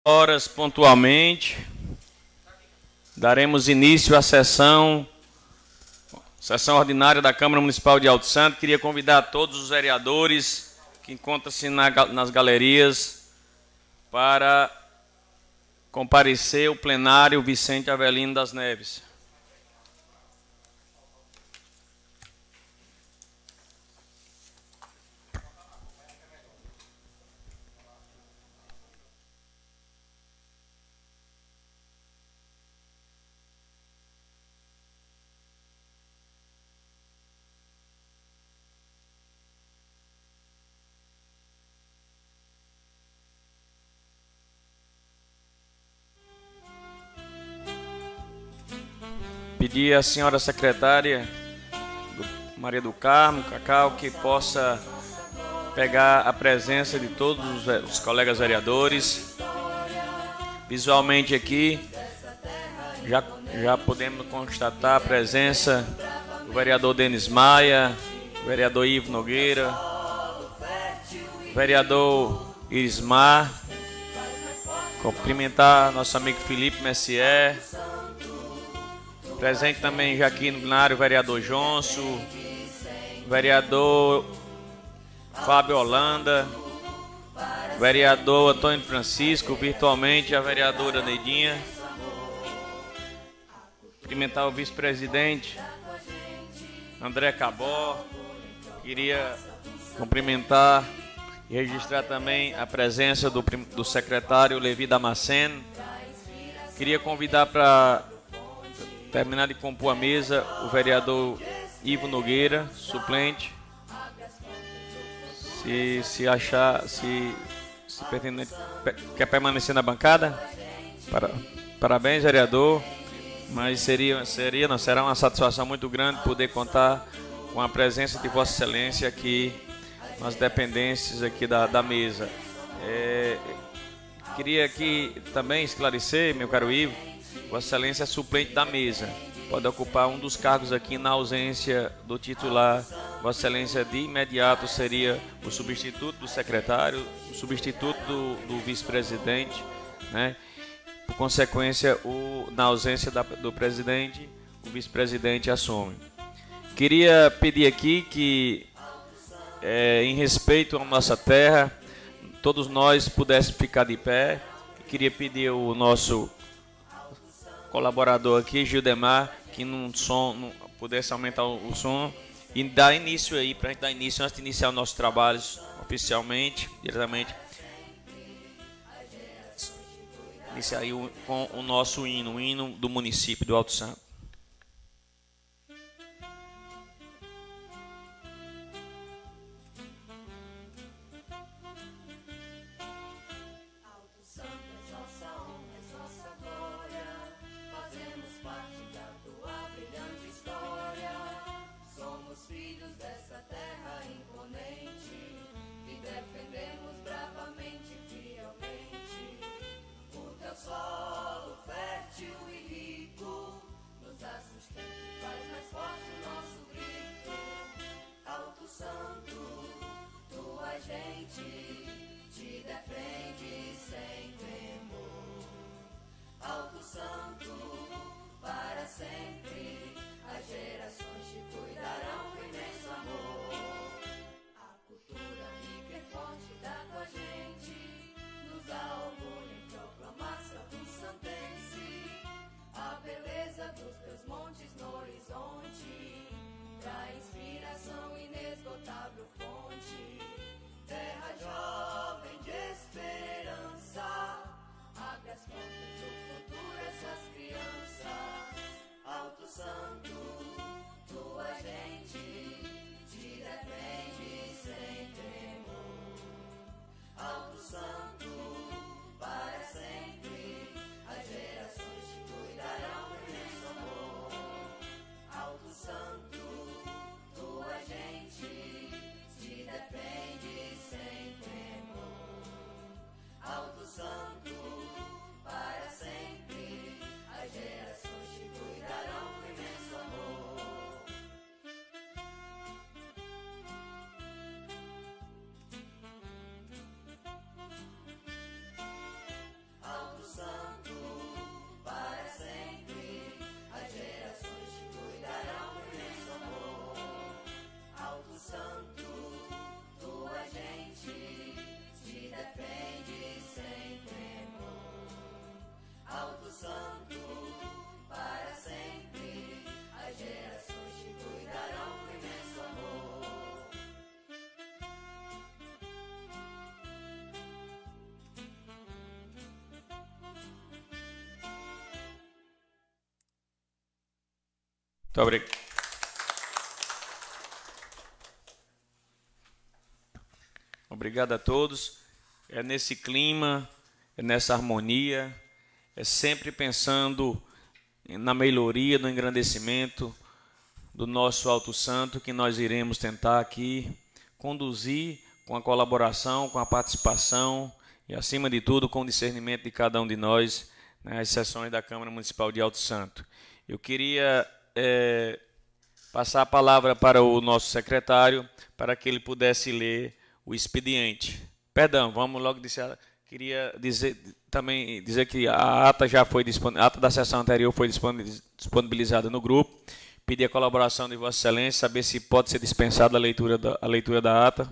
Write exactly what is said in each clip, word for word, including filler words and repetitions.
Horas pontualmente, daremos início à sessão, sessão ordinária da Câmara Municipal de Alto Santo. Queria convidar todos os vereadores que encontram-se na, nas galerias para comparecer ao plenário Vicente Avelino das Neves. Pedir à senhora secretária Maria do Carmo, Cacau, que possa pegar a presença de todos os, os colegas vereadores. Visualmente aqui, já, já podemos constatar a presença do vereador Denis Maia, do vereador Ivo Nogueira, do vereador Irismar, cumprimentar nosso amigo Felipe Messier. Presente também já aqui no plenário o vereador Jonso, o vereador Fábio Holanda, o vereador Antônio Francisco, virtualmente a vereadora Neidinha. Cumprimentar o vice-presidente André Cabó. Queria cumprimentar e registrar também a presença do, do secretário Levi Damasceno. Queria convidar para terminar de compor a mesa o vereador Ivo Nogueira, suplente. Se, se achar, se, se pretende, quer permanecer na bancada? Para, parabéns, vereador. Mas seria, seria, não, será uma satisfação muito grande poder contar com a presença de Vossa Excelência aqui nas dependências aqui da, da mesa. É, queria aqui também esclarecer, meu caro Ivo, Vossa Excelência é suplente da mesa, pode ocupar um dos cargos aqui na ausência do titular. Vossa Excelência de imediato seria o substituto do secretário, o substituto do, do vice-presidente, né? Por consequência, o, na ausência da, do presidente, o vice-presidente assume. Queria pedir aqui que, é, em respeito à nossa terra, todos nós pudéssemos ficar de pé. Queria pedir ao nosso colaborador aqui, Gildemar, que num som, num, pudesse aumentar o, o som e dar início aí, para a gente dar início, antes de iniciar os nossos trabalhos oficialmente, diretamente, iniciar aí o, com o nosso hino, o hino do município do Alto Santo. Solo fértil e rico Muito obrigado. Obrigado a todos. É nesse clima, é nessa harmonia, é sempre pensando na melhoria, no engrandecimento do nosso Alto Santo que nós iremos tentar aqui conduzir com a colaboração, com a participação e, acima de tudo, com o discernimento de cada um de nós nas sessões da Câmara Municipal de Alto Santo. Eu queria é, passar a palavra para o nosso secretário para que ele pudesse ler o expediente. Perdão, vamos logo dizer, queria dizer também dizer que a ata já foi a ata da sessão anterior foi disponibilizada no grupo. Pedir a colaboração de Vossa Excelência, saber se pode ser dispensada a leitura da, a leitura da ata.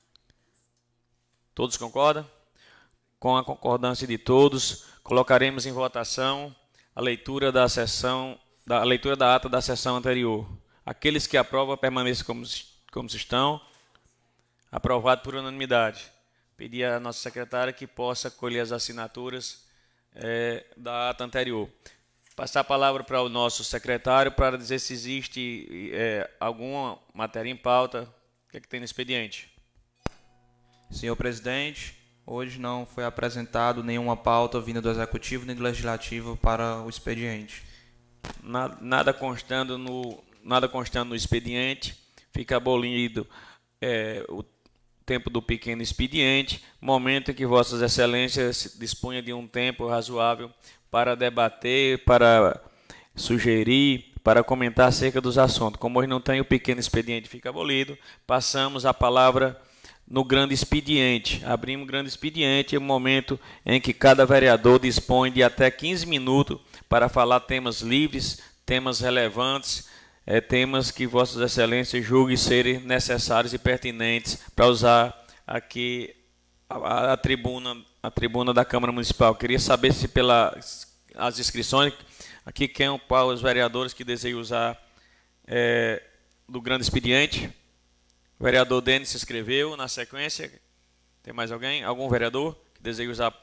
Todos concordam? Com a concordância de todos, colocaremos em votação a leitura da sessão, da a leitura da ata da sessão anterior. Aqueles que aprovam permaneçam como, como estão. Aprovado por unanimidade. Pedir à nossa secretária que possa colher as assinaturas é, da ata anterior. Passar a palavra para o nosso secretário para dizer se existe é, alguma matéria em pauta. O que é que tem no expediente? Senhor presidente, hoje não foi apresentado nenhuma pauta vinda do Executivo nem do Legislativo para o expediente. Nada, nada, constando, no, nada constando no expediente, fica abolido é, o tempo do pequeno expediente, momento em que Vossas Excelências disponham de um tempo razoável para debater, para sugerir, para comentar acerca dos assuntos. Como hoje não tem o pequeno expediente, fica abolido, passamos a palavra no grande expediente. Abrimos o grande expediente, é o momento em que cada vereador dispõe de até quinze minutos para falar temas livres, temas relevantes, É, temas que Vossas Excelências julguem serem necessários e pertinentes para usar aqui a, a, tribuna, a tribuna da Câmara Municipal. Queria saber se pelas as inscrições, aqui quem para os vereadores que desejam usar é, do grande expediente. O vereador Denis se inscreveu na sequência. Tem mais alguém? Algum vereador que deseja usar?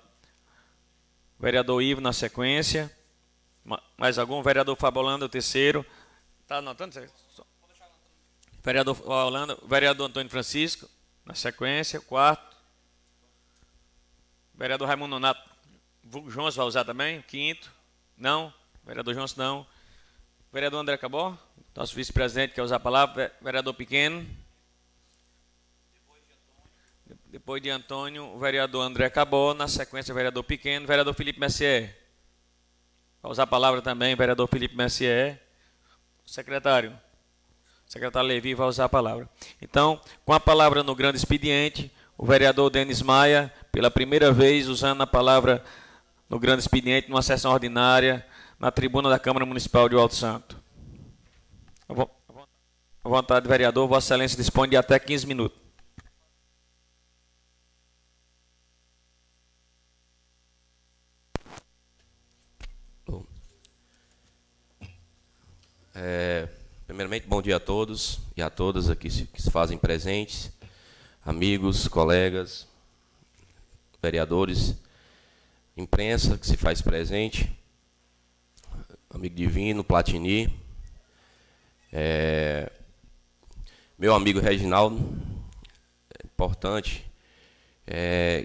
O vereador Ivo na sequência. Mais algum? O vereador Fabolando, o terceiro. Está anotando? Vereador Holanda, vereador Antônio Francisco, na sequência, quarto. Vereador Raimundo Nonato, João vai usar também, quinto. Não, vereador João não. Vereador André Cabó, nosso vice-presidente, quer usar a palavra. Vereador Pequeno. Depois de Antônio, o vereador André Cabó, na sequência, o vereador Pequeno. Vereador Felipe Messier. Vai usar a palavra também, vereador Felipe Messier. Secretário, secretário Levi vai usar a palavra. Então, com a palavra no grande expediente, o vereador Denis Maia, pela primeira vez, usando a palavra no grande expediente, numa sessão ordinária, na tribuna da Câmara Municipal de Alto Santo. À vontade, vereador, Vossa Excelência dispõe de até quinze minutos. É, primeiramente, bom dia a todos e a todas aqui que se fazem presentes, amigos, colegas, vereadores, imprensa que se faz presente, amigo Divino, Platini, é, meu amigo Reginaldo, é importante, é,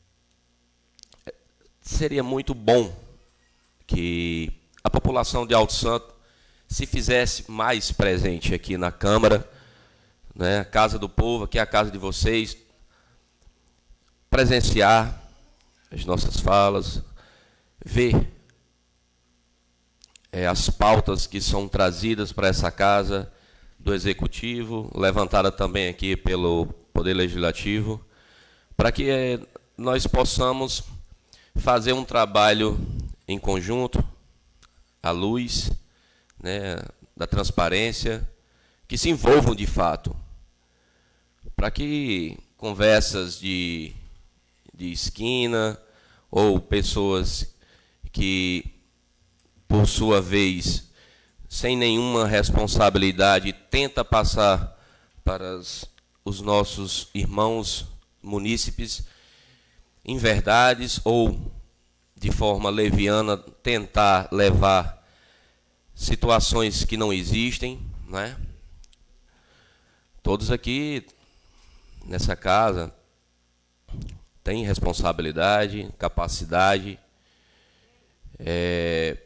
seria muito bom que a população de Alto Santo se fizesse mais presente aqui na Câmara, né, a Casa do Povo, aqui é a casa de vocês, presenciar as nossas falas, ver é, as pautas que são trazidas para essa casa do Executivo, levantada também aqui pelo Poder Legislativo, para que é, nós possamos fazer um trabalho em conjunto, à luz, né, da transparência, que se envolvam de fato, para que conversas de, de esquina ou pessoas que, por sua vez, sem nenhuma responsabilidade, tenta passar para os, os nossos irmãos munícipes inverdades ou, de forma leviana, tentar levar situações que não existem, né? Todos aqui nessa casa têm responsabilidade, capacidade, é,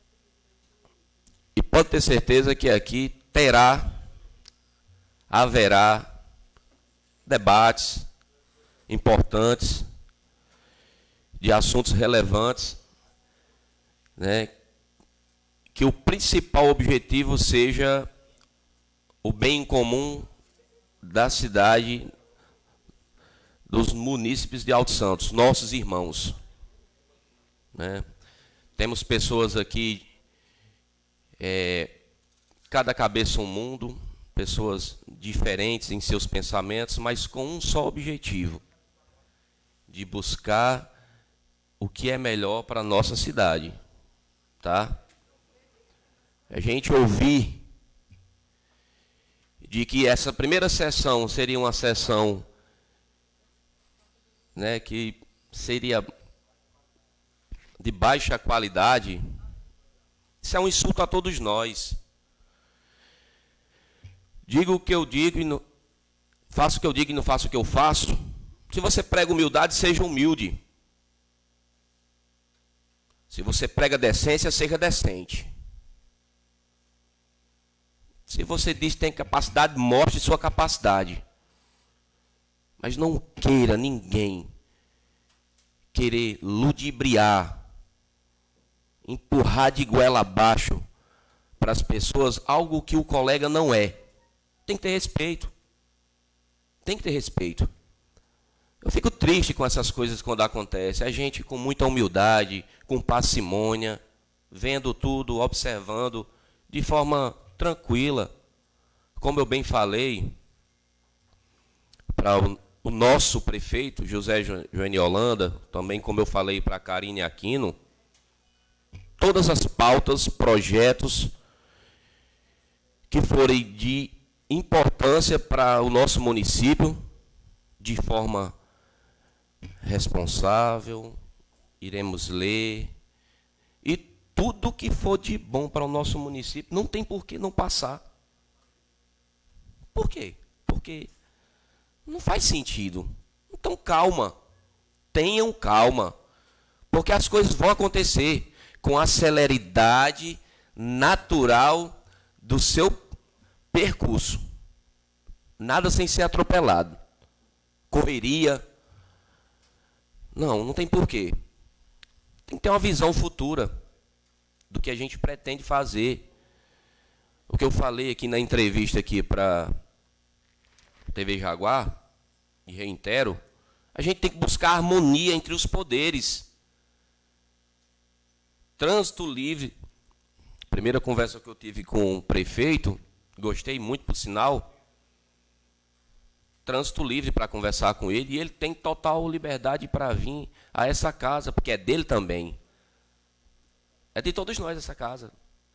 e pode ter certeza que aqui terá, haverá debates importantes de assuntos relevantes, né, que o principal objetivo seja o bem comum da cidade, dos munícipes de Alto Santos, nossos irmãos, né? Temos pessoas aqui, é, cada cabeça um mundo, pessoas diferentes em seus pensamentos, mas com um só objetivo, de buscar o que é melhor para a nossa cidade, tá? A gente ouvir de que essa primeira sessão seria uma sessão, né, que seria de baixa qualidade, isso é um insulto a todos nós. Digo o que eu digo e não, faço o que eu digo e não faço o que eu faço. Se você prega humildade, seja humilde. Se você prega decência, seja decente. Se você diz que tem capacidade, mostre sua capacidade. Mas não queira ninguém querer ludibriar, empurrar de goela abaixo para as pessoas algo que o colega não é. Tem que ter respeito. Tem que ter respeito. Eu fico triste com essas coisas quando acontecem. A gente com muita humildade, com parcimônia, vendo tudo, observando de forma tranquila. Como eu bem falei, para o, o nosso prefeito, José Joane Holanda, também como eu falei para a Karine Aquino, todas as pautas, projetos que forem de importância para o nosso município, de forma responsável, iremos ler, e tudo que for de bom para o nosso município, não tem por que não passar. Por quê? Porque não faz sentido. Então calma, tenham calma, porque as coisas vão acontecer com a celeridade natural do seu percurso. Nada sem ser atropelado. Correria. Não, não tem porquê. Tem que ter uma visão futura do que a gente pretende fazer. O que eu falei aqui na entrevista aqui para T V Jaguar, e reitero, a gente tem que buscar harmonia entre os poderes. Trânsito livre. Primeira conversa que eu tive com o prefeito, gostei muito, por sinal. Trânsito livre para conversar com ele, e ele tem total liberdade para vir a essa casa, porque é dele também. É de todos nós essa casa.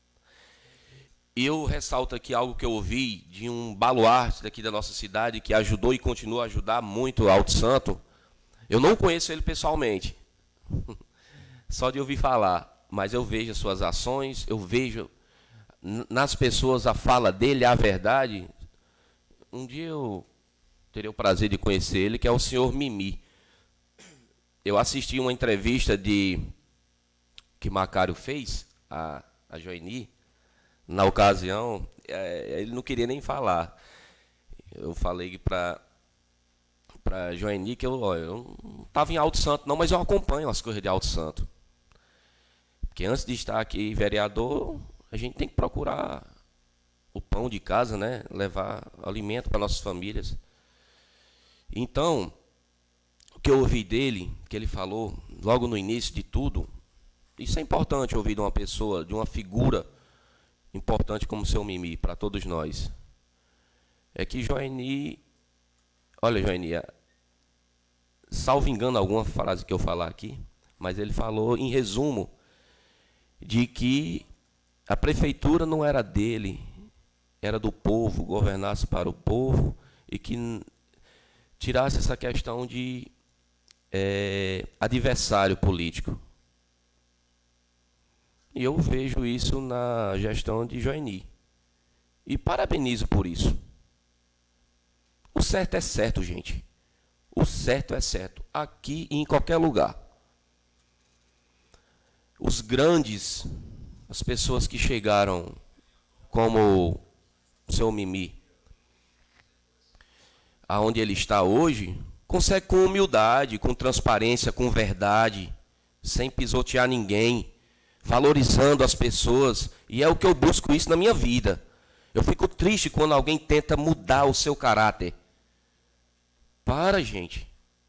E eu ressalto aqui algo que eu ouvi de um baluarte daqui da nossa cidade, que ajudou e continua a ajudar muito Alto Santo. Eu não conheço ele pessoalmente, só de ouvir falar, mas eu vejo as suas ações, eu vejo nas pessoas a fala dele, a verdade. Um dia eu terei o prazer de conhecer ele, que é o senhor Mimi. Eu assisti uma entrevista de que Macário fez, a, a Joani, na ocasião, é, ele não queria nem falar. Eu falei para para Joani que eu, olha, eu não estava em Alto Santo não, mas eu acompanho as coisas de Alto Santo. Porque antes de estar aqui vereador, a gente tem que procurar o pão de casa, né? Levar alimento para nossas famílias. Então, o que eu ouvi dele, que ele falou logo no início de tudo, isso é importante ouvir de uma pessoa, de uma figura importante como o seu Mimi, para todos nós. É que Joani, olha Joani, salvo engano alguma frase que eu falar aqui, mas ele falou em resumo de que a prefeitura não era dele, era do povo, governasse para o povo, e que tirasse essa questão de é, adversário político. E eu vejo isso na gestão de Joini. E parabenizo por isso. O certo é certo, gente. O certo é certo. Aqui e em qualquer lugar. Os grandes, as pessoas que chegaram como o seu Mimi, aonde ele está hoje, consegue com humildade, com transparência, com verdade, sem pisotear ninguém, valorizando as pessoas. E é o que eu busco isso na minha vida. Eu fico triste quando alguém tenta mudar o seu caráter. Para, gente.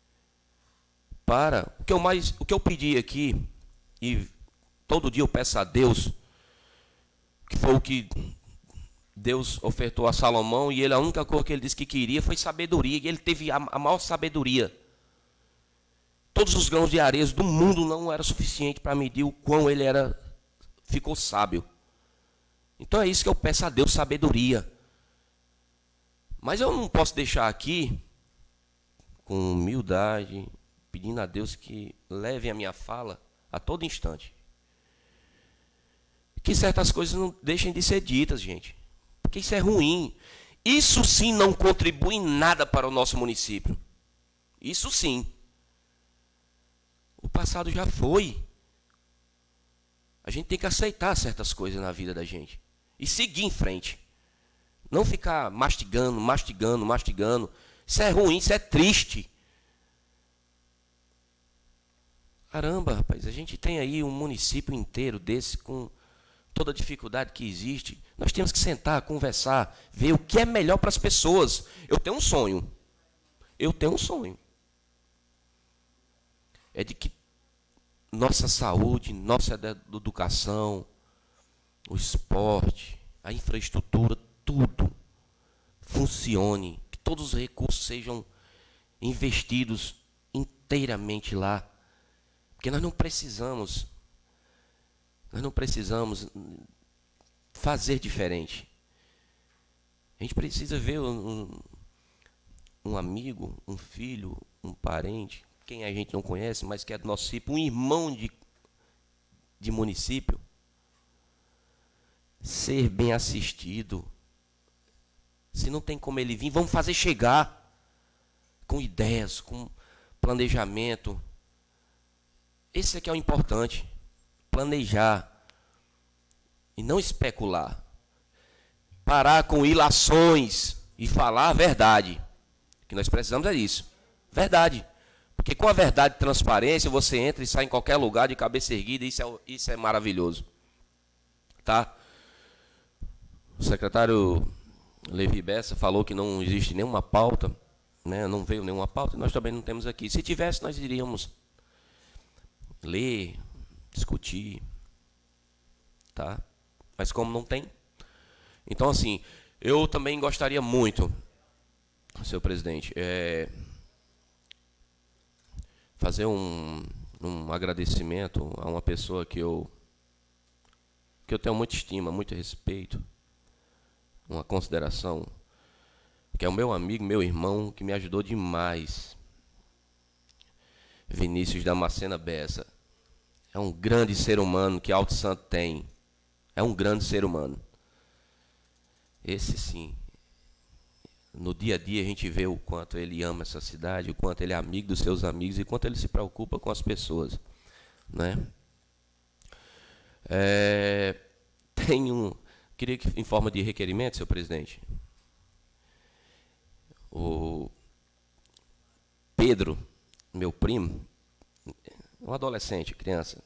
Para. O que eu mais, o que eu pedi aqui, e todo dia eu peço a Deus, que foi o que Deus ofertou a Salomão, e ele, a única coisa que ele disse que queria foi sabedoria, e ele teve a, a maior sabedoria. Todos os grãos de areia do mundo não era suficiente para medir o quão ele era, ficou sábio. Então é isso que eu peço a Deus, sabedoria. Mas eu não posso deixar aqui, com humildade, pedindo a Deus que leve a minha fala a todo instante. Que certas coisas não deixem de ser ditas, gente. Porque isso é ruim. Isso sim não contribui em nada para o nosso município. Isso sim. O passado já foi. A gente tem que aceitar certas coisas na vida da gente. E seguir em frente. Não ficar mastigando, mastigando, mastigando. Isso é ruim, isso é triste. Caramba, rapaz, a gente tem aí um município inteiro desse com toda a dificuldade que existe. Nós temos que sentar, conversar, ver o que é melhor para as pessoas. Eu tenho um sonho. Eu tenho um sonho. É de que nossa saúde, nossa educação, o esporte, a infraestrutura, tudo funcione. Que todos os recursos sejam investidos inteiramente lá. Porque nós não precisamos, nós não precisamos fazer diferente. A gente precisa ver um, um amigo, um filho, um parente, quem a gente não conhece, mas que é do nosso município, um irmão de, de município, ser bem assistido. Se não tem como ele vir, vamos fazer chegar com ideias, com planejamento. Esse aqui é o importante, planejar e não especular. Parar com ilações e falar a verdade. O que nós precisamos é isso, verdade. Porque com a verdade e transparência, você entra e sai em qualquer lugar de cabeça erguida, e isso é, isso é maravilhoso. Tá? O secretário Levi Bessa falou que não existe nenhuma pauta, né? Não veio nenhuma pauta, e nós também não temos aqui. Se tivesse, nós iríamos ler, discutir, tá? Mas como não tem, então assim, eu também gostaria muito, senhor presidente, é, fazer um, um agradecimento a uma pessoa que eu que eu tenho muita estima, muito respeito, uma consideração, que é o meu amigo, meu irmão, que me ajudou demais, Vinícius Damascena Bessa. É um grande ser humano que Alto Santo tem. É um grande ser humano. Esse sim. No dia a dia a gente vê o quanto ele ama essa cidade, o quanto ele é amigo dos seus amigos e o quanto ele se preocupa com as pessoas, né? É, tem um, queria que, em forma de requerimento, senhor presidente, o Pedro, meu primo, um adolescente, criança,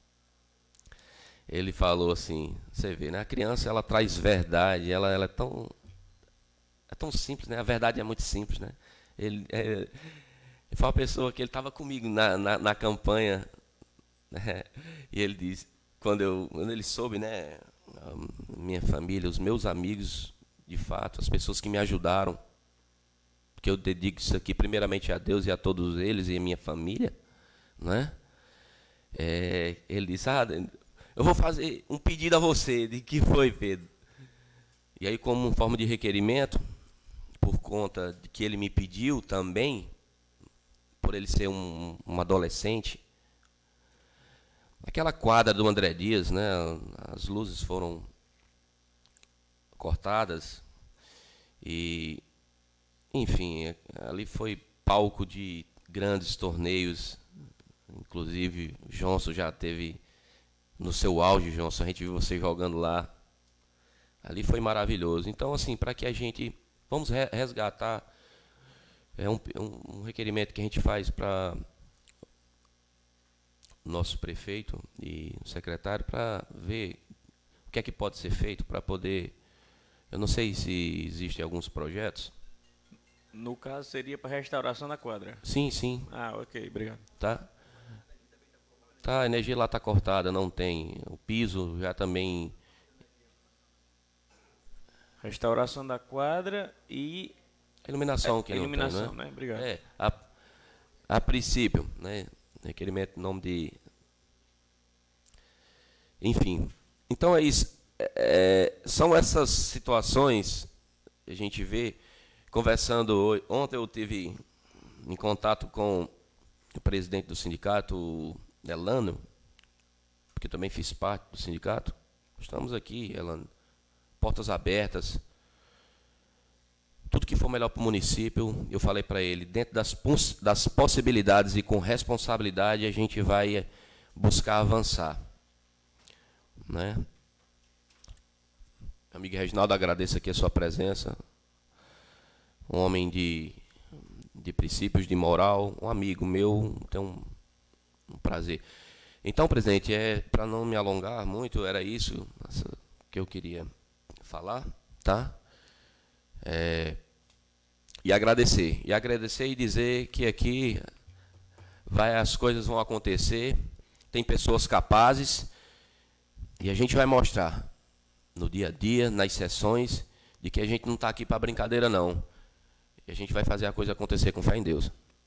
ele falou assim, você vê, né? A criança, ela traz verdade, ela, ela é tão é tão simples, né? A verdade é muito simples, né? Ele, é, ele foi uma pessoa que ele estava comigo na, na, na campanha, né? E ele disse, quando, eu, quando ele soube, né? A minha família, os meus amigos, de fato, as pessoas que me ajudaram, que eu dedico isso aqui primeiramente a Deus e a todos eles e a minha família, né? É, ele disse, ah, eu vou fazer um pedido a você. De que foi, Pedro? E aí, como forma de requerimento, por conta de que ele me pediu também, por ele ser um, um adolescente, aquela quadra do André Dias, né? As luzes foram cortadas e, enfim, ali foi palco de grandes torneios. Inclusive, Johnson já teve no seu auge, Johnson, a gente viu você jogando lá. Ali foi maravilhoso. Então, assim, para que a gente... Vamos resgatar, é um, um requerimento que a gente faz para o nosso prefeito e o secretário, para ver o que é que pode ser feito para poder... Eu não sei se existem alguns projetos. No caso, seria para restauração da quadra? Sim, sim. Ah, ok, obrigado. Tá? Tá, a energia lá está cortada, não tem. O piso já também... Restauração da quadra e... A iluminação é, que não iluminação, tem, né? né? Obrigado. É, a, a princípio, né? Requerimento em nome de... Enfim. Então é isso. É, são essas situações que a gente vê. Conversando hoje, ontem eu tive em contato com o presidente do sindicato, o Elano, porque também fiz parte do sindicato. Estamos aqui, Elano. Portas abertas, tudo que for melhor para o município, eu falei para ele, dentro das, das possibilidades e com responsabilidade, a gente vai buscar avançar. Né? Amigo Reginaldo, agradeço aqui a sua presença, um homem de, de princípios, de moral, um amigo meu, tem um, um prazer. Então, presidente, é, para não me alongar muito, era isso que eu queria falar, tá? É, e agradecer. E agradecer e dizer que aqui vai, as coisas vão acontecer, tem pessoas capazes, e a gente vai mostrar no dia a dia, nas sessões, de que a gente não está aqui para brincadeira, não. E a gente vai fazer a coisa acontecer com fé em Deus.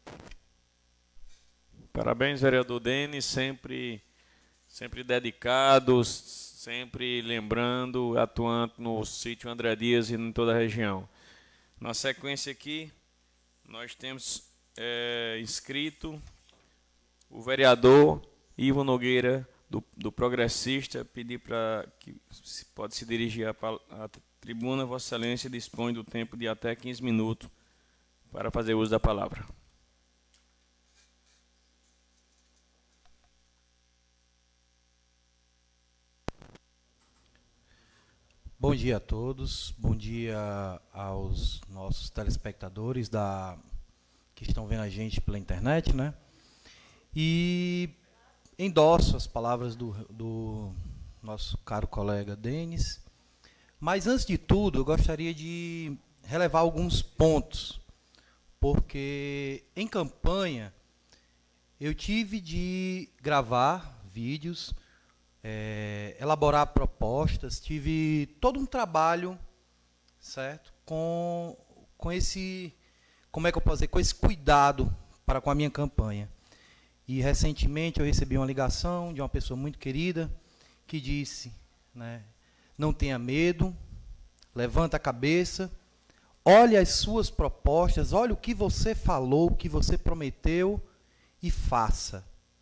Parabéns, vereador Denis, sempre, sempre dedicados, sempre lembrando, atuando no sítio André Dias e em toda a região. Na sequência aqui, nós temos é, inscrito o vereador Ivo Nogueira, do, do Progressista, pedir para que se pode se dirigir à, à tribuna. Vossa Excelência dispõe do tempo de até quinze minutos para fazer uso da palavra. Bom dia a todos, bom dia aos nossos telespectadores da, que estão vendo a gente pela internet, né? E endosso as palavras do, do nosso caro colega Denis. Mas, antes de tudo, eu gostaria de relevar alguns pontos, porque em campanha eu tive de gravar vídeos, É, elaborar propostas, tive todo um trabalho, certo, com, com esse, como é que eu posso dizer, com esse cuidado para com a minha campanha. E recentemente eu recebi uma ligação de uma pessoa muito querida que disse, né, não tenha medo, levanta a cabeça, olhe as suas propostas, olhe o que você falou, o que você prometeu e faça.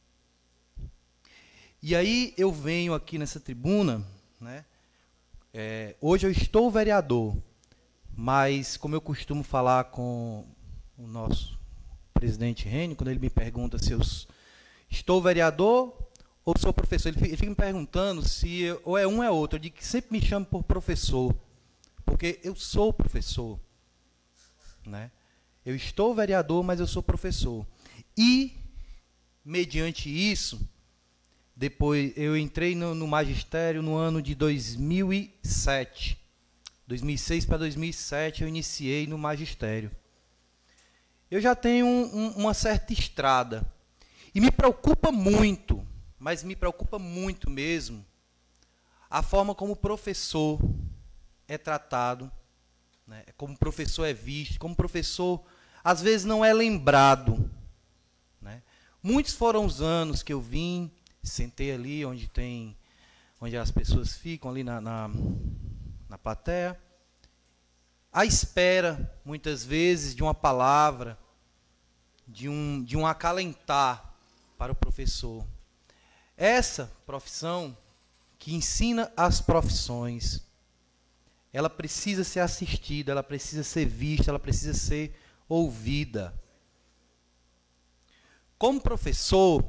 E aí eu venho aqui nessa tribuna, né, é, hoje eu estou vereador, mas como eu costumo falar com o nosso presidente Rênio, quando ele me pergunta se eu estou vereador ou sou professor, ele fica, ele fica me perguntando se eu, ou é um ou é outro, eu digo que sempre me chamo por professor, porque eu sou professor. Né? Eu estou vereador, mas eu sou professor. E, mediante isso, depois eu entrei no, no magistério no ano de dois mil e sete. dois mil e seis para dois mil e sete eu iniciei no magistério. Eu já tenho um, um, uma certa estrada. E me preocupa muito, mas me preocupa muito mesmo, a forma como o professor é tratado, né? Como o professor é visto, como o professor, às vezes, não é lembrado. Né? Muitos foram os anos que eu vim, sentei ali onde tem, onde as pessoas ficam ali na, na, na plateia, à espera, muitas vezes, de uma palavra, de um, de um acalentar para o professor. essa profissão que ensina as profissões, ela precisa ser assistida, ela precisa ser vista, ela precisa ser ouvida. Como professor,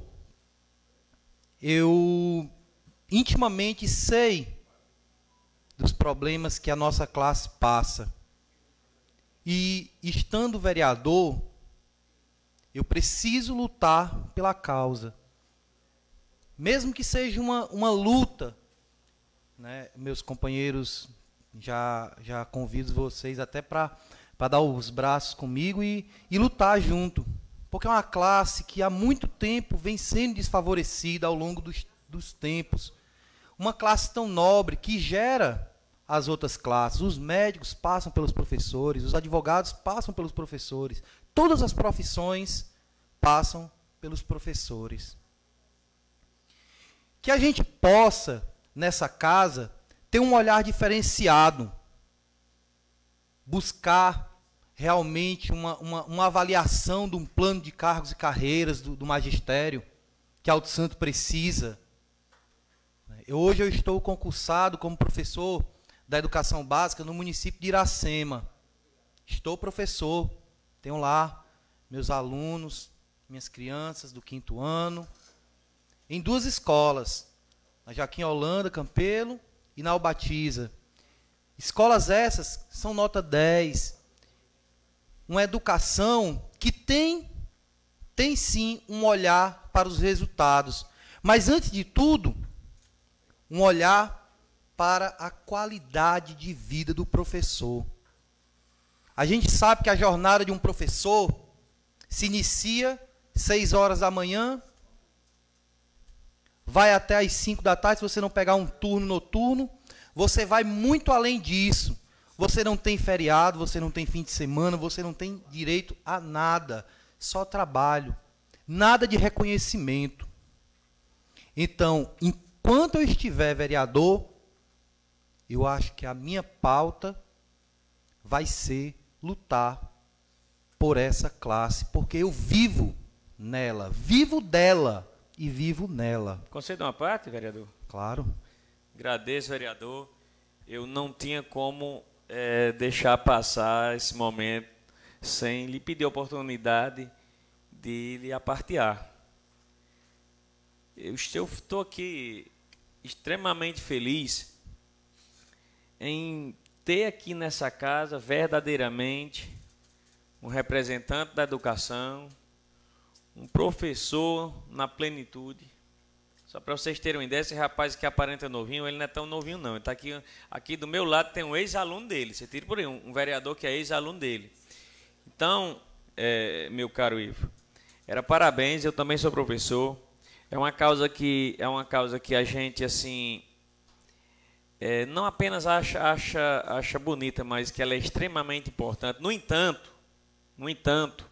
eu intimamente sei dos problemas que a nossa classe passa. E, estando vereador, eu preciso lutar pela causa. Mesmo que seja uma, uma luta, né, meus companheiros, já, já convido vocês até para para dar os braços comigo e, e lutar junto. Porque é uma classe que há muito tempo vem sendo desfavorecida ao longo dos, dos tempos. Uma classe tão nobre que gera as outras classes. Os médicos passam pelos professores, os advogados passam pelos professores. Todas as profissões passam pelos professores. Que a gente possa, nessa casa, ter um olhar diferenciado. Buscar realmente uma, uma, uma avaliação de um plano de cargos e carreiras do, do magistério que Alto Santo precisa. Eu, hoje eu estou concursado como professor da educação básica no município de Iracema. Estou professor, tenho lá meus alunos, minhas crianças do quinto ano, em duas escolas, na Joaquim Holanda Campelo e na Albatiza. Escolas essas são nota dez. Uma educação que tem, tem sim um olhar para os resultados. Mas, antes de tudo, um olhar para a qualidade de vida do professor. A gente sabe que a jornada de um professor se inicia seis horas da manhã, vai até às cinco da tarde, se você não pegar um turno noturno, você vai muito além disso. Você não tem feriado, você não tem fim de semana, você não tem direito a nada, só trabalho, nada de reconhecimento. Então, enquanto eu estiver vereador, eu acho que a minha pauta vai ser lutar por essa classe, porque eu vivo nela, vivo dela e vivo nela. Conceda uma parte, vereador? Claro. Agradeço, vereador. Eu não tinha como é, deixar passar esse momento sem lhe pedir a oportunidade de lhe apartear. Eu estou aqui extremamente feliz em ter aqui nessa casa verdadeiramente um representante da educação, um professor na plenitude. Só para vocês terem uma ideia, esse rapaz que aparenta novinho, ele não é tão novinho não. Ele tá aqui, aqui do meu lado tem um ex-aluno dele. Você tira por aí, um, um vereador que é ex-aluno dele. Então, é, meu caro Ivo, era parabéns, eu também sou professor. É uma causa que, é uma causa que a gente, assim, é, não apenas acha, acha, acha bonita, mas que ela é extremamente importante. No entanto, no entanto,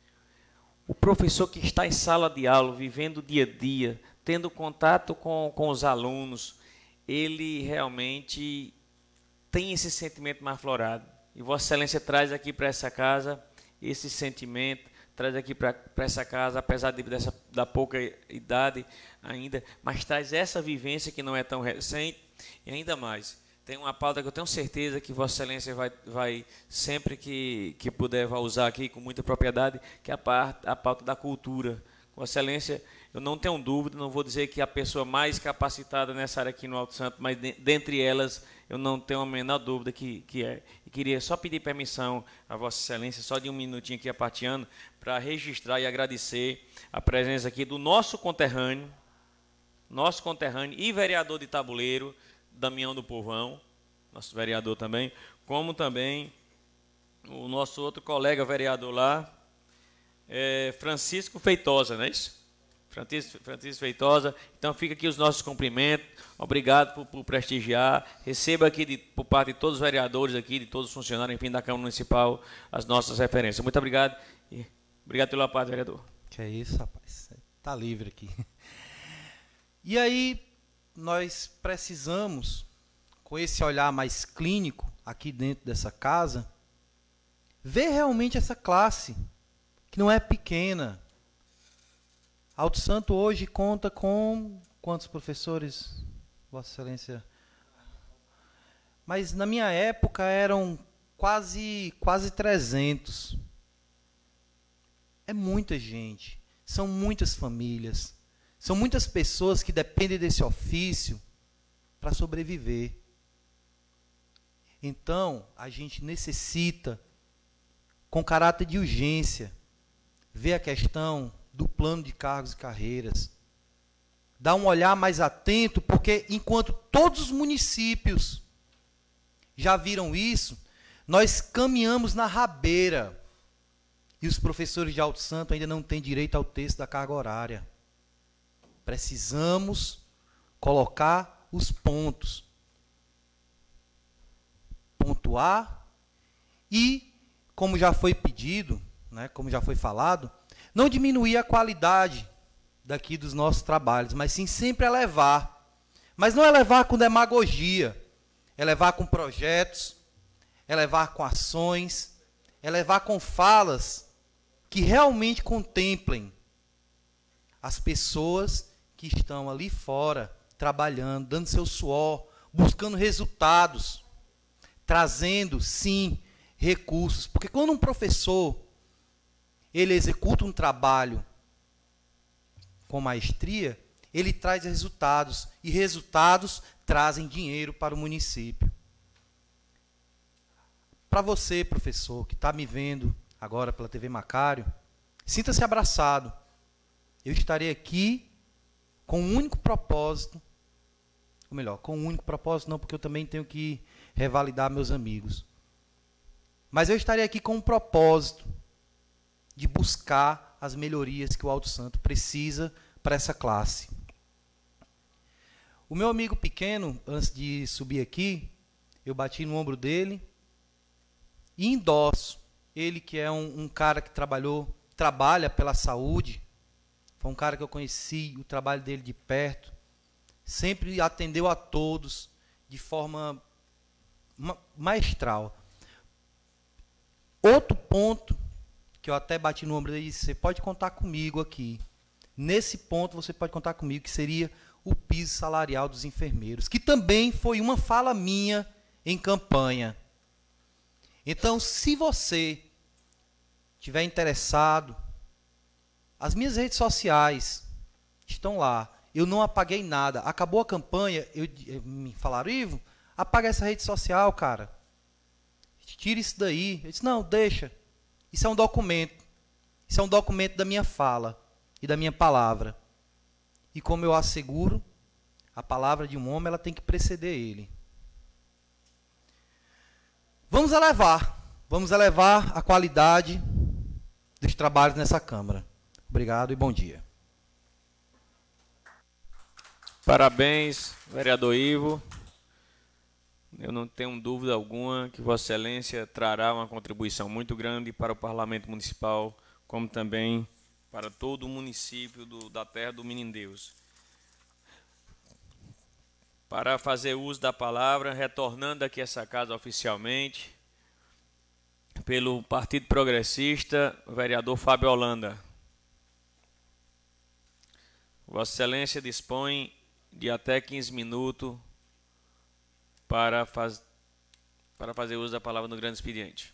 o professor que está em sala de aula, vivendo o dia a dia, tendo contato com, com os alunos, ele realmente tem esse sentimento mais aflorado. E Vossa Excelência traz aqui para essa casa esse sentimento, traz aqui para essa casa, apesar de, dessa, da pouca idade ainda, mas traz essa vivência que não é tão recente, e ainda mais. Tem uma pauta que eu tenho certeza que Vossa Excelência vai, vai sempre que, que puder, vai usar aqui com muita propriedade, que é a, parte, a pauta da cultura. Vossa Excelência, eu não tenho dúvida, não vou dizer que é a pessoa mais capacitada nessa área aqui no Alto Santo, mas de, dentre elas, eu não tenho a menor dúvida que, que é. E queria só pedir permissão a Vossa Excelência, só de um minutinho aqui aparteando, para registrar e agradecer a presença aqui do nosso conterrâneo, nosso conterrâneo e vereador de Tabuleiro, Damião do Povão, nosso vereador também, como também o nosso outro colega vereador lá, é Francisco Feitosa, não é isso? Francisco, Francisco Feitosa. Então fica aqui os nossos cumprimentos, obrigado por, por prestigiar, receba aqui de, por parte de todos os vereadores aqui, de todos os funcionários, enfim, da Câmara Municipal, as nossas referências. Muito obrigado e obrigado pela parte, vereador. Que é isso, rapaz, tá livre aqui. E aí, nós precisamos, com esse olhar mais clínico aqui dentro dessa casa, ver realmente essa classe, que não é pequena. Alto Santo hoje conta com quantos professores, Vossa Excelência? Mas na minha época eram quase, quase trezentos. É muita gente, são muitas famílias, são muitas pessoas que dependem desse ofício para sobreviver. Então, a gente necessita, com caráter de urgência, ver a questão do plano de cargos e carreiras. Dar um olhar mais atento, porque enquanto todos os municípios já viram isso, nós caminhamos na rabeira. E os professores de Alto Santo ainda não têm direito ao texto da carga horária. Precisamos colocar os pontos. Pontuar e, como já foi pedido, né, como já foi falado, não diminuir a qualidade daqui dos nossos trabalhos, mas sim sempre elevar. Mas não elevar com demagogia, elevar com projetos, elevar com ações, elevar com falas que realmente contemplem as pessoas que estão ali fora, trabalhando, dando seu suor, buscando resultados, trazendo, sim, recursos. Porque quando um professor ele executa um trabalho com maestria, ele traz resultados, e resultados trazem dinheiro para o município. Para você, professor, que está me vendo agora pela T V Macário, sinta-se abraçado. Eu estarei aqui com um único propósito, ou melhor, com um único propósito não, porque eu também tenho que revalidar meus amigos. Mas eu estarei aqui com um propósito de buscar as melhorias que o Alto Santo precisa para essa classe. O meu amigo pequeno, antes de subir aqui, eu bati no ombro dele e endosso. Ele que é um, um cara que trabalhou, trabalha pela saúde, foi um cara que eu conheci o trabalho dele de perto, sempre atendeu a todos de forma ma maestral. Outro ponto que eu até bati no ombro dele e disse, você pode contar comigo aqui. Nesse ponto você pode contar comigo, que seria o piso salarial dos enfermeiros, que também foi uma fala minha em campanha. Então, se você estiver interessado, as minhas redes sociais estão lá. Eu não apaguei nada. Acabou a campanha, eu, eu, me falaram, Ivo, apaga essa rede social, cara. Tira isso daí. Eu disse, não, deixa. Isso é um documento. Isso é um documento da minha fala e da minha palavra. E como eu asseguro, a palavra de um homem ela tem que preceder ele. Vamos elevar. Vamos elevar a qualidade dos trabalhos nessa Câmara. Obrigado e bom dia. Parabéns, vereador Ivo. Eu não tenho dúvida alguma que Vossa Excelência trará uma contribuição muito grande para o Parlamento Municipal, como também para todo o município do, da terra do Menindeus. Para fazer uso da palavra, retornando aqui a essa casa oficialmente, pelo Partido Progressista, o vereador Fábio Holanda. Vossa Excelência dispõe de até quinze minutos para, faz, para fazer uso da palavra no grande expediente.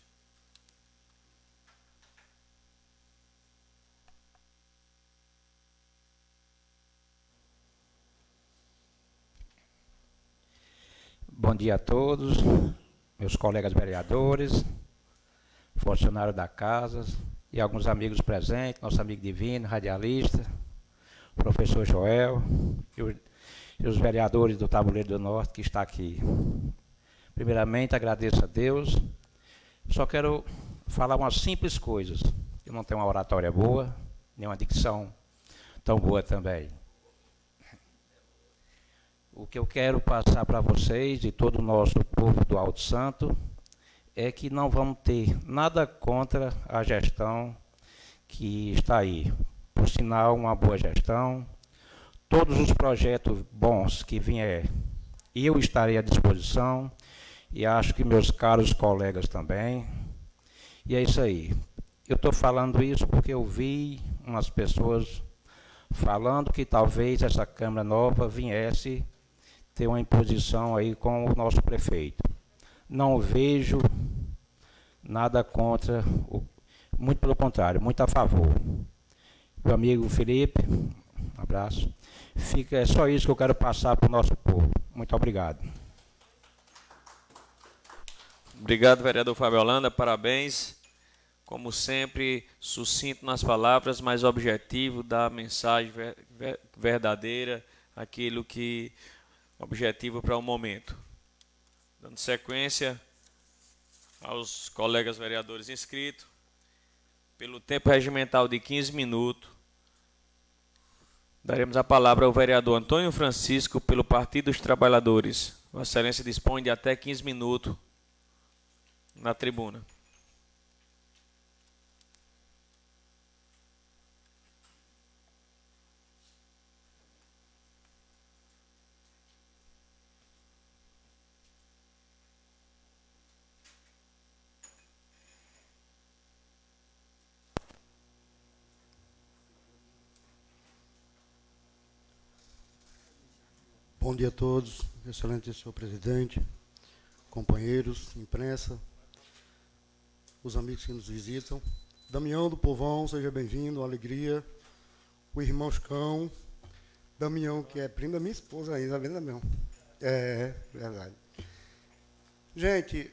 Bom dia a todos, meus colegas vereadores, funcionários da casa e alguns amigos presentes, nosso amigo Divino, radialista, professor Joel e os, e os vereadores do Tabuleiro do Norte que está aqui. Primeiramente, agradeço a Deus. Só quero falar umas simples coisas. Eu não tenho uma oratória boa, nem uma dicção tão boa também. O que eu quero passar para vocês e todo o nosso povo do Alto Santo é que não vamos ter nada contra a gestão que está aí. Por sinal, uma boa gestão. Todos os projetos bons que vier, eu estarei à disposição e acho que meus caros colegas também. E é isso aí. Eu estou falando isso porque eu vi umas pessoas falando que talvez essa Câmara nova viesse ter uma imposição aí com o nosso prefeito. Não vejo nada contra, o, muito pelo contrário, muito a favor. Meu amigo Felipe, um abraço. Fica, é só isso que eu quero passar para o nosso povo. Muito obrigado. Obrigado, vereador Fábio Holanda, parabéns. Como sempre, sucinto nas palavras, mas objetivo da mensagem ver, ver, verdadeira, aquilo que objetivo para o momento. Dando sequência aos colegas vereadores inscritos, pelo tempo regimental de quinze minutos, daremos a palavra ao vereador Antônio Francisco, pelo Partido dos Trabalhadores. Vossa Excelência dispõe de até quinze minutos na tribuna. Bom dia a todos, excelente senhor presidente, companheiros, imprensa, os amigos que nos visitam. Damião do Povão, seja bem-vindo, alegria. O irmão Chicão, Damião, que é primo da minha esposa ainda, tá vendo, Damião? É, verdade. Gente,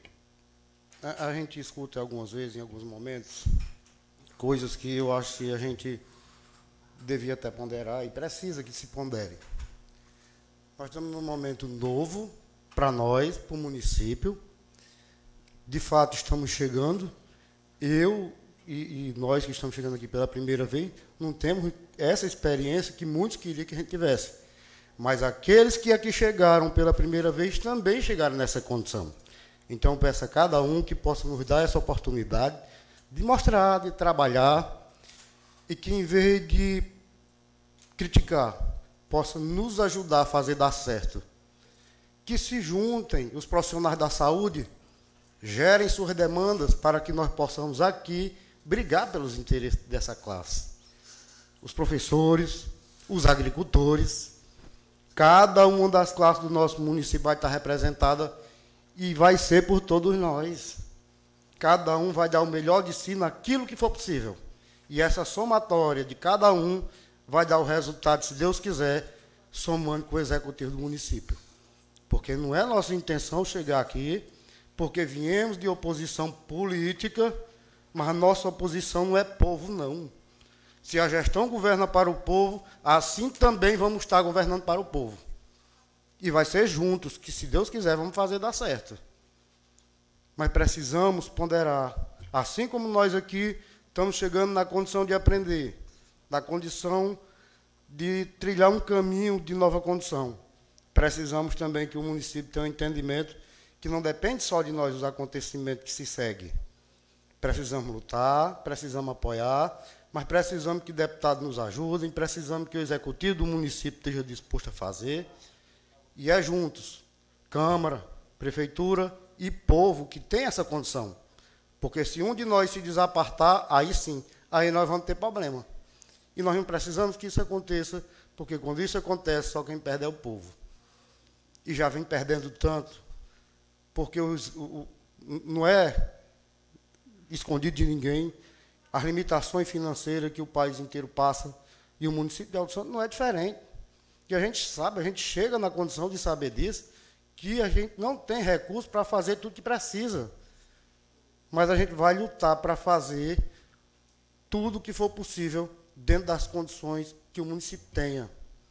a, a gente escuta algumas vezes, em alguns momentos, coisas que eu acho que a gente devia até ponderar e precisa que se pondere. Nós estamos num momento novo para nós, para o município. De fato, estamos chegando. Eu e, e nós que estamos chegando aqui pela primeira vez, não temos essa experiência que muitos queriam que a gente tivesse. Mas aqueles que aqui chegaram pela primeira vez também chegaram nessa condição. Então, peço a cada um que possa nos dar essa oportunidade de mostrar, de trabalhar, e que, em vez de criticar, possa nos ajudar a fazer dar certo. Que se juntem os profissionais da saúde, gerem suas demandas para que nós possamos aqui brigar pelos interesses dessa classe. Os professores, os agricultores, cada uma das classes do nosso município vai estar representada e vai ser por todos nós. Cada um vai dar o melhor de si naquilo que for possível. E essa somatória de cada um vai dar o resultado, se Deus quiser, somando com o executivo do município. Porque não é nossa intenção chegar aqui, porque viemos de oposição política, mas a nossa oposição não é povo, não. Se a gestão governa para o povo, assim também vamos estar governando para o povo. E vai ser juntos, que se Deus quiser, vamos fazer dar certo. Mas precisamos ponderar. Assim como nós aqui estamos chegando na condição de aprender, na condição de trilhar um caminho de nova condição. Precisamos também que o município tenha um entendimento que não depende só de nós os acontecimentos que se seguem. Precisamos lutar, precisamos apoiar, mas precisamos que deputados nos ajudem, precisamos que o executivo do município esteja disposto a fazer, e é juntos, Câmara, Prefeitura e povo que tem essa condição. Porque se um de nós se desapartar, aí sim, aí nós vamos ter problema. E nós não precisamos que isso aconteça, porque quando isso acontece, só quem perde é o povo. E já vem perdendo tanto, porque os, o, o, não é escondido de ninguém as limitações financeiras que o país inteiro passa, e o município de Alto Santo não é diferente. E a gente sabe, a gente chega na condição de saber disso, que a gente não tem recurso para fazer tudo que precisa. Mas a gente vai lutar para fazer tudo o que for possível dentro das condições que o município tenha.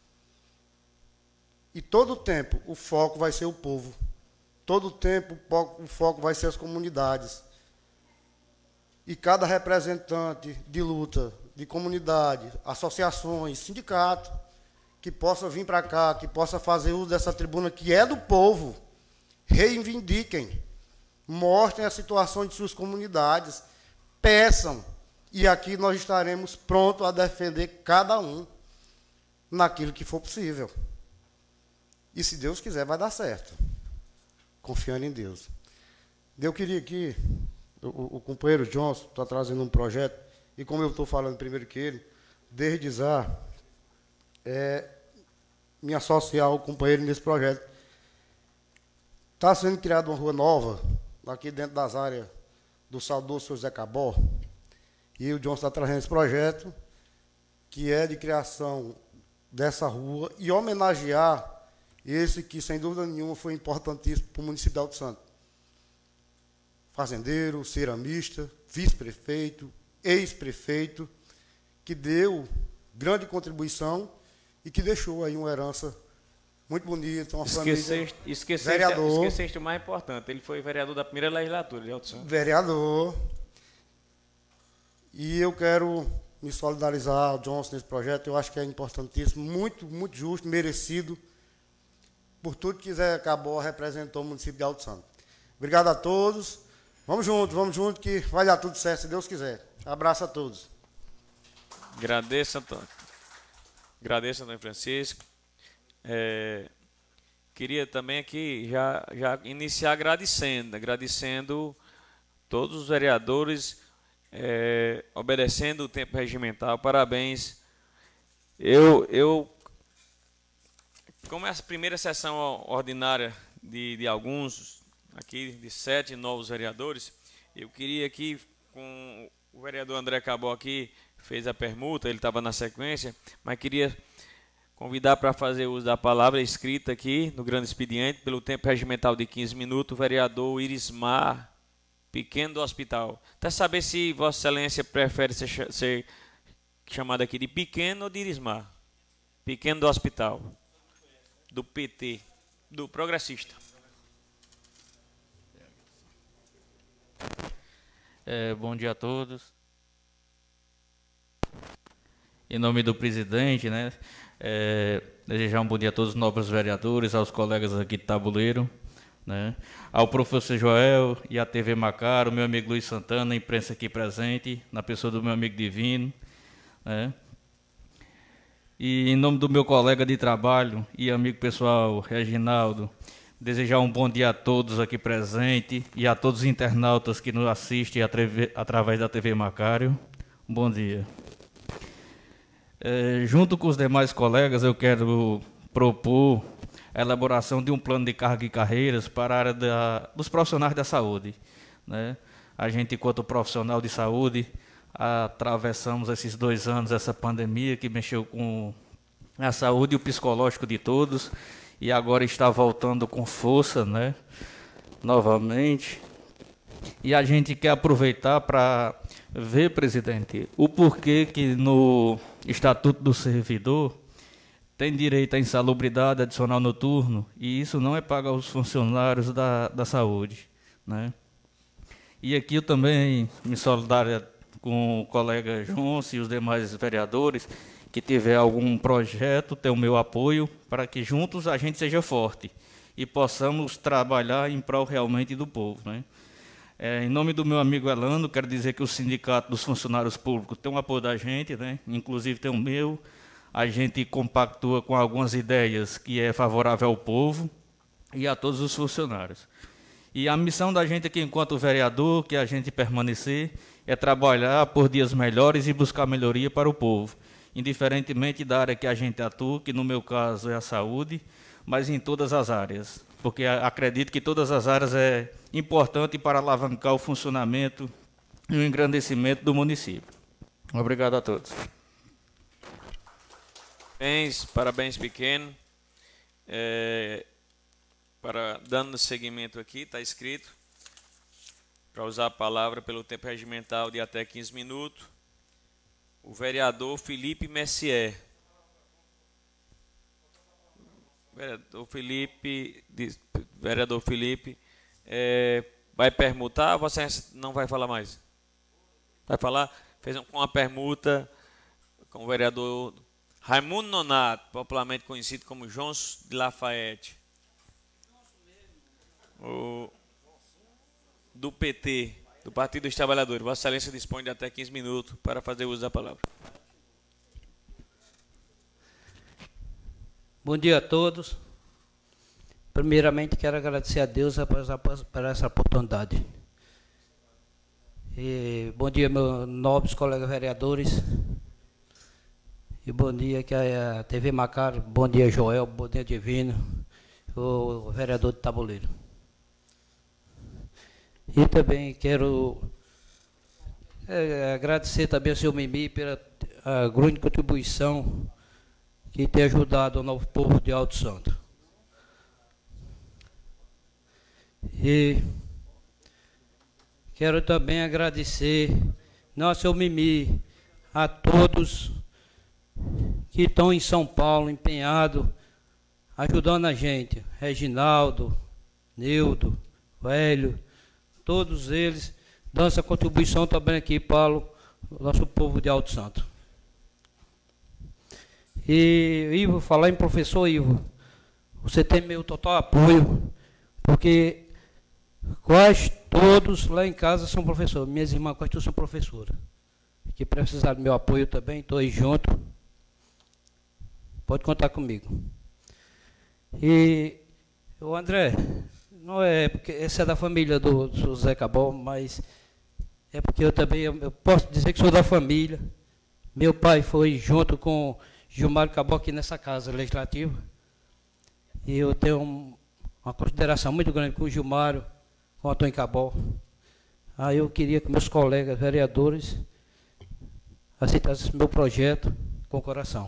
E todo o tempo o foco vai ser o povo. Todo o tempo o foco vai ser as comunidades. E cada representante de luta, de comunidade, associações, sindicato, que possa vir para cá, que possa fazer uso dessa tribuna que é do povo, reivindiquem, mostrem a situação de suas comunidades, peçam, e aqui nós estaremos prontos a defender cada um naquilo que for possível. E se Deus quiser, vai dar certo. Confiando em Deus. Eu queria aqui, o, o companheiro Johnson está trazendo um projeto, e como eu estou falando primeiro que ele, desde já, é, me associar ao companheiro nesse projeto. Está sendo criada uma rua nova, aqui dentro das áreas do saudoso senhor Zé Cabó, e o Johnson está trazendo esse projeto, que é de criação dessa rua, e homenagear esse que, sem dúvida nenhuma, foi importantíssimo para o município de Alto Santo. Fazendeiro, ceramista, vice-prefeito, ex-prefeito, que deu grande contribuição e que deixou aí uma herança muito bonita, uma Esqueceste, família... esqueceste, vereador, esqueceste o mais importante, ele foi vereador da primeira legislatura de Alto Santo. Vereador. E eu quero me solidarizar ao Johnson nesse projeto, eu acho que é importantíssimo, muito, muito justo, merecido, por tudo que Zé Cabó representou o município de Alto Santo. Obrigado a todos. Vamos junto, vamos junto, que vai dar tudo certo, se Deus quiser. Abraço a todos. Agradeço, Antônio. Agradeço, Antônio Francisco. É, queria também aqui já, já iniciar agradecendo, agradecendo todos os vereadores, é, obedecendo o tempo regimental. Parabéns. Eu, eu como é a primeira sessão ordinária de, de alguns, aqui de sete novos vereadores, eu queria aqui, com o vereador André Cabó aqui, fez a permuta, ele estava na sequência, mas queria convidar para fazer uso da palavra escrita aqui no grande expediente, pelo tempo regimental de quinze minutos, o vereador Irismar Pequeno do Hospital. Até saber se Vossa Excelência prefere ser, ser chamado aqui de Pequeno ou de Irismar. Pequeno do Hospital. Do P T, do Progressista. É, bom dia a todos. Em nome do presidente, né, é, desejar um bom dia a todos os nobres vereadores, aos colegas aqui de tabuleiro, né, ao professor Joel e à T V Macaro, meu amigo Luiz Santana, a imprensa aqui presente, na pessoa do meu amigo Divino, né. E em nome do meu colega de trabalho e amigo pessoal Reginaldo, desejar um bom dia a todos aqui presentes e a todos os internautas que nos assistem através da T V Macário. Um bom dia. É, junto com os demais colegas, eu quero propor a elaboração de um plano de carga e carreiras para a área da, dos profissionais da saúde, né? A gente, enquanto profissional de saúde, atravessamos esses dois anos, essa pandemia que mexeu com a saúde e o psicológico de todos, e agora está voltando com força, né, novamente. E a gente quer aproveitar para ver, presidente, o porquê que no Estatuto do Servidor tem direito à insalubridade adicional noturno, e isso não é pago aos funcionários da, da saúde, né? E aqui eu também me solidario com o colega João e os demais vereadores, que tiver algum projeto, tem o meu apoio, para que juntos a gente seja forte e possamos trabalhar em prol realmente do povo, né? É, em nome do meu amigo Elano, quero dizer que o Sindicato dos Funcionários Públicos tem o apoio da gente, né? Inclusive tem o meu. A gente compactua com algumas ideias que é favorável ao povo e a todos os funcionários. E a missão da gente aqui, enquanto vereador, que a gente permanecer, é trabalhar por dias melhores e buscar melhoria para o povo, indiferentemente da área que a gente atua, que no meu caso é a saúde, mas em todas as áreas, porque acredito que todas as áreas é importante para alavancar o funcionamento e o engrandecimento do município. Obrigado a todos. Parabéns, parabéns, Pequeno. É, para, dando seguimento aqui, está escrito, para usar a palavra pelo tempo regimental de até quinze minutos, o vereador Felipe Messier. Vereador Felipe, vereador Felipe, é, vai permutar ou você não vai falar mais? Vai falar? Fez uma permuta com o vereador Raimundo Nonato, popularmente conhecido como João de Lafayette, o, do P T, do Partido dos Trabalhadores. Vossa Excelência dispõe de até quinze minutos para fazer uso da palavra. Bom dia a todos. Primeiramente, quero agradecer a Deus por essa, por essa oportunidade. E, bom dia, meus nobres colegas vereadores. E bom dia que é a T V Macaro, bom dia Joel, bom dia Divino, o vereador de Tabuleiro. E também quero é, agradecer também ao senhor Mimi pela a grande contribuição que tem ajudado o novo povo de Alto Santo. E quero também agradecer, não ao senhor Mimi, a todos que estão em São Paulo, empenhados, ajudando a gente. Reginaldo, Neudo, Hélio, todos eles dão essa contribuição também aqui para o nosso povo de Alto Santo. E, Ivo, falar em professor Ivo, você tem meu total apoio, porque quase todos lá em casa são professores, minhas irmãs quase todas são professoras. Que precisar do meu apoio também, estou aí junto, pode contar comigo. E o André, não é porque esse é da família do, do José Cabal, mas é porque eu também eu posso dizer que sou da família. Meu pai foi junto com Gilmar Cabal aqui nessa casa legislativa. E eu tenho um, uma consideração muito grande com o Gilmar, com o Antônio Cabal. Aí eu queria que meus colegas vereadores aceitassem esse meu projeto com o coração.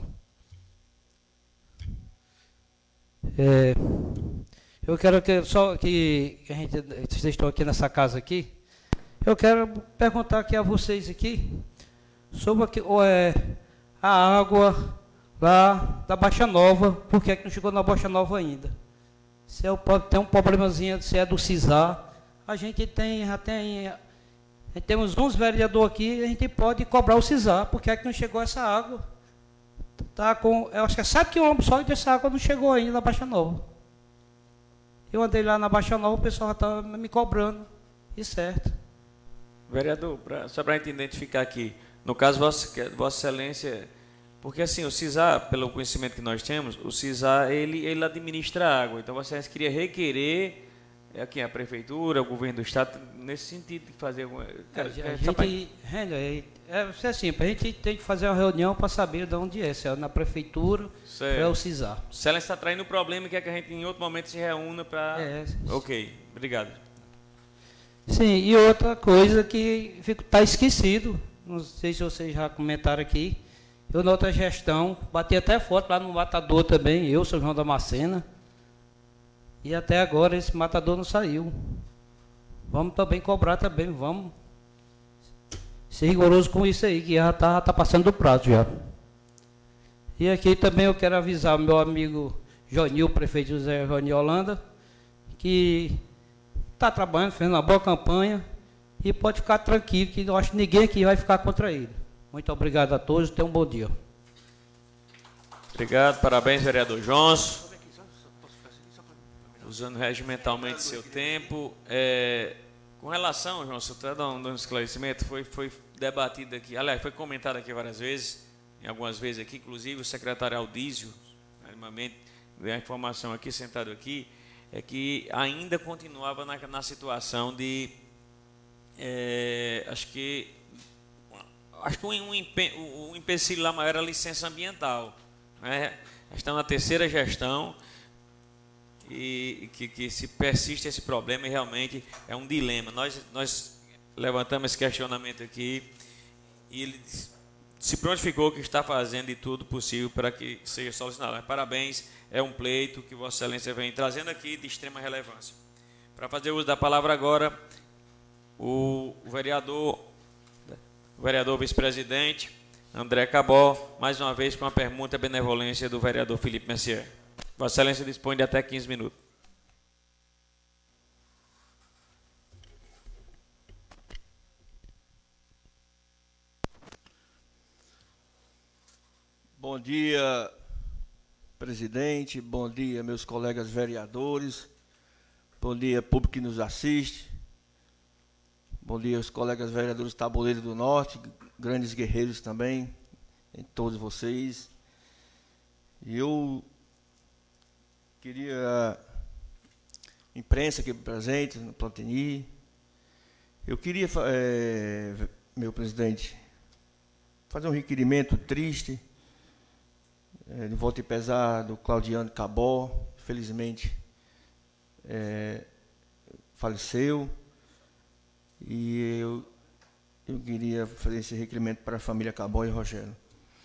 É, eu quero que só que a gente, vocês estão aqui nessa casa aqui, eu quero perguntar aqui a vocês aqui sobre aqui, é, a água lá da Baixa Nova, por que é que não chegou na Baixa Nova ainda? Se é, tem um problemazinho, se é do CISAR, a gente tem, já tem, temos uns vereadores aqui, a gente pode cobrar o CISAR, por que é que não chegou essa água? Tá com, eu acho que é sete quilômetros só e dessa água não chegou ainda na Baixa Nova. Eu andei lá na Baixa Nova, o pessoal já está me cobrando, e certo. Vereador, pra, só para a gente identificar aqui, no caso, Vossa, Vossa Excelência, porque assim, o CISAR, pelo conhecimento que nós temos, o CISAR, ele, ele administra a água, então Vossa Excelência queria requerer aqui a Prefeitura, o Governo do Estado, nesse sentido de fazer... É, a gente, é, é assim, a gente tem que fazer uma reunião para saber de onde é, se é na Prefeitura ou é o CISAR. O Excelência está traindo o problema e quer que a gente em outro momento se reúna para... É, ok, obrigado. Sim, e outra coisa que está esquecido, não sei se vocês já comentaram aqui, eu na outra gestão, bati até foto lá no matador também, eu, São João da Macena, e até agora esse matador não saiu. Vamos também cobrar também, vamos ser rigoroso com isso aí, que já está tá passando do prazo já. E aqui também eu quero avisar o meu amigo Jonil, prefeito José Rony Holanda, que está trabalhando, fazendo uma boa campanha, e pode ficar tranquilo, que eu acho que ninguém aqui vai ficar contra ele. Muito obrigado a todos, tenham um bom dia. Obrigado, parabéns, vereador Johnson. Usando regimentalmente seu tempo. É, com relação, João, só estou dando um esclarecimento, foi, foi debatido aqui, aliás, foi comentado aqui várias vezes, em algumas vezes aqui, inclusive o secretário Aldísio, animamente, deu a informação aqui, sentado aqui, é que ainda continuava na, na situação de, é, acho que, acho que um, um, um empecilho lá maior era a licença ambiental, né? Estamos na terceira gestão, e que, que se persiste esse problema e realmente é um dilema. Nós, nós levantamos esse questionamento aqui e ele se prontificou que está fazendo de tudo possível para que seja solucionado. Mas, parabéns, é um pleito que Vossa Excelência vem trazendo aqui de extrema relevância. Para fazer uso da palavra agora, o vereador, o vereador vice-presidente André Cabó, mais uma vez com a pergunta e benevolência do vereador Felipe Messier. Vossa Excelência dispõe de até quinze minutos. Bom dia, presidente. Bom dia, meus colegas vereadores. Bom dia, público que nos assiste. Bom dia, os colegas vereadores Tabuleiro do Norte, grandes guerreiros também, em todos vocês. Eu queria, imprensa aqui presente, no Plantini, eu queria, é, meu presidente, fazer um requerimento triste é, de volta e pesar do Claudiano Cabó, felizmente é, faleceu, e eu, eu queria fazer esse requerimento para a família Cabó e Rogério.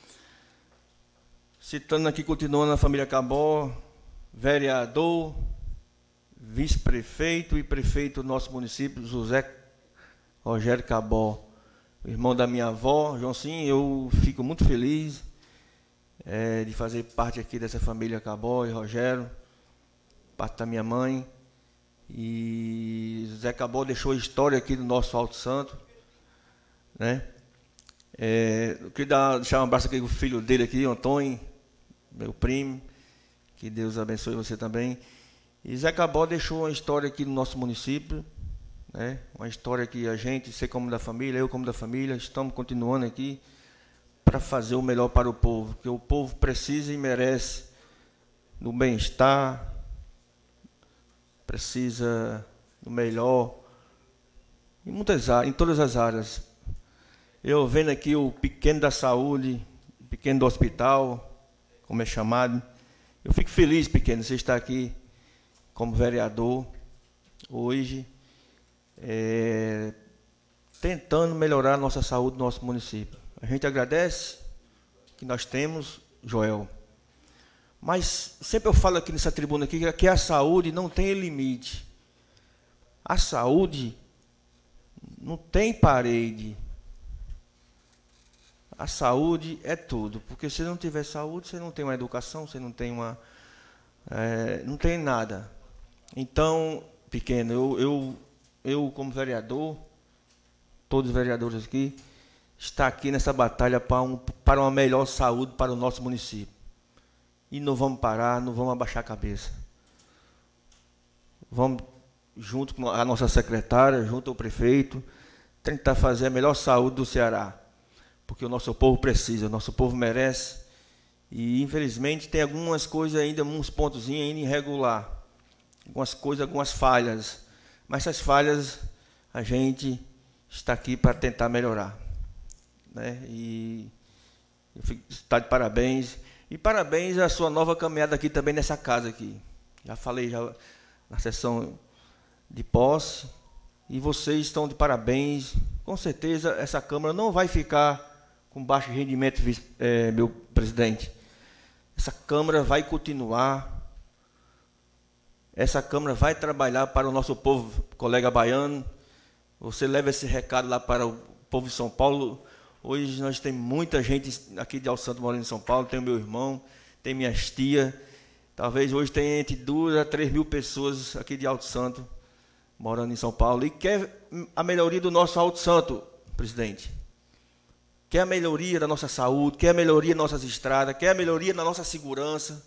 Citando aqui, continuando a família Cabó, vereador, vice-prefeito e prefeito do nosso município, José Rogério Cabó, irmão da minha avó, João Sim, eu fico muito feliz é, de fazer parte aqui dessa família Cabó e Rogério, parte da minha mãe. E José Cabó deixou a história aqui do nosso Alto Santo, né? É, eu queria dar, deixar um abraço aqui com o filho dele aqui, Antônio, meu primo, que Deus abençoe você também. E Zé Cabó deixou uma história aqui no nosso município, né? Uma história que a gente, você como da família, eu como da família, estamos continuando aqui para fazer o melhor para o povo, porque o povo precisa e merece do bem-estar, precisa do melhor em muitas áreas, em todas as áreas. Eu vendo aqui o pequeno da saúde, o pequeno do hospital, como é chamado, eu fico feliz, pequeno, você está aqui como vereador hoje, é, tentando melhorar a nossa saúde no nosso município. A gente agradece que nós temos, Joel, mas sempre eu falo aqui nessa tribuna aqui que a saúde não tem limite. A saúde não tem parede. A saúde é tudo, porque se não tiver saúde, você não tem uma educação, você não tem uma, é, não tem nada. Então, pequeno, eu, eu, eu como vereador, todos os vereadores aqui, está aqui nessa batalha para, um, para uma melhor saúde para o nosso município. E não vamos parar, não vamos abaixar a cabeça. Vamos, junto com a nossa secretária, junto ao prefeito, tentar fazer a melhor saúde do Ceará. Porque o nosso povo precisa, o nosso povo merece. E, infelizmente, tem algumas coisas ainda, uns pontozinhos ainda irregular. Algumas coisas, algumas falhas. Mas essas falhas, a gente está aqui para tentar melhorar. Né? E eu fico, está de parabéns. E parabéns à sua nova caminhada aqui também nessa casa aqui. Já falei já na sessão de posse. E vocês estão de parabéns. Com certeza essa Câmara não vai ficar com baixo rendimento, é, meu presidente. Essa Câmara vai continuar. Essa Câmara vai trabalhar para o nosso povo, colega baiano. Você leva esse recado lá para o povo de São Paulo. Hoje nós temos muita gente aqui de Alto Santo morando em São Paulo. Tem o meu irmão, tem minhas tias. Talvez hoje tenha entre duas a três mil pessoas aqui de Alto Santo morando em São Paulo. E quer a melhoria do nosso Alto Santo, presidente. Quer a melhoria da nossa saúde, quer a melhoria das nossas estradas, quer a melhoria da nossa segurança.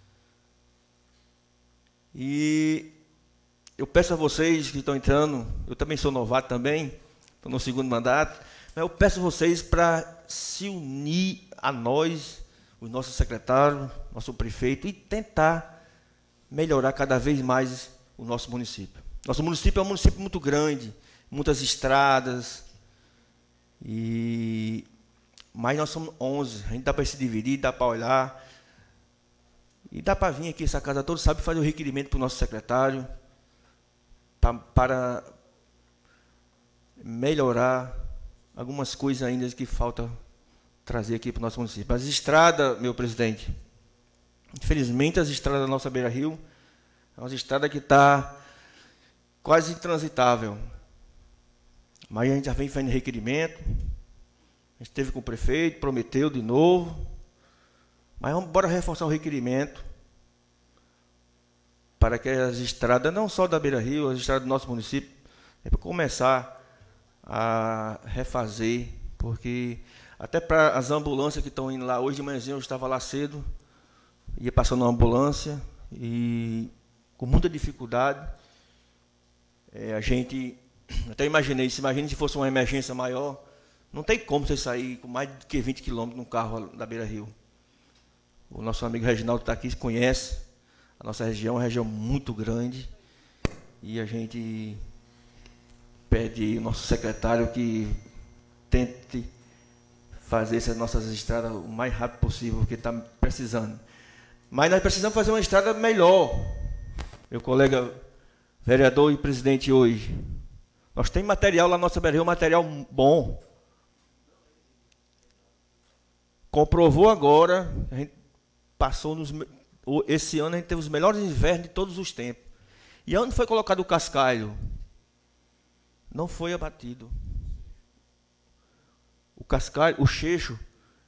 E eu peço a vocês que estão entrando, eu também sou novato também, estou no segundo mandato, mas eu peço a vocês para se unir a nós, os nossos secretários, nosso prefeito, e tentar melhorar cada vez mais o nosso município. Nosso município é um município muito grande, muitas estradas, e... mas nós somos onze, a gente dá para se dividir, dá para olhar, e dá para vir aqui essa casa toda, sabe, fazer o requerimento para o nosso secretário, pra, para melhorar algumas coisas ainda que falta trazer aqui para o nosso município. As estradas, meu presidente, infelizmente as estradas da nossa Beira-Rio, é uma estrada que está quase intransitável. Mas a gente já vem fazendo requerimento, a gente esteve com o prefeito, prometeu de novo, mas vamos bora reforçar o requerimento para que as estradas, não só da Beira-Rio, as estradas do nosso município, é para começar a refazer, porque até para as ambulâncias que estão indo lá, hoje de manhãzinha eu estava lá cedo, ia passando uma ambulância, e com muita dificuldade, é, a gente, até imaginei, se imagine se fosse uma emergência maior, não tem como você sair com mais de vinte quilômetros no carro da Beira-Rio. O nosso amigo Reginaldo está aqui, conhece a nossa região, é uma região muito grande, e a gente pede ao nosso secretário que tente fazer essas nossas estradas o mais rápido possível, porque está precisando. Mas nós precisamos fazer uma estrada melhor. Meu colega vereador e presidente hoje, nós temos material lá na nossa B R, um material bom. Comprovou agora, a gente passou nos, esse ano a gente teve os melhores invernos de todos os tempos. E onde foi colocado o cascalho? Não foi abatido. O cascalho, o cheixo,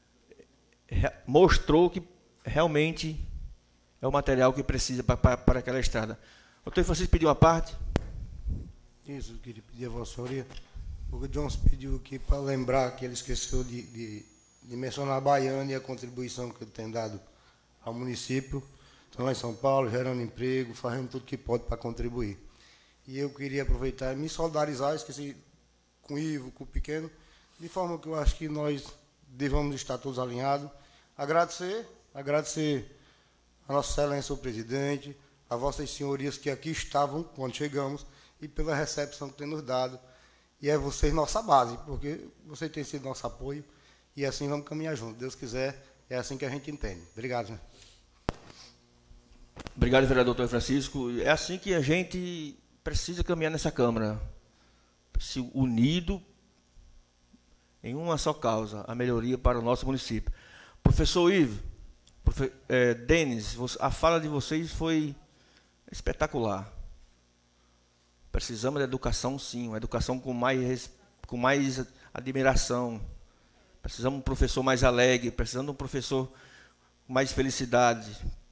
mostrou que realmente é o material que precisa para aquela estrada. O doutor Francisco pediu uma parte? Isso, eu queria pedir a Vossa Senhoria. O Jones pediu aqui para lembrar que ele esqueceu de, de, de mencionar a Baiana e a contribuição que ele tem dado ao município. Estão lá em São Paulo, gerando emprego, fazendo tudo que pode para contribuir. E eu queria aproveitar e me solidarizar, esqueci, com o Ivo, com o Pequeno, de forma que eu acho que nós devamos estar todos alinhados. Agradecer, agradecer a Nossa Excelência, o presidente, a vossas senhorias que aqui estavam quando chegamos e pela recepção que tem nos dado. E é vocês nossa base, porque vocês têm sido nosso apoio e assim vamos caminhar juntos. Deus quiser, é assim que a gente entende. Obrigado, né? Obrigado, vereador doutor Francisco. É assim que a gente precisa caminhar nessa Câmara. Se unido em uma só causa, a melhoria para o nosso município. Professor Ivo, profe, é, Denis, a fala de vocês foi espetacular. Precisamos de educação, sim, uma educação com mais, com mais admiração. Precisamos de um professor mais alegre, precisamos de um professor com mais felicidade.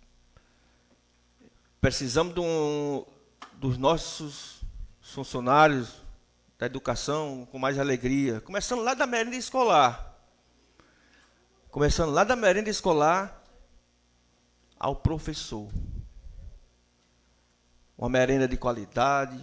Precisamos de um, dos nossos funcionários da educação com mais alegria. Começando lá da merenda escolar. Começando lá da merenda escolar ao professor. Uma merenda de qualidade.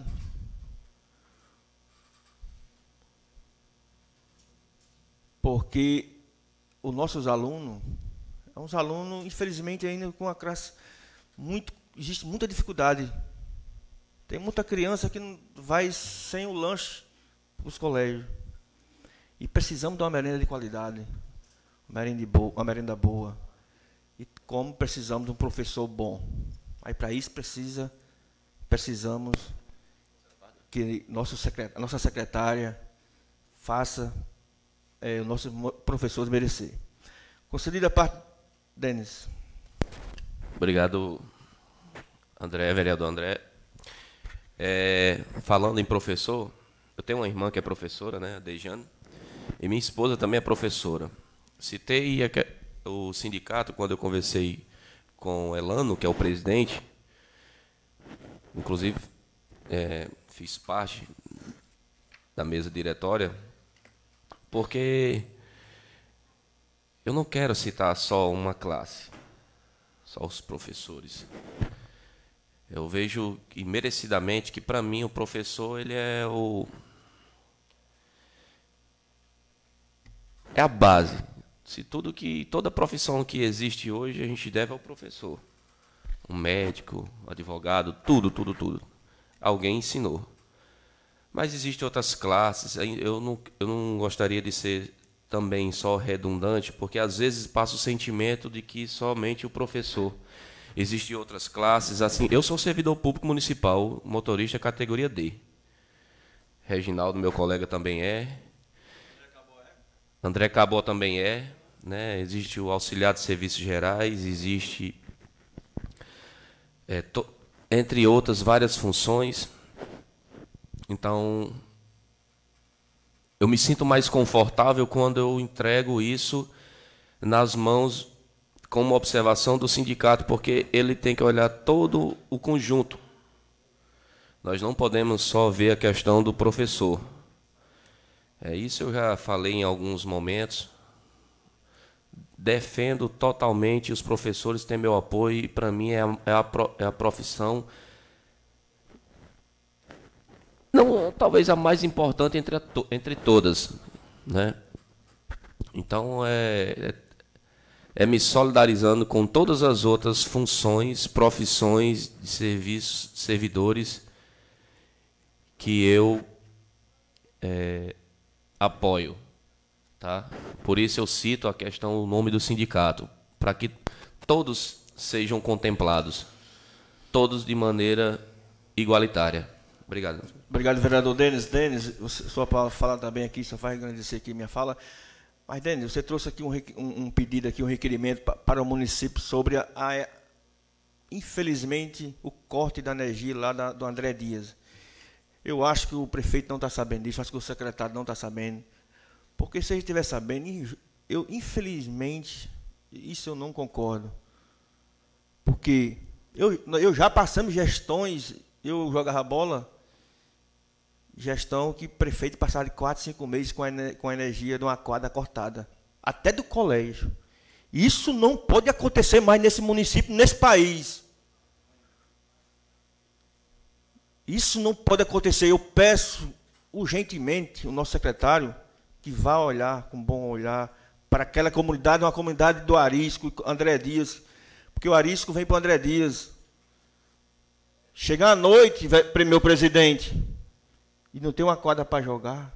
Porque os nossos alunos, é uns alunos, infelizmente, ainda com a classe muito, existe muita dificuldade. Tem muita criança que vai sem o lanche para os colégios. E precisamos de uma merenda de qualidade, uma merenda boa, uma merenda boa. E como precisamos de um professor bom. Aí para isso precisa, precisamos que nosso secretário, a nossa secretária faça é, o nosso professor merecer. Concedida a parte, Denis. Obrigado, André, vereador André. É, falando em professor, eu tenho uma irmã que é professora, né, a Dejane, e minha esposa também é professora. Citei o sindicato quando eu conversei com o Elano, que é o presidente, inclusive é, fiz parte da mesa diretória, porque eu não quero citar só uma classe, só os professores. Eu vejo que, merecidamente, que para mim o professor ele é o é a base. Se tudo que toda profissão que existe hoje a gente deve ao professor, um médico, um advogado, tudo, tudo, tudo. Alguém ensinou. Mas existem outras classes. Eu não, eu não gostaria de ser também só redundante, porque às vezes passa o sentimento de que somente o professor. Existem outras classes, assim, eu sou servidor público municipal, motorista categoria D. Reginaldo, meu colega, também é. André Cabó também é, né? Existe o auxiliar de serviços gerais, existe, é, to, entre outras, várias funções. Então, eu me sinto mais confortável quando eu entrego isso nas mãos como observação do sindicato, porque ele tem que olhar todo o conjunto. Nós não podemos só ver a questão do professor. É, isso eu já falei em alguns momentos. Defendo totalmente, os professores têm meu apoio, e para mim é a, é, a, é a profissão, não, talvez a mais importante entre, a, entre todas, né? Então, é, é, é me solidarizando com todas as outras funções, profissões de serviços, servidores, que eu é, apoio. tá? Por isso eu cito a questão, o nome do sindicato, para que todos sejam contemplados, todos de maneira igualitária. Obrigado. Obrigado, vereador Denis. Denis, sua fala também aqui, só faz agradecer aqui minha fala. Mas, Denis, você trouxe aqui um, um pedido, aqui, um requerimento para o município sobre, a, a, infelizmente, o corte da energia lá da, do André Dias. Eu acho que o prefeito não está sabendo disso, acho que o secretário não está sabendo. Porque se ele estiver sabendo, eu, infelizmente, isso eu não concordo. Porque eu, eu já passamos gestões, eu jogava bola, gestão que prefeito passava de quatro, cinco meses com a, com a energia de uma quadra cortada, até do colégio. Isso não pode acontecer mais nesse município, nesse país. Isso não pode acontecer. Eu peço urgentemente o nosso secretário que vá olhar com bom olhar para aquela comunidade, uma comunidade do Arisco, André Dias, porque o Arisco vem para o André Dias. Chegar à noite, meu presidente, e não tem uma quadra para jogar.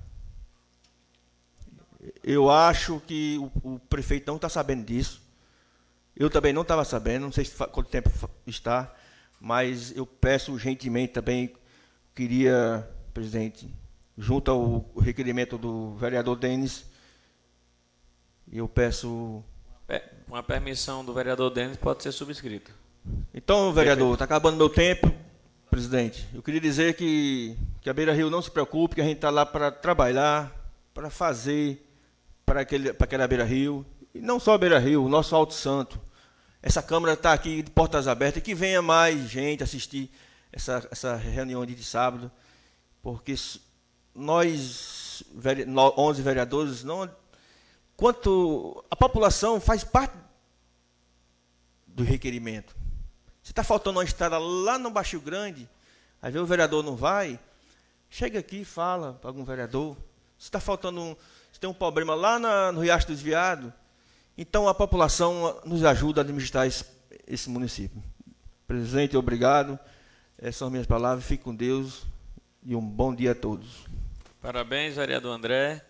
Eu acho que o, o prefeito não está sabendo disso. Eu também não estava sabendo, não sei se, quanto tempo está, mas eu peço urgentemente também, queria, presidente, junto ao requerimento do vereador Denis, eu peço... Com a permissão do vereador Denis, pode ser subscrito. Então, vereador, está acabando meu tempo, presidente. Eu queria dizer que, que a Beira Rio não se preocupe, que a gente está lá para trabalhar, para fazer para, aquele, para aquela Beira Rio, e não só a Beira Rio, o nosso Alto Santo. Essa Câmara está aqui de portas abertas, que venha mais gente assistir essa, essa reunião de sábado, porque nós, onze vereadores, não, quanto a população faz parte do requerimento. Se está faltando uma estrada lá no Baixo Grande, aí vê o vereador não vai, chega aqui e fala para algum vereador. Se está faltando, um, se tem um problema lá na, no Riacho dos Veados, então a população nos ajuda a administrar esse, esse município. Presidente, obrigado. Essas são as minhas palavras. Fique com Deus e um bom dia a todos. Parabéns, vereador André.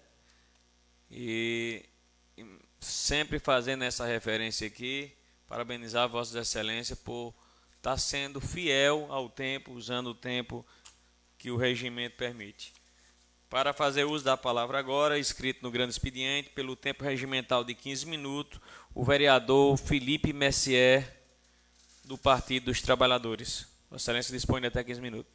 E sempre fazendo essa referência aqui, parabenizar Vossas Excelências por estar sendo fiel ao tempo, usando o tempo que o regimento permite. Para fazer uso da palavra agora, escrito no grande expediente, pelo tempo regimental de quinze minutos, o vereador Felipe Messier, do Partido dos Trabalhadores. Vossa Excelência dispõe de até quinze minutos.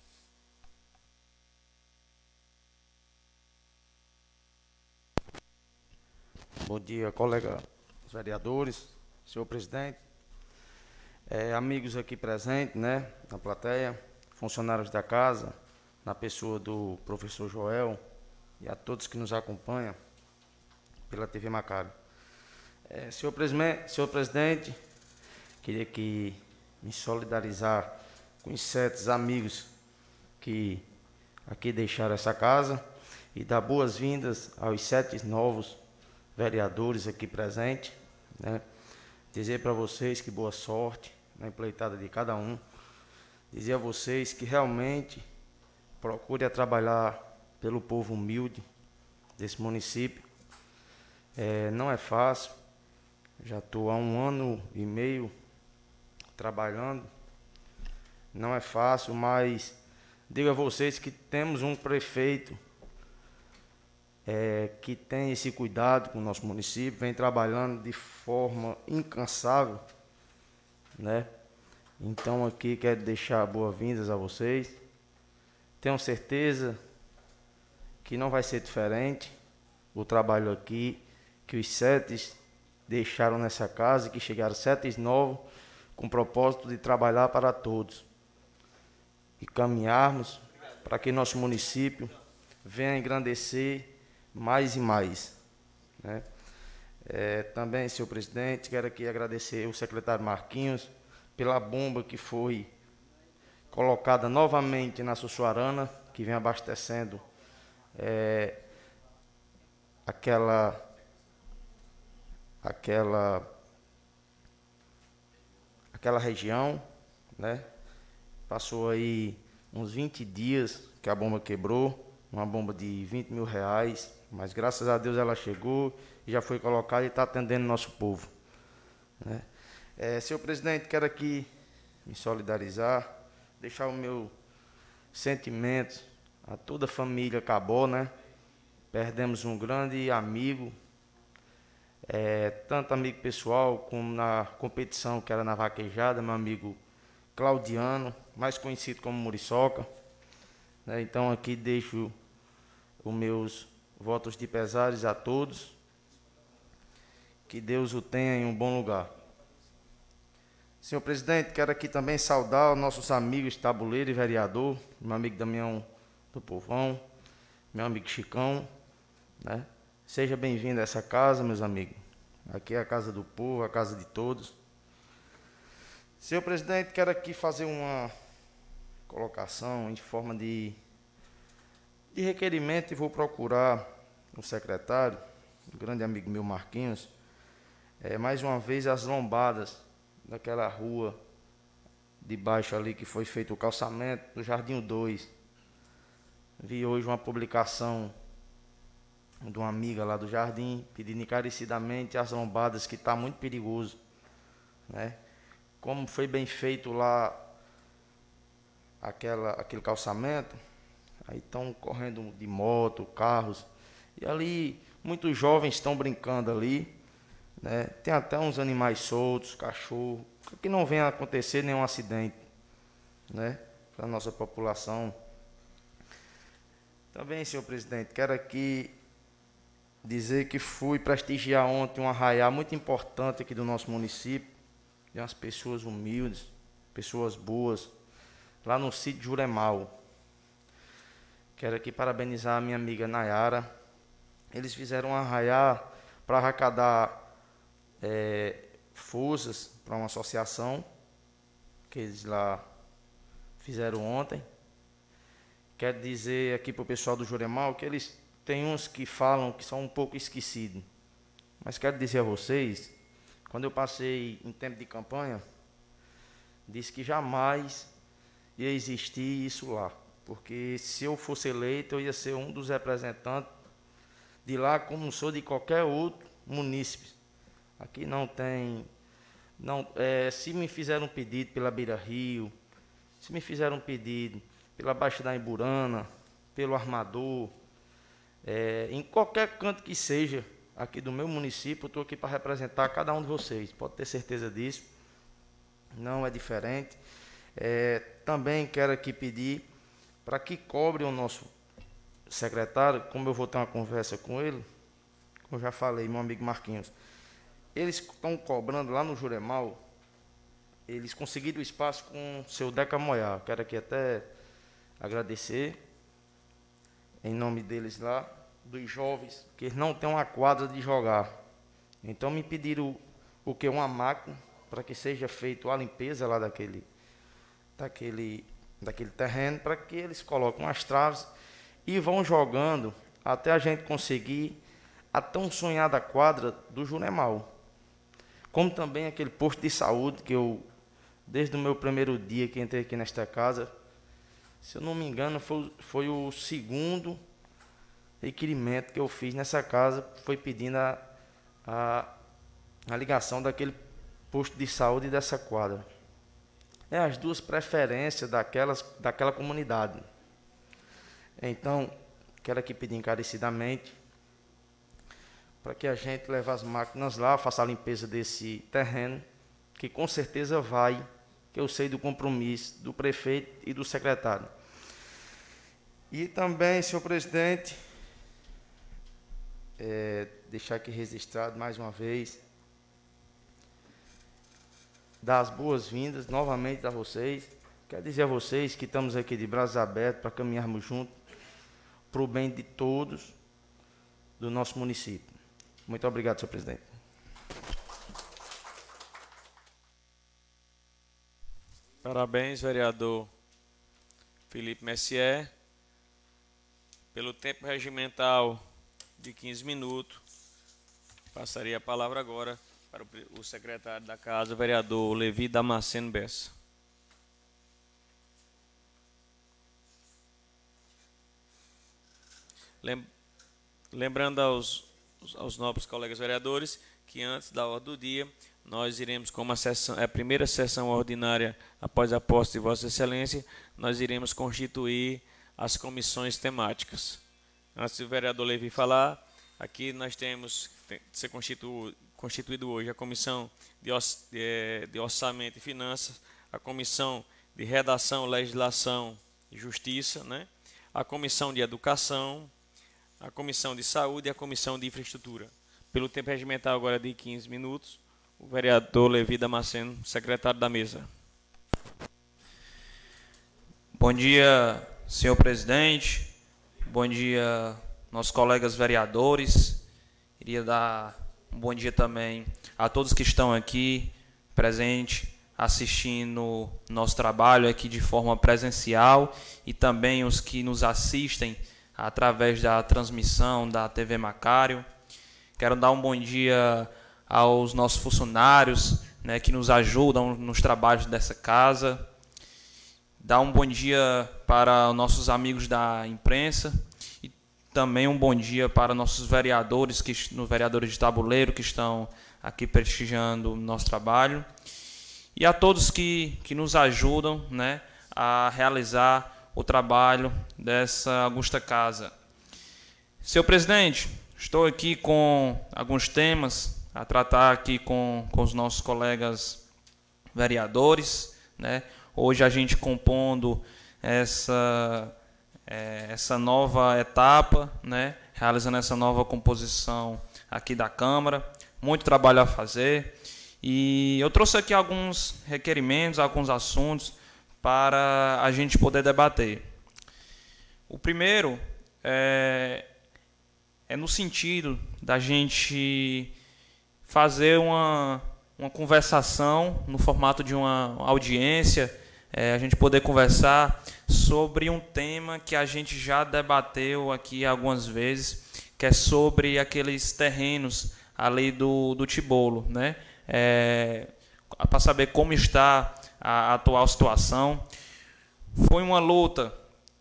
Bom dia, colegas vereadores, senhor presidente, é, amigos aqui presentes, né, na plateia, funcionários da casa, na pessoa do professor Joel e a todos que nos acompanham pela T V Macário. É, senhor, presidente, senhor presidente, queria que me solidarizar com os sete amigos que aqui deixaram essa casa e dar boas-vindas aos sete novos vereadores aqui presentes, né? Dizer para vocês que boa sorte na empreitada de cada um. Dizer a vocês que realmente procure a trabalhar pelo povo humilde desse município. É, não é fácil, já estou há um ano e meio trabalhando, não é fácil, mas digo a vocês que temos um prefeito é, que tem esse cuidado com o nosso município, vem trabalhando de forma incansável, né? Então aqui quero deixar boas-vindas a vocês. Tenho certeza que não vai ser diferente o trabalho aqui, que os sete deixaram nessa casa, que chegaram sete novos, com o propósito de trabalhar para todos e caminharmos para que nosso município venha engrandecer mais e mais, né? É, também, senhor presidente, quero aqui agradecer ao secretário Marquinhos pela bomba que foi colocada novamente na Sussuarana, que vem abastecendo é, aquela aquela aquela região, né? Passou aí uns vinte dias que a bomba quebrou, uma bomba de vinte mil reais, mas graças a Deus ela chegou e já foi colocada e está atendendo nosso povo, né? É, senhor presidente, quero aqui me solidarizar, deixar o meu sentimento a toda a família Cabó, né? Perdemos um grande amigo, é, tanto amigo pessoal como na competição que era na vaquejada, meu amigo Claudiano, mais conhecido como Muriçoca, né? Então aqui deixo os meus votos de pesares a todos, que Deus o tenha em um bom lugar. Senhor presidente, quero aqui também saudar os nossos amigos tabuleiro e vereador, meu amigo Damião do Povão, meu amigo Chicão, né? Seja bem-vindo a essa casa, meus amigos. Aqui é a casa do povo, a casa de todos. Senhor presidente, quero aqui fazer uma colocação em forma de, de requerimento e vou procurar o secretário, um grande amigo meu, Marquinhos, é, mais uma vez as lombadas daquela rua de baixo ali que foi feito o calçamento do Jardim dois. Vi hoje uma publicação de uma amiga lá do Jardim pedindo encarecidamente as lombadas, que está muito perigoso, né? Como foi bem feito lá aquela, aquele calçamento, aí estão correndo de moto, carros, e ali muitos jovens estão brincando ali, né? Tem até uns animais soltos, cachorro, que não venha acontecer nenhum acidente, né, para a nossa população. Também, senhor presidente, quero aqui dizer que fui prestigiar ontem um arraiá muito importante aqui do nosso município, de umas pessoas humildes, pessoas boas, lá no sítio Juremal. Quero aqui parabenizar a minha amiga Nayara. Eles fizeram um arraiá para arrecadar é, forças para uma associação que eles lá fizeram ontem. Quero dizer aqui para o pessoal do Juremal que eles têm uns que falam que são um pouco esquecidos, mas quero dizer a vocês, quando eu passei em tempo de campanha, disse que jamais ia existir isso lá, porque se eu fosse eleito eu ia ser um dos representantes de lá, como sou de qualquer outro munícipe. Aqui não tem, não, é, se me fizeram um pedido pela Beira Rio, se me fizeram um pedido pela Baixa da Imburana, pelo Armador, é, em qualquer canto que seja aqui do meu município, eu estou aqui para representar cada um de vocês, pode ter certeza disso, não é diferente. É, também quero aqui pedir para que cobre o nosso secretário, como eu vou ter uma conversa com ele, como eu já falei, meu amigo Marquinhos, eles estão cobrando lá no Juremal, eles conseguiram o espaço com o seu Deca Moyá. Quero aqui até agradecer, em nome deles lá, dos jovens, que eles não têm uma quadra de jogar. Então me pediram o que? Uma máquina, para que seja feita a limpeza lá daquele, daquele, daquele terreno, para que eles coloquem as traves e vão jogando até a gente conseguir a tão sonhada quadra do Juremal. Como também aquele posto de saúde que eu, desde o meu primeiro dia que entrei aqui nesta casa, se eu não me engano, foi, foi o segundo requerimento que eu fiz nessa casa, foi pedindo a, a, a ligação daquele posto de saúde e dessa quadra. É as duas preferências daquelas, daquela comunidade. Então, quero aqui pedir encarecidamente para que a gente leve as máquinas lá, faça a limpeza desse terreno, que com certeza vai, que eu sei do compromisso do prefeito e do secretário. E também, senhor presidente, é, deixar aqui registrado mais uma vez, dar as boas-vindas novamente a vocês. Quero dizer a vocês que estamos aqui de braços abertos para caminharmos juntos para o bem de todos do nosso município. Muito obrigado, senhor presidente. Parabéns, vereador Felipe Messier, pelo tempo regimental de quinze minutos. Passaria a palavra agora para o secretário da Casa, o vereador Levi Damasceno Bessa. Lem lembrando aos, aos nobres colegas vereadores que antes da ordem do dia, nós iremos, como a, sessão, a primeira sessão ordinária após a posse de Vossa Excelência, nós iremos constituir as comissões temáticas. Antes do vereador Levi falar, aqui nós temos tem, de ser constitu, constituído hoje a Comissão de, de, de Orçamento e Finanças, a Comissão de Redação, Legislação e Justiça, né? A Comissão de Educação, a Comissão de Saúde e a Comissão de Infraestrutura. Pelo tempo regimental agora de quinze minutos, o vereador Levi Damasceno, secretário da mesa. Bom dia, senhor presidente. Bom dia, nossos colegas vereadores. Queria dar um bom dia também a todos que estão aqui presentes, assistindo nosso trabalho aqui de forma presencial e também os que nos assistem através da transmissão da T V Macário. Quero dar um bom dia aos nossos funcionários, né, que nos ajudam nos trabalhos dessa casa. Dar um bom dia para nossos amigos da imprensa e também um bom dia para nossos vereadores, que, nos vereadores de tabuleiro que estão aqui prestigiando o nosso trabalho. E a todos que, que nos ajudam, né, a realizar o trabalho dessa augusta casa. Senhor presidente, estou aqui com alguns temas a tratar aqui com, com os nossos colegas vereadores, né? Hoje a gente compondo essa, é, essa nova etapa, né? Realizando essa nova composição aqui da Câmara. Muito trabalho a fazer. E eu trouxe aqui alguns requerimentos, alguns assuntos para a gente poder debater. O primeiro é, é no sentido da gente fazer uma, uma conversação no formato de uma audiência, é, a gente poder conversar sobre um tema que a gente já debateu aqui algumas vezes, que é sobre aqueles terrenos ali do, do Tibolo, né? É, para saber como está a atual situação. Foi uma luta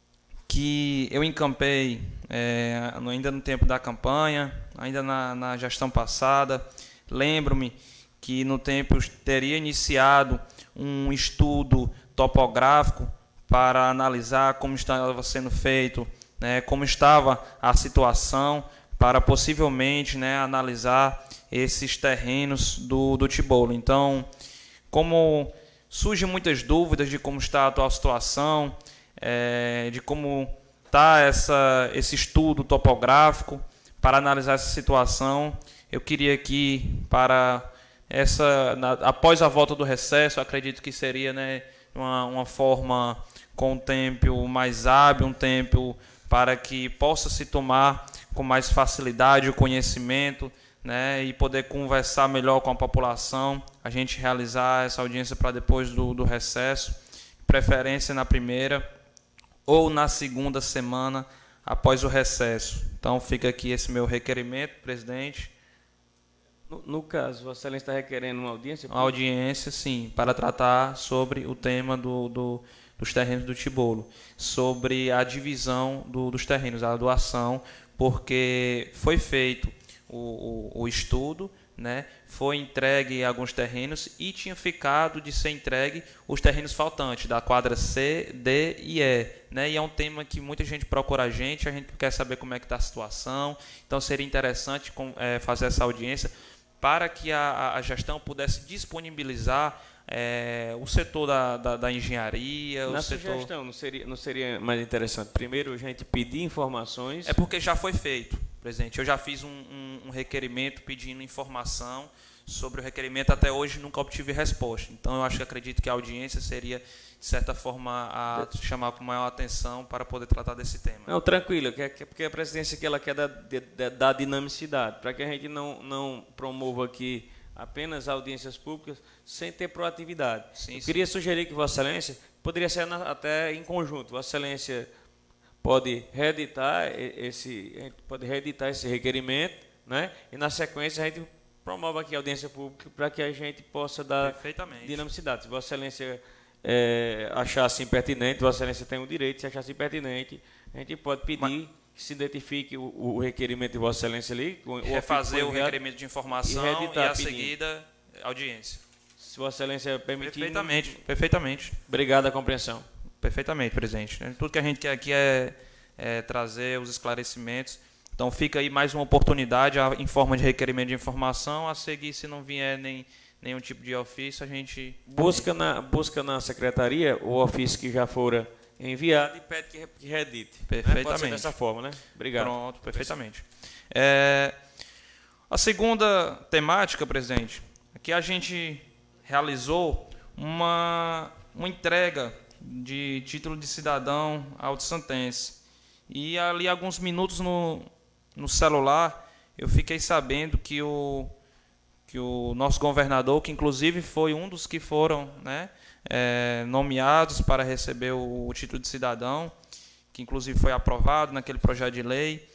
que eu encampei é, ainda no tempo da campanha, ainda na, na gestão passada. Lembro-me que no tempo eu teria iniciado um estudo topográfico para analisar como estava sendo feito, né, como estava a situação, para possivelmente, né, analisar esses terrenos do, do Tibolo. Então, como surgem muitas dúvidas de como está a atual situação, é, de como está essa, esse estudo topográfico para analisar essa situação, eu queria aqui, para essa, na, após a volta do recesso, acredito que seria, né, uma, uma forma com um tempo mais hábil, um tempo para que possa se tomar com mais facilidade o conhecimento, né, e poder conversar melhor com a população, a gente realizar essa audiência para depois do, do recesso, preferência na primeira ou na segunda semana após o recesso. Então fica aqui esse meu requerimento, presidente. No, no caso, Vossa Excelência está requerendo uma audiência? Uma audiência, sim, para tratar sobre o tema do, do, dos terrenos do Tibolo, sobre a divisão do, dos terrenos, a doação, porque foi feito o, o, o estudo, né, foi entregue alguns terrenos e tinha ficado de ser entregue os terrenos faltantes, da quadra C, D e E. Né, e é um tema que muita gente procura a gente, a gente quer saber como é que está a situação, então seria interessante com, é, fazer essa audiência para que a, a gestão pudesse disponibilizar é, o setor da, da, da engenharia. Na o setor... sugestão, não seria, não seria mais interessante primeiro a gente pedir informações? É porque já foi feito, presidente. Eu já fiz um, um, um requerimento pedindo informação sobre o requerimento, até hoje nunca obtive resposta. Então eu acho que acredito que a audiência seria, de certa forma, a chamar com maior atenção para poder tratar desse tema. Não, tranquilo, que é porque a presidência que ela quer dar, dar dinamicidade, para que a gente não, não promova aqui apenas audiências públicas sem ter proatividade. Sim, eu sim. queria sugerir que Vossa Excelência, poderia ser na, até em conjunto, Vossa Excelência pode reeditar esse, a gente pode reeditar esse requerimento, né? E na sequência a gente promove aqui a audiência pública para que a gente possa dar dinamicidade. Se Vossa Excelência é, achar assim pertinente, Vossa Excelência tem o direito, se achar assim pertinente, a gente pode pedir Mas... que se identifique o, o requerimento de Vossa Excelência ali. Refazer o, o requerimento de informação e, e a pedindo. seguida audiência. Se Vossa Excelência permitir. Perfeitamente, perfeitamente. Obrigado a compreensão. Perfeitamente, presidente. Tudo que a gente quer aqui é, é trazer os esclarecimentos. Então fica aí mais uma oportunidade em forma de requerimento de informação. A seguir, se não vier nem, nenhum tipo de ofício, a gente... Busca na, busca na secretaria o ofício que já fora enviado e pede que, que redite. Perfeitamente. Né? Pode ser dessa forma, né? Obrigado. Pronto, perfeitamente. É, a segunda temática, presidente, é que a gente realizou uma, uma entrega de título de cidadão alto-santense. E ali, alguns minutos no, no celular, eu fiquei sabendo que o, que o nosso governador, que inclusive foi um dos que foram, né, é, nomeados para receber o, o título de cidadão, que inclusive foi aprovado naquele projeto de lei,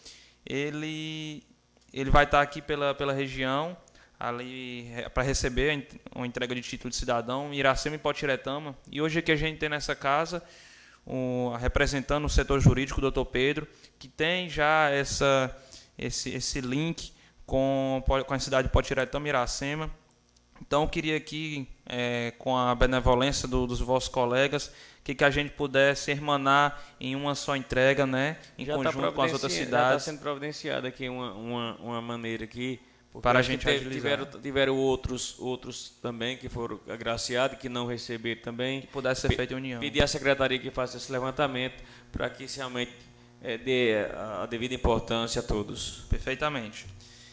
ele, ele vai estar aqui pela, pela região, ali para receber uma entrega de título de cidadão, Iracema e Potiretama. E hoje aqui a gente tem nessa casa, um, representando o setor jurídico, o doutor Pedro, que tem já essa, esse, esse link com, com a cidade de Potiretama e Iracema. Então eu queria aqui, é, com a benevolência do, dos vossos colegas, que, que a gente pudesse hermanar em uma só entrega, né, em já conjunto tá com as outras cidades. Já está sendo providenciada aqui uma, uma, uma maneira aqui, para a gente teve, tiveram, tiveram outros, outros também que foram agraciados, que não receberam também. Que pudesse ser feita em união. Pedir à secretaria que faça esse levantamento para que realmente é, dê a devida importância a todos. Perfeitamente.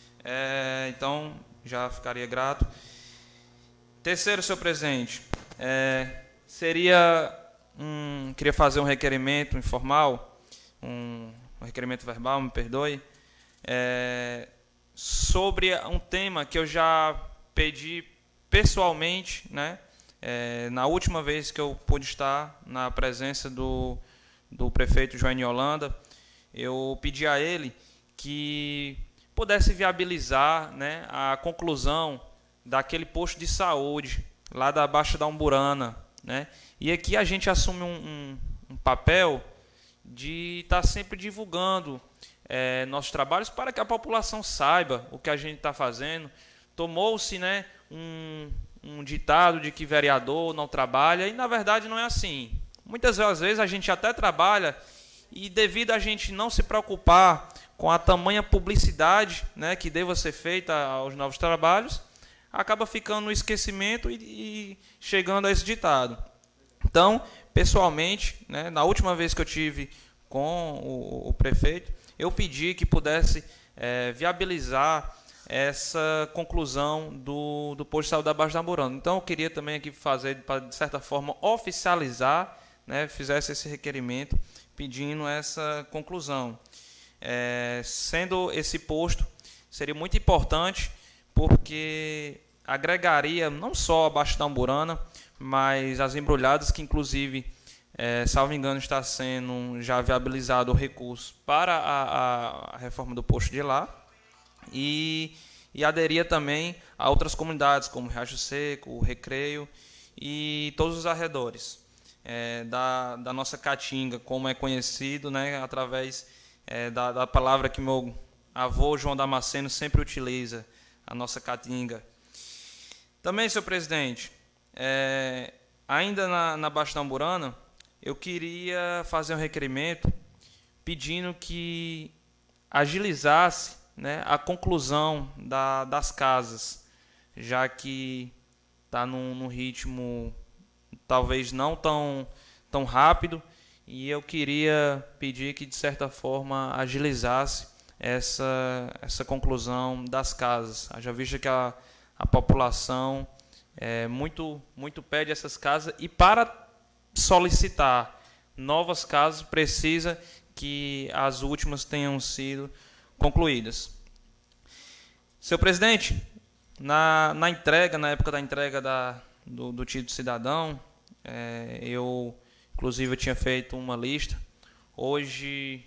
É, então, já ficaria grato. Terceiro, senhor presidente, é, seria um, queria fazer um requerimento informal, um, um requerimento verbal, me perdoe, é, sobre um tema que eu já pedi pessoalmente, né, é, na última vez que eu pude estar na presença do, do prefeito Joênio Holanda, eu pedi a ele que pudesse viabilizar, né, a conclusão daquele posto de saúde lá da Baixa da Umburana, né? E aqui a gente assume um, um, um papel de estar sempre divulgando é, nossos trabalhos para que a população saiba o que a gente está fazendo. Tomou-se, né, um, um ditado de que vereador não trabalha, e na verdade não é assim. Muitas vezes a gente até trabalha e, devido a gente não se preocupar com a tamanha publicidade, né, que deva ser feita aos novos trabalhos, acaba ficando no esquecimento e, e chegando a esse ditado. Então, pessoalmente, né, na última vez que eu tive com o, o prefeito, eu pedi que pudesse é, viabilizar essa conclusão do, do posto de saúde da Baixa da Umburana. Então, eu queria também aqui fazer, para, de certa forma, oficializar, né, fizesse esse requerimento pedindo essa conclusão. É, sendo esse posto, seria muito importante, porque agregaria não só a Baixa da Umburana, mas as Embrulhadas, que inclusive, é, salvo engano, está sendo já viabilizado o recurso para a, a reforma do posto de lá, e, e aderia também a outras comunidades, como Riacho Seco, o Recreio e todos os arredores é, da, da nossa Caatinga, como é conhecido, né, através é, da, da palavra que meu avô João Damasceno sempre utiliza, a nossa Caatinga. Também, senhor presidente, é, ainda na, na Baixa da Umburana, eu queria fazer um requerimento pedindo que agilizasse, né, a conclusão da, das casas, já que está num, num ritmo talvez não tão, tão rápido, e eu queria pedir que, de certa forma, agilizasse essa, essa conclusão das casas. Já visto que a, a população é, muito, muito pede essas casas, e para solicitar novas casas precisa que as últimas tenham sido concluídas. Senhor presidente, na, na entrega, na época da entrega da, do, do título de cidadão, é, eu, inclusive, eu tinha feito uma lista. Hoje...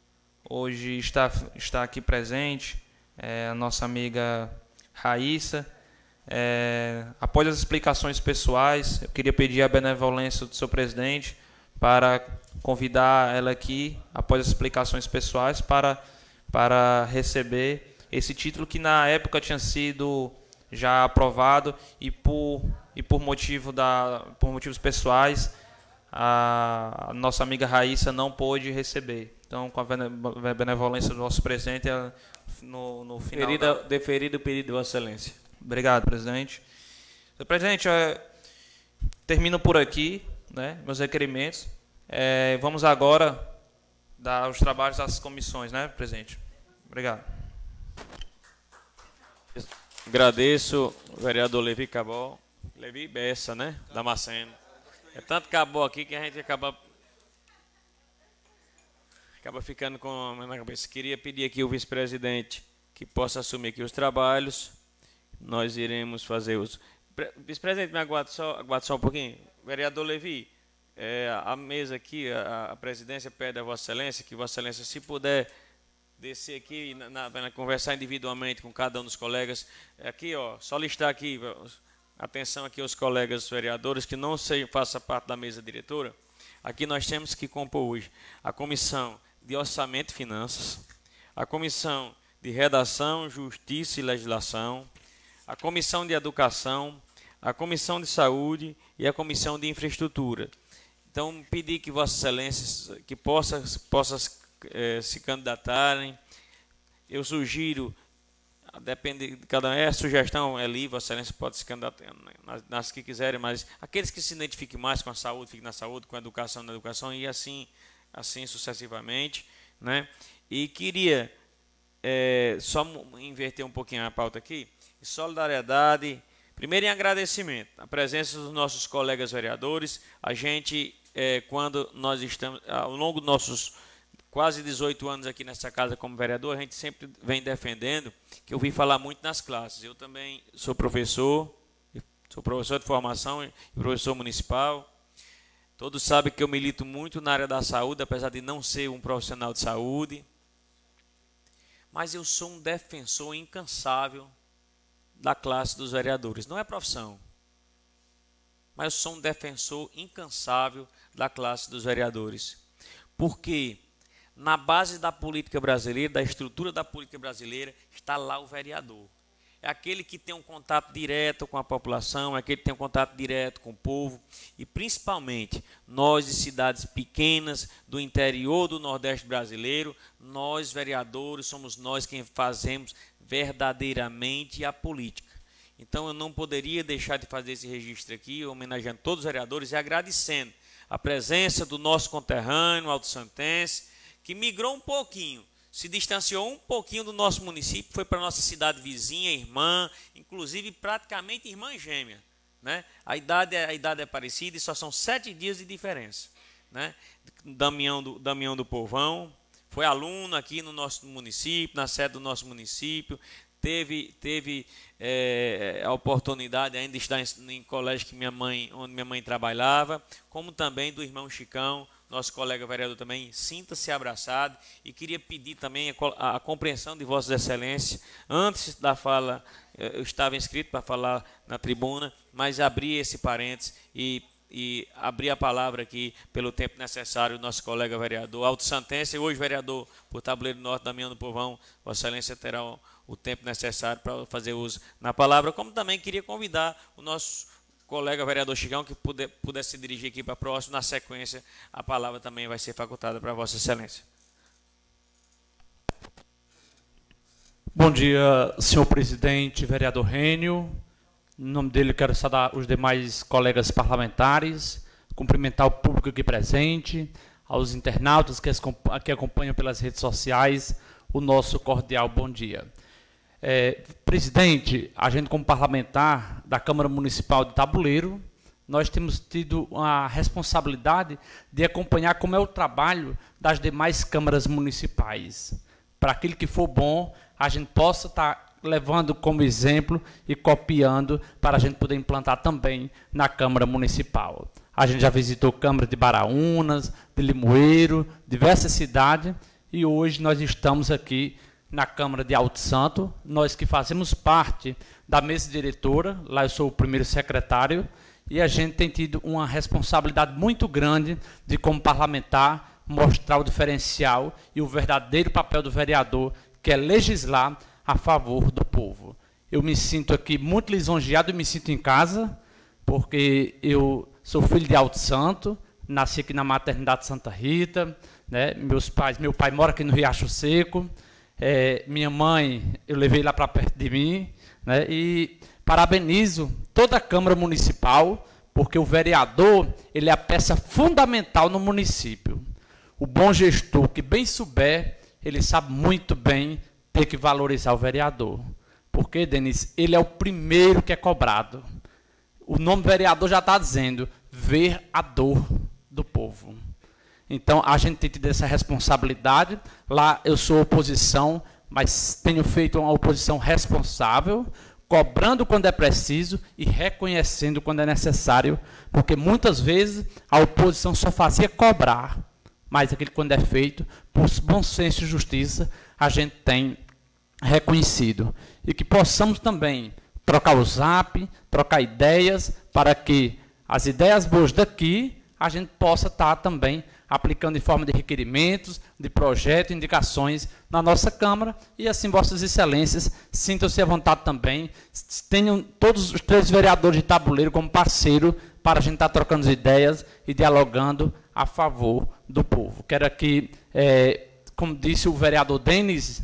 Hoje está, está aqui presente é, a nossa amiga Raíssa. É, após as explicações pessoais, eu queria pedir a benevolência do seu presidente para convidar ela aqui, após as explicações pessoais, para, para receber esse título que na época tinha sido já aprovado e por, e por, motivo da, por motivos pessoais a, a nossa amiga Raíssa não pôde receber. Então, com a benevolência do nosso presidente, no, no final... Deferido, da... deferido o pedido de Vossa Excelência. Obrigado, presidente. Senhor presidente, é, termino por aqui, né, meus requerimentos. É, vamos agora dar os trabalhos das comissões, né, presidente? Obrigado. Agradeço o vereador Levi Cabral, Levi Bessa, né, Damasceno. É tanto cabal aqui que a gente acaba, acaba ficando com na cabeça. Queria pedir aqui ao vice-presidente que possa assumir aqui os trabalhos. Nós iremos fazer os... Vice-presidente, me aguarde só, aguarde só um pouquinho. Vereador Levi, é, a mesa aqui, a, a presidência pede a Vossa Excelência que Vossa Excelência, se puder descer aqui, na, na, na, conversar individualmente com cada um dos colegas. Aqui, ó, só listar aqui, atenção aqui aos colegas vereadores que não se, façam parte da mesa diretora. Aqui nós temos que compor hoje a Comissão de Orçamento e Finanças, a Comissão de Redação, Justiça e Legislação, a Comissão de Educação, a Comissão de Saúde e a Comissão de Infraestrutura. Então, pedir que Vossa Excelência que possa, possa eh, se candidatarem. Eu sugiro, depende de cada um, é a sugestão, é livre, Vossa Excelência pode se candidatar nas, nas que quiserem, mas aqueles que se identifiquem mais com a saúde, fiquem na saúde, com a educação, na educação, e assim, assim sucessivamente, né? E queria é, só inverter um pouquinho a pauta aqui, solidariedade, primeiro em agradecimento, a presença dos nossos colegas vereadores. A gente, é, quando nós estamos, ao longo dos nossos quase dezoito anos aqui nessa casa como vereador, a gente sempre vem defendendo, que eu vi falar muito nas classes. Eu também sou professor, sou professor de formação e professor municipal. Todos sabem que eu milito muito na área da saúde, apesar de não ser um profissional de saúde. Mas eu sou um defensor incansável da classe dos vereadores. Não é profissão, mas eu sou um defensor incansável da classe dos vereadores. Porque na base da política brasileira, da estrutura da política brasileira, está lá o vereador. É aquele que tem um contato direto com a população, é aquele que tem um contato direto com o povo, e principalmente nós de cidades pequenas, do interior do Nordeste brasileiro, nós vereadores, somos nós quem fazemos verdadeiramente a política. Então eu não poderia deixar de fazer esse registro aqui, homenageando todos os vereadores e agradecendo a presença do nosso conterrâneo, Alto Santense, que migrou um pouquinho, se distanciou um pouquinho do nosso município, foi para a nossa cidade vizinha, irmã, inclusive praticamente irmã gêmea, né? A idade, a idade é parecida e só são sete dias de diferença, né? Damião do, Damião do Povão foi aluno aqui no nosso município, na sede do nosso município, teve, teve é, a oportunidade ainda de estar em, em colégio que minha mãe, onde minha mãe trabalhava, como também do irmão Chicão, nosso colega vereador também. Sinta-se abraçado, e queria pedir também a, a compreensão de Vossas Excelências. Antes da fala, eu estava inscrito para falar na tribuna, mas abri esse parênteses e, e abri a palavra aqui pelo tempo necessário, nosso colega vereador Alto Santense, hoje vereador por Tabuleiro Norte, Damião do Povão. Vossa Excelência terá o, o tempo necessário para fazer uso na palavra, como também queria convidar o nosso colega vereador Chicão, que puder, pudesse se dirigir aqui para a próxima. Na sequência, a palavra também vai ser facultada para Vossa Excelência. Bom dia, senhor presidente, vereador Rênio. Em nome dele, quero saudar os demais colegas parlamentares, cumprimentar o público aqui presente, aos internautas que, que acompanham pelas redes sociais, o nosso cordial bom dia. É, presidente, a gente como parlamentar da Câmara Municipal de Tabuleiro, nós temos tido a responsabilidade de acompanhar como é o trabalho das demais câmaras municipais. Para aquilo que for bom, a gente possa estar levando como exemplo e copiando para a gente poder implantar também na Câmara Municipal. A gente já visitou Câmara de Baraúnas, de Limoeiro, diversas cidades, e hoje nós estamos aqui na Câmara de Alto Santo, nós que fazemos parte da mesa diretora, lá eu sou o primeiro secretário, e a gente tem tido uma responsabilidade muito grande de, como parlamentar, mostrar o diferencial e o verdadeiro papel do vereador, que é legislar a favor do povo. Eu me sinto aqui muito lisonjeado e me sinto em casa, porque eu sou filho de Alto Santo, nasci aqui na maternidade Santa Rita, né? Meus pais, meu pai mora aqui no Riacho Seco, é, minha mãe eu levei lá para perto de mim, né? E parabenizo toda a Câmara Municipal, porque o vereador ele é a peça fundamental no município. O bom gestor que bem souber, ele sabe muito bem ter que valorizar o vereador. Porque, Denis, ele é o primeiro que é cobrado. O nome vereador já está dizendo, ver a dor do povo. Então, a gente tem tido essa responsabilidade. Lá eu sou oposição, mas tenho feito uma oposição responsável, cobrando quando é preciso e reconhecendo quando é necessário, porque muitas vezes a oposição só fazia cobrar, mas aquilo quando é feito, por bom senso e justiça, a gente tem reconhecido. E que possamos também trocar o zap, trocar ideias, para que as ideias boas daqui, a gente possa estar também aplicando em forma de requerimentos, de projetos, indicações na nossa Câmara, e assim vossas excelências sintam-se à vontade também, tenham todos os três vereadores de Tabuleiro como parceiro para a gente estar trocando ideias e dialogando a favor do povo. Quero aqui, é, como disse o vereador Denis,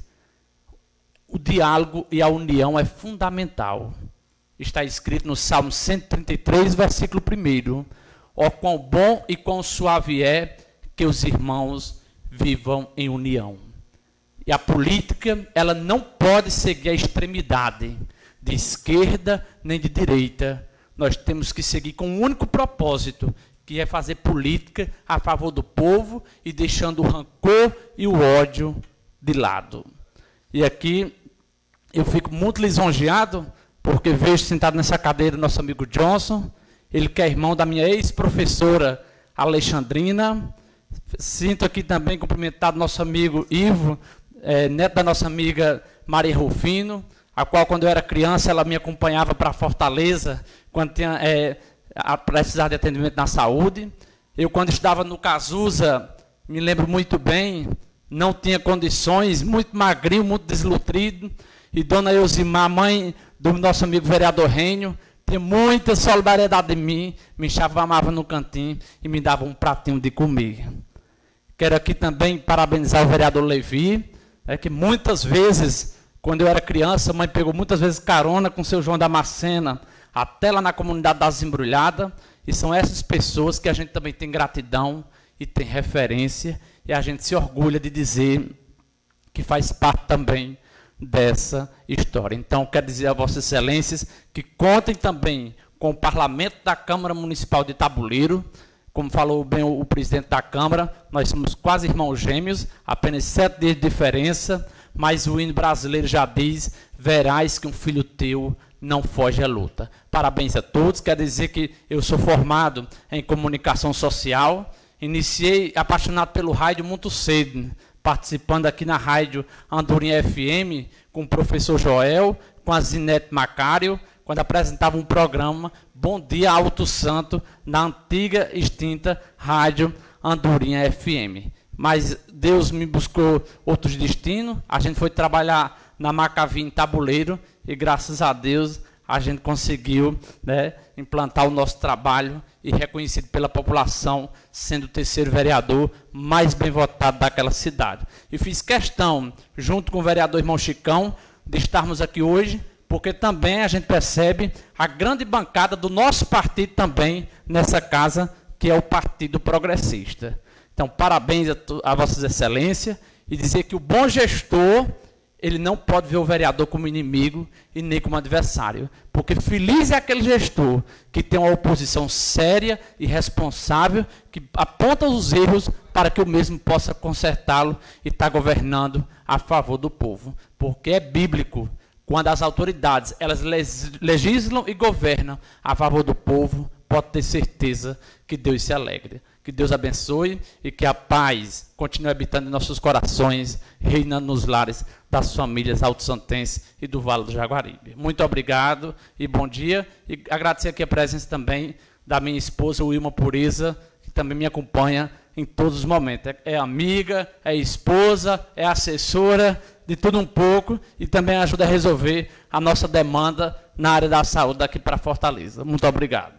o diálogo e a união é fundamental. Está escrito no Salmo cento e trinta e três, versículo primeiro. Ó, quão bom e quão suave é que os irmãos vivam em união. E a política, ela não pode seguir a extremidade de esquerda nem de direita. Nós temos que seguir com um único propósito, que é fazer política a favor do povo e deixando o rancor e o ódio de lado. E aqui eu fico muito lisonjeado, porque vejo sentado nessa cadeira nosso amigo Johnson, ele que é irmão da minha ex-professora Alexandrina. Sinto aqui também cumprimentado nosso amigo Ivo, é, neto da nossa amiga Maria Rufino, a qual, quando eu era criança, ela me acompanhava para Fortaleza, quando tinha, é, a precisar de atendimento na saúde. Eu, quando estudava no Cazuza, me lembro muito bem, não tinha condições, muito magrinho, muito desnutrido, e dona Eusimar, mãe do nosso amigo vereador Rênio, tinha muita solidariedade de mim, me chamava no cantinho e me dava um pratinho de comer. Quero aqui também parabenizar o vereador Levi, é que muitas vezes, quando eu era criança, a mãe pegou muitas vezes carona com o seu João Damascena, até lá na comunidade das Embrulhadas, e são essas pessoas que a gente também tem gratidão e tem referência, e a gente se orgulha de dizer que faz parte também dessa história. Então, quero dizer a vossas excelências que contem também com o parlamento da Câmara Municipal de Tabuleiro. Como falou bem o, o presidente da Câmara, nós somos quase irmãos gêmeos, apenas sete dias de diferença, mas o hino brasileiro já diz, verás que um filho teu não foge à luta. Parabéns a todos. Quero dizer que eu sou formado em comunicação social, iniciei apaixonado pelo rádio muito cedo, participando aqui na rádio Andorinha F M, com o professor Joel, com a Zinete Macário, quando apresentava um programa Bom Dia Alto Santo, na antiga extinta rádio Andorinha F M. Mas Deus me buscou outros destinos, a gente foi trabalhar na Macavi em Tabuleiro, e graças a Deus a gente conseguiu, né, implantar o nosso trabalho e reconhecido pela população, sendo o terceiro vereador mais bem votado daquela cidade. E fiz questão, junto com o vereador irmão Chicão, de estarmos aqui hoje, porque também a gente percebe a grande bancada do nosso partido também nessa casa, que é o Partido Progressista. Então, parabéns a, a vossas excelências, e dizer que o bom gestor, ele não pode ver o vereador como inimigo e nem como adversário, porque feliz é aquele gestor que tem uma oposição séria e responsável, que aponta os erros para que o mesmo possa consertá-lo e estar governando a favor do povo. Porque é bíblico, quando as autoridades elas legislam e governam a favor do povo, pode ter certeza que Deus se alegra. Que Deus abençoe e que a paz continue habitando em nossos corações, reinando nos lares das famílias alto-santenses e do Vale do Jaguaribe. Muito obrigado e bom dia. E agradecer aqui a presença também da minha esposa, Wilma Pureza, que também me acompanha em todos os momentos. É, é amiga, é esposa, é assessora, de tudo um pouco, e também ajuda a resolver a nossa demanda na área da saúde daqui para Fortaleza. Muito obrigado.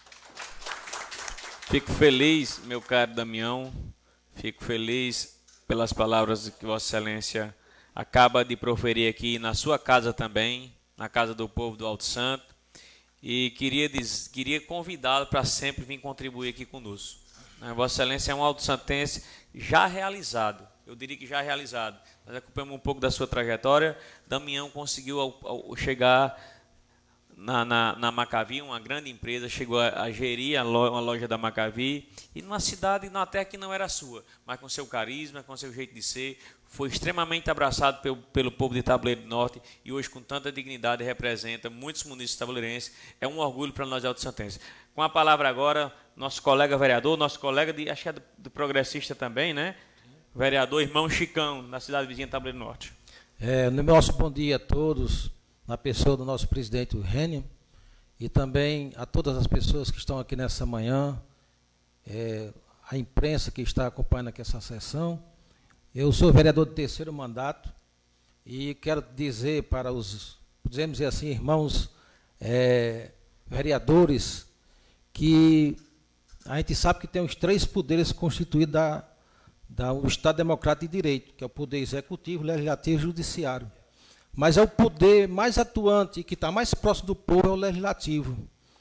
Fico feliz, meu caro Damião, fico feliz pelas palavras que Vossa Excelência acaba de proferir aqui na sua casa também, na casa do povo do Alto Santo, e queria, queria convidá-lo para sempre vir contribuir aqui conosco. Vossa Excelência é um alto-santense já realizado, eu diria que já realizado. Nós acompanhamos um pouco da sua trajetória. Damião conseguiu ao, ao chegar na, na, na Macavi, uma grande empresa, chegou a, a gerir a lo, uma loja da Macavi, e numa cidade, numa terra que não era sua, mas com seu carisma, com seu jeito de ser, foi extremamente abraçado pelo, pelo povo de Tabuleiro do Norte, e hoje com tanta dignidade representa muitos munícipes tabuleirenses. É um orgulho para nós alto-santenses. Com a palavra agora, nosso colega vereador, nosso colega, de, acho que é do, do progressista também, né? Vereador irmão Chicão, na cidade vizinha de Tabuleiro do Norte. É, no nosso bom dia a todos, na pessoa do nosso presidente Rênio, e também a todas as pessoas que estão aqui nessa manhã, é, a imprensa que está acompanhando aqui essa sessão. Eu sou vereador de terceiro mandato e quero dizer para os, podemos dizer assim, irmãos é, vereadores, que a gente sabe que tem os três poderes constituídos da, da, do Estado Democrático de Direito, que é o poder executivo, legislativo e judiciário. Mas é o poder mais atuante e que está mais próximo do povo é o legislativo.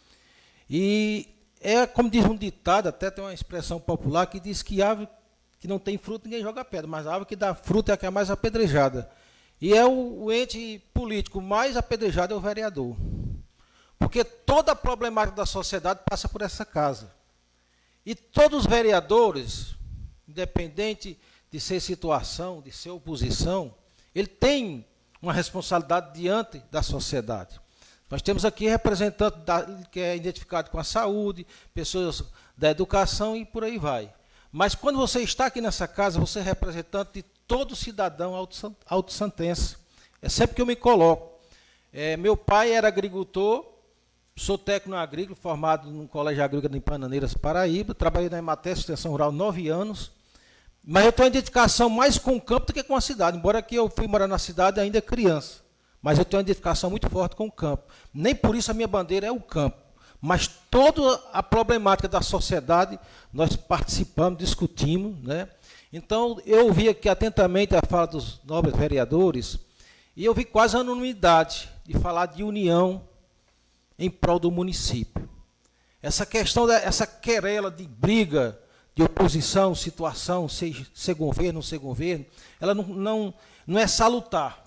E é como diz um ditado, até tem uma expressão popular que diz que árvore que não tem fruto ninguém joga pedra, mas a árvore que dá fruto é a que é mais apedrejada. E é o, o ente político mais apedrejado é o vereador. Porque toda a problemática da sociedade passa por essa casa. E todos os vereadores, independente de ser situação, de ser oposição, ele tem uma responsabilidade diante da sociedade. Nós temos aqui representantes da, que é identificado com a saúde, pessoas da educação e por aí vai. Mas quando você está aqui nessa casa, você é representante de todo cidadão alto-santense. É sempre que eu me coloco. É, meu pai era agricultor, sou técnico agrícola, formado no Colégio Agrícola de Bananeiras, Paraíba, trabalhei na Emates, Extensão Rural, nove anos, mas eu tenho uma identificação mais com o campo do que com a cidade, embora que eu fui morar na cidade ainda criança, mas eu tenho uma identificação muito forte com o campo. Nem por isso a minha bandeira é o campo, mas toda a problemática da sociedade nós participamos, discutimos, né? Então, eu ouvi aqui atentamente a fala dos nobres vereadores, e eu vi quase a unanimidade de falar de união em prol do município. Essa questão, essa querela de briga, de oposição, situação, ser, ser governo, não ser governo, ela não, não, não é salutar.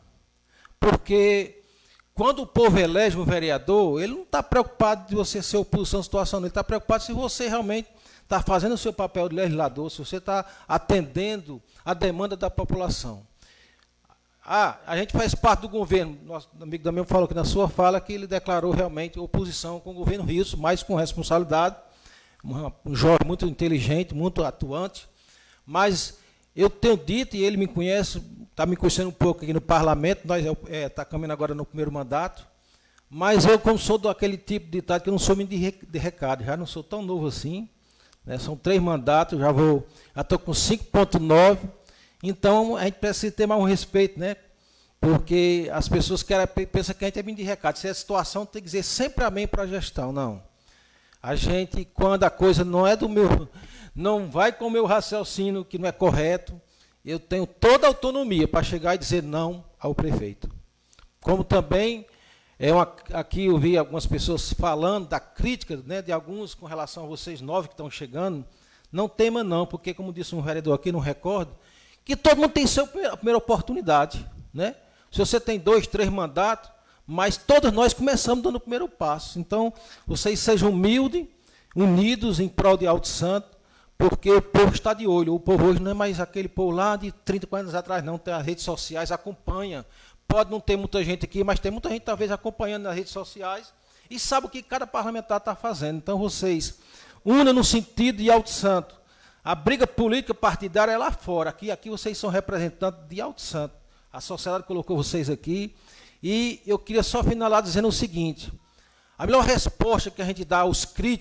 Porque quando o povo elege um vereador, ele não está preocupado de você ser oposição à situação, ele está preocupado se você realmente está fazendo o seu papel de legislador, se você está atendendo a demanda da população. Ah, a gente faz parte do governo. Nosso amigo Damião falou aqui na sua fala que ele declarou realmente oposição com o governo Rios, mas com responsabilidade. Um jovem muito inteligente, muito atuante. Mas eu tenho dito, e ele me conhece, está me conhecendo um pouco aqui no parlamento, nós é, está caminhando agora no primeiro mandato. Mas eu, como sou daquele tipo de ditado, que eu não sou menino de recado, já não sou tão novo assim. Né, são três mandatos, já vou, já estou com cinco ponto nove. Então, a gente precisa ter mais um respeito, né? Porque as pessoas querem, pensam que a gente é menino de recado. Se é a situação, tem que dizer sempre amém para a gestão. Não. A gente, quando a coisa não é do meu, não vai com o meu raciocínio, que não é correto, eu tenho toda a autonomia para chegar e dizer não ao prefeito. Como também, é uma, aqui eu vi algumas pessoas falando da crítica, né, de alguns com relação a vocês nove que estão chegando. Não tema não, porque como disse um vereador aqui, não recordo, que todo mundo tem sua primeira oportunidade, né? Se você tem dois, três mandatos, mas todos nós começamos dando o primeiro passo. Então, vocês sejam humildes, unidos em prol de Alto Santo, porque o povo está de olho. O povo hoje não é mais aquele povo lá de trinta, quarenta anos atrás, não. Tem as redes sociais, acompanha. Pode não ter muita gente aqui, mas tem muita gente, talvez, acompanhando nas redes sociais e sabe o que cada parlamentar está fazendo. Então, vocês unam no sentido de Alto Santo. A briga política partidária é lá fora. Aqui, aqui vocês são representantes de Alto Santo. A sociedade colocou vocês aqui. E eu queria só finalizar dizendo o seguinte. A melhor resposta que a gente dá aos críticos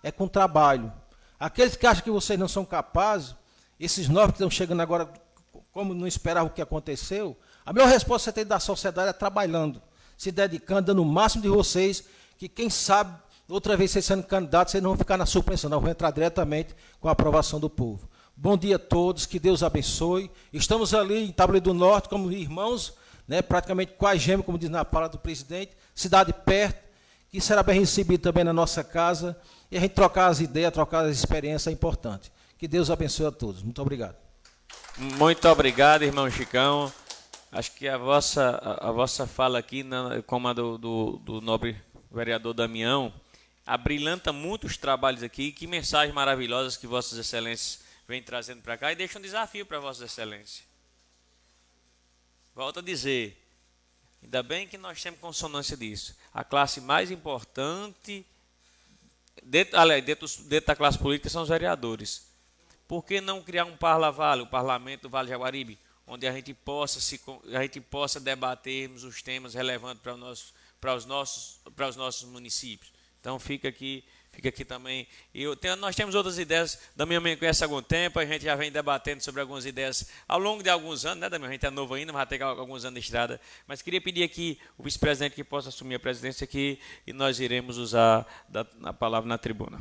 é com trabalho. Aqueles que acham que vocês não são capazes, esses novos que estão chegando agora, como não esperavam o que aconteceu, a melhor resposta que você tem da sociedade é trabalhando, se dedicando, dando o máximo de vocês, que quem sabe, outra vez vocês sendo candidatos, vocês não vão ficar na suspensão, não, vão entrar diretamente com a aprovação do povo. Bom dia a todos, que Deus abençoe. Estamos ali em Taboleiro do Norte como irmãos, né, praticamente quase gêmeos, como diz na fala do presidente, cidade perto, que será bem recebido também na nossa casa, e a gente trocar as ideias, trocar as experiências é importante. Que Deus abençoe a todos. Muito obrigado. Muito obrigado, irmão Chicão. Acho que a vossa, a, a vossa fala aqui, na, como a do, do, do nobre vereador Damião, abrilhanta muito os trabalhos aqui. Que mensagens maravilhosas que vossas excelências vêm trazendo para cá, e deixa um desafio para vossas excelências. Volto a dizer, ainda bem que nós temos consonância disso. A classe mais importante, dentro, aliás, dentro, dentro da classe política, são os vereadores. Por que não criar um Parla-Vale, o Parlamento do Vale do Jaguaribe, onde a gente possa, se, a gente possa debatermos os temas relevantes para, o nosso, para, os nossos, para os nossos municípios? Então fica aqui, fica aqui também. Eu tenho, nós temos outras ideias, Damião me conhece há algum tempo, a gente já vem debatendo sobre algumas ideias ao longo de alguns anos, né, Damião? A gente é novo ainda, mas vai ter alguns anos de estrada. Mas queria pedir aqui o vice-presidente que possa assumir a presidência aqui, e nós iremos usar da, a palavra na tribuna.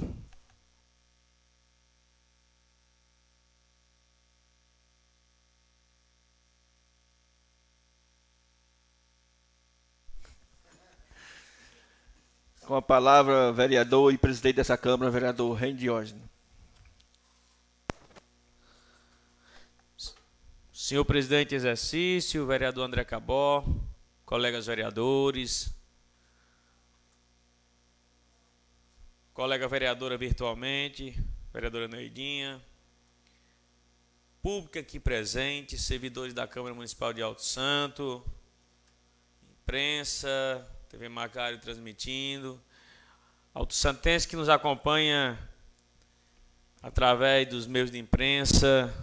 Com a palavra, vereador e presidente dessa Câmara, vereador Rênio Diógenes. Senhor presidente em exercício, vereador André Cabó, colegas vereadores, colega vereadora virtualmente, vereadora Neidinha, público aqui presente, servidores da Câmara Municipal de Alto Santo, imprensa, T V Macário transmitindo, Alto Santense que nos acompanha através dos meios de imprensa.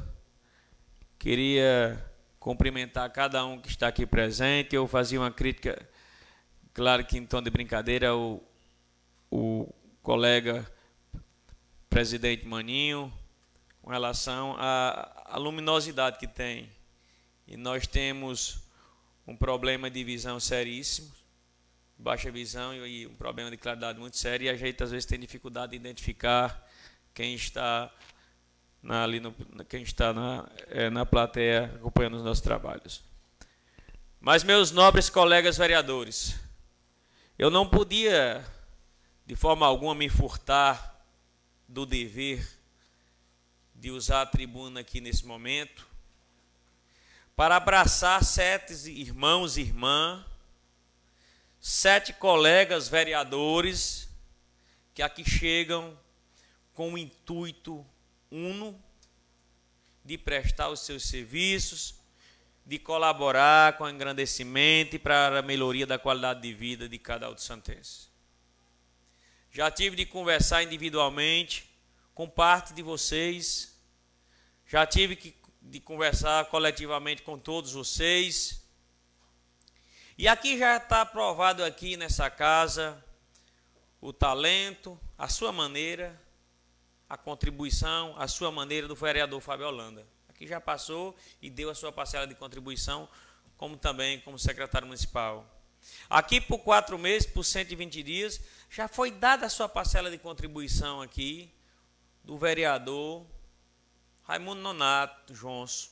Queria cumprimentar cada um que está aqui presente. Eu fazia uma crítica, claro que em tom de brincadeira, o, o colega presidente Maninho, com relação à, à luminosidade que tem. E nós temos um problema de visão seríssimo, baixa visão e um problema de claridade muito sério, e a gente às vezes tem dificuldade de identificar quem está na, ali no, quem está na, é, na plateia acompanhando os nossos trabalhos. Mas, meus nobres colegas vereadores, eu não podia de forma alguma me furtar do dever de usar a tribuna aqui nesse momento para abraçar sete irmãos e irmãs, sete colegas vereadores que aqui chegam com o intuito uno de prestar os seus serviços, de colaborar com o engrandecimento e para a melhoria da qualidade de vida de cada alto-santense. Já tive de conversar individualmente com parte de vocês, já tive que, de conversar coletivamente com todos vocês. E aqui já está provado aqui nessa casa o talento, a sua maneira, a contribuição, a sua maneira do vereador Fábio Holanda. Aqui já passou e deu a sua parcela de contribuição, como também como secretário municipal. Aqui por quatro meses, por cento e vinte dias, já foi dada a sua parcela de contribuição aqui do vereador Raimundo Nonato Johnson.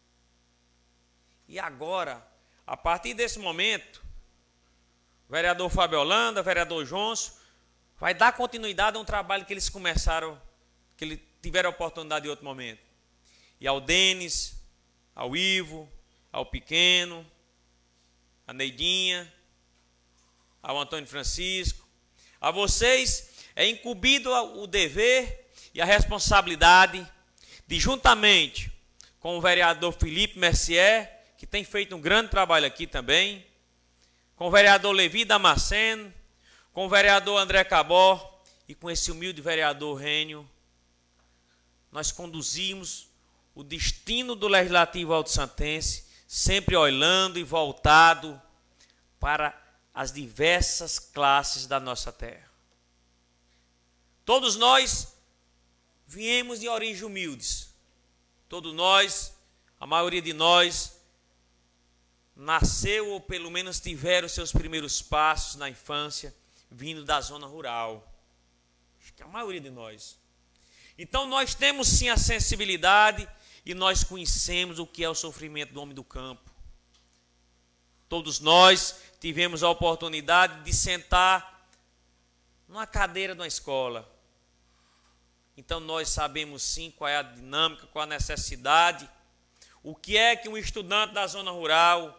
E agora, a partir desse momento, o vereador Fábio Holanda, o vereador Johnson, vai dar continuidade a um trabalho que eles começaram, que eles tiveram a oportunidade em outro momento. E ao Denis, ao Ivo, ao Pequeno, a Neidinha, ao Antônio Francisco, a vocês é incumbido o dever e a responsabilidade de, juntamente com o vereador Felipe Mercier, que tem feito um grande trabalho aqui também, com o vereador Levi Damasceno, com o vereador André Cabó e com esse humilde vereador Rênio, nós conduzimos o destino do Legislativo alto-santense, sempre olhando e voltado para as diversas classes da nossa terra. Todos nós viemos de origens humildes. Todos nós, a maioria de nós, nasceu ou pelo menos tiveram seus primeiros passos na infância vindo da zona rural. Acho que a maioria de nós. Então nós temos sim a sensibilidade e nós conhecemos o que é o sofrimento do homem do campo. Todos nós tivemos a oportunidade de sentar numa cadeira de uma escola. Então nós sabemos sim qual é a dinâmica, qual a necessidade, o que é que um estudante da zona rural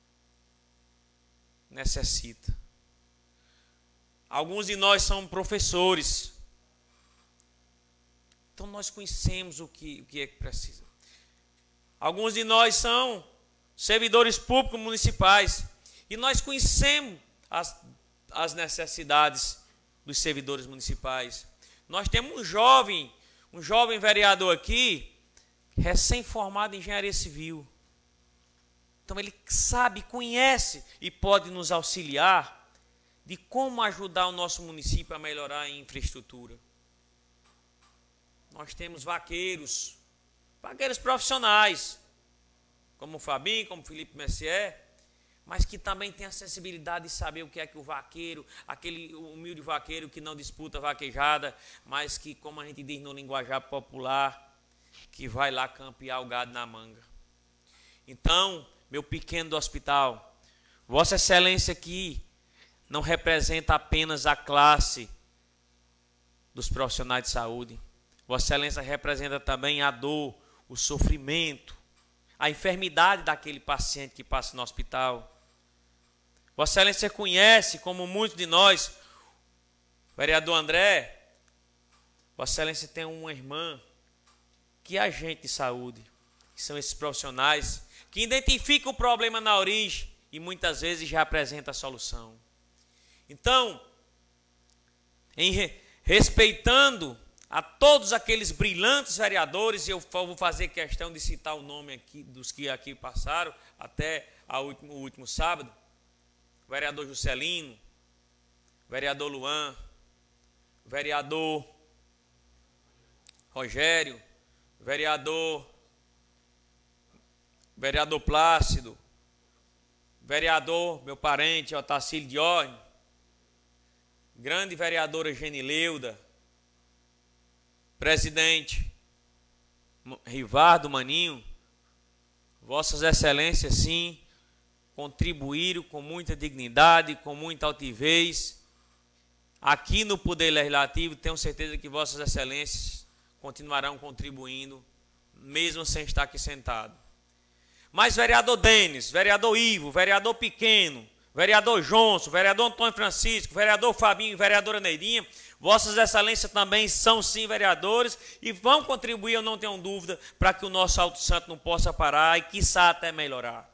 necessita. Alguns de nós são professores. Então nós conhecemos o que, o que é que precisa. Alguns de nós são servidores públicos municipais. E nós conhecemos as, as necessidades dos servidores municipais. Nós temos um jovem, um jovem vereador aqui, recém-formado em engenharia civil. Então ele sabe, conhece e pode nos auxiliar de como ajudar o nosso município a melhorar a infraestrutura. Nós temos vaqueiros, vaqueiros profissionais, como o Fabinho, como o Felipe Messier, mas que também tem a sensibilidade de saber o que é que o vaqueiro, aquele humilde vaqueiro que não disputa vaquejada, mas que, como a gente diz no linguajar popular, que vai lá campear o gado na manga. Então, meu pequeno do hospital, Vossa Excelência aqui não representa apenas a classe dos profissionais de saúde. Vossa Excelência representa também a dor, o sofrimento, a enfermidade daquele paciente que passa no hospital. Vossa Excelência conhece, como muitos de nós, o vereador André, Vossa Excelência tem uma irmã que é agente de saúde, que são esses profissionais que identificam o problema na origem e muitas vezes já apresentam a solução. Então, em re, respeitando a todos aqueles brilhantes vereadores, e eu vou fazer questão de citar o nome aqui dos que aqui passaram até a último, o último sábado, o vereador Juscelino, o vereador Luan, o vereador Rogério, o vereador, o vereador Plácido, o vereador, meu parente, Otacílio Diorne, grande vereadora Genileuda, presidente Rivardo Maninho, Vossas Excelências, sim, contribuíram com muita dignidade, com muita altivez. Aqui no Poder Legislativo, tenho certeza que Vossas Excelências continuarão contribuindo, mesmo sem estar aqui sentado. Mas vereador Denis, vereador Ivo, vereador Pequeno, vereador Johnson, vereador Antônio Francisco, vereador Fabinho e vereadora Neidinha, Vossas Excelências também são sim vereadores e vão contribuir, eu não tenho dúvida, para que o nosso Alto Santo não possa parar e quiçá até melhorar.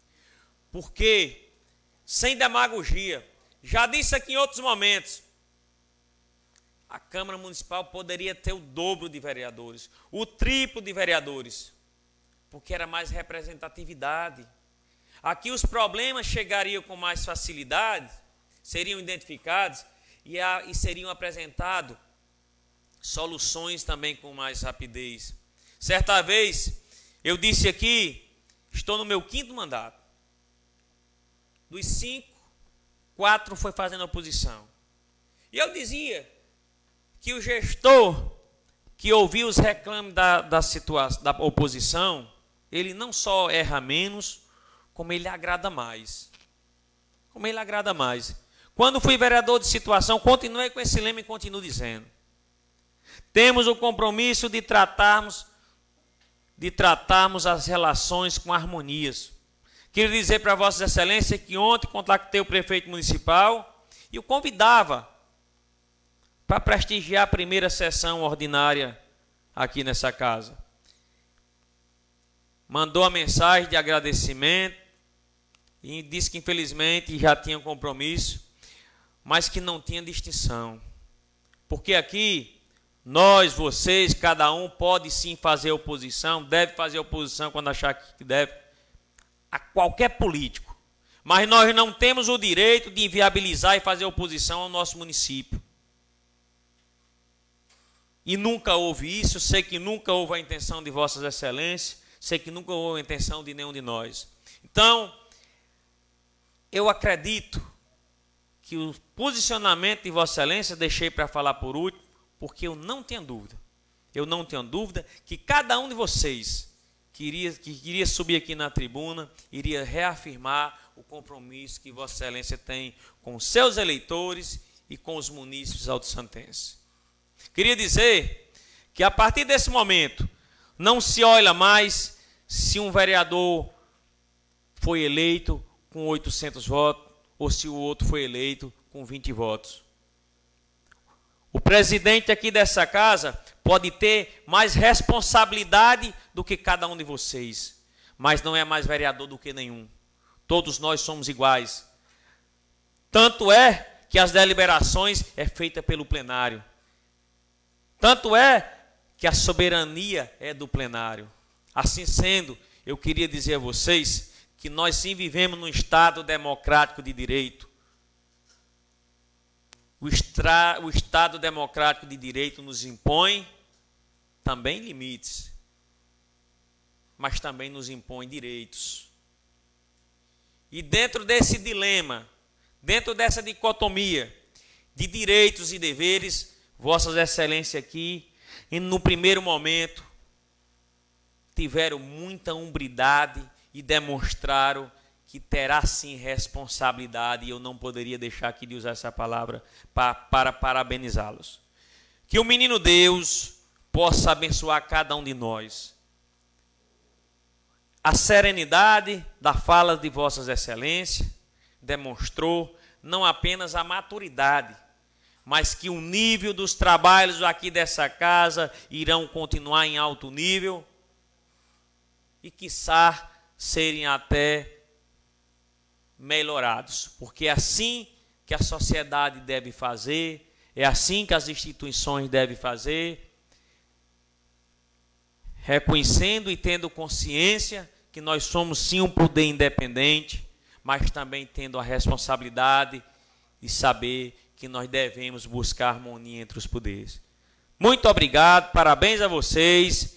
Porque, sem demagogia, já disse aqui em outros momentos, a Câmara Municipal poderia ter o dobro de vereadores, o triplo de vereadores, porque era mais representatividade. Aqui os problemas chegariam com mais facilidade, seriam identificados e, a, e seriam apresentados soluções também com mais rapidez. Certa vez, eu disse aqui, estou no meu quinto mandato. Dos cinco, quatro foi fazendo oposição. E eu dizia que o gestor que ouvia os reclames da, da, situação, da oposição, ele não só erra menos, como ele agrada mais. Como ele agrada mais. Quando fui vereador de situação, continuei com esse lema e continuo dizendo. Temos o compromisso de tratarmos, de tratarmos as relações com harmonias. Quero dizer para Vossa Excelência que ontem contactei o prefeito municipal e o convidava para prestigiar a primeira sessão ordinária aqui nessa casa. Mandou a mensagem de agradecimento e disse que infelizmente já tinha compromisso, mas que não tinha distinção. Porque aqui, nós, vocês, cada um pode sim fazer oposição, deve fazer oposição quando achar que deve, a qualquer político. Mas nós não temos o direito de inviabilizar e fazer oposição ao nosso município. e nunca houve isso, sei que nunca houve a intenção de Vossas Excelências, sei que nunca houve a intenção de nenhum de nós. Então, eu acredito que o posicionamento de Vossa Excelência deixei para falar por último, porque eu não tenho dúvida, eu não tenho dúvida que cada um de vocês que iria, que iria subir aqui na tribuna, iria reafirmar o compromisso que Vossa Excelência tem com os seus eleitores e com os munícipes alto-santenses. Queria dizer que a partir desse momento, não se olha mais se um vereador foi eleito com oitocentos votos ou se o outro foi eleito com vinte votos. O presidente aqui dessa casa pode ter mais responsabilidade do que cada um de vocês, mas não é mais vereador do que nenhum. Todos nós somos iguais. Tanto é que as deliberações é feita pelo plenário. Tanto é que a soberania é do plenário. Assim sendo, eu queria dizer a vocês que nós sim vivemos num Estado democrático de direito. O, extra, o Estado democrático de direito nos impõe também limites, mas também nos impõe direitos. E dentro desse dilema, dentro dessa dicotomia de direitos e deveres, Vossas Excelências aqui, e no primeiro momento, tiveram muita umbridade e demonstraram que terá sim responsabilidade, e eu não poderia deixar aqui de usar essa palavra para, para parabenizá-los. Que o menino Deus possa abençoar cada um de nós. A serenidade da fala de Vossas Excelências demonstrou não apenas a maturidade, mas que o nível dos trabalhos aqui dessa casa irão continuar em alto nível e, quiçá, serem até melhorados, porque é assim que a sociedade deve fazer, é assim que as instituições devem fazer, reconhecendo e tendo consciência que nós somos sim um poder independente, mas também tendo a responsabilidade de saber que nós devemos buscar harmonia entre os poderes. Muito obrigado, parabéns a vocês,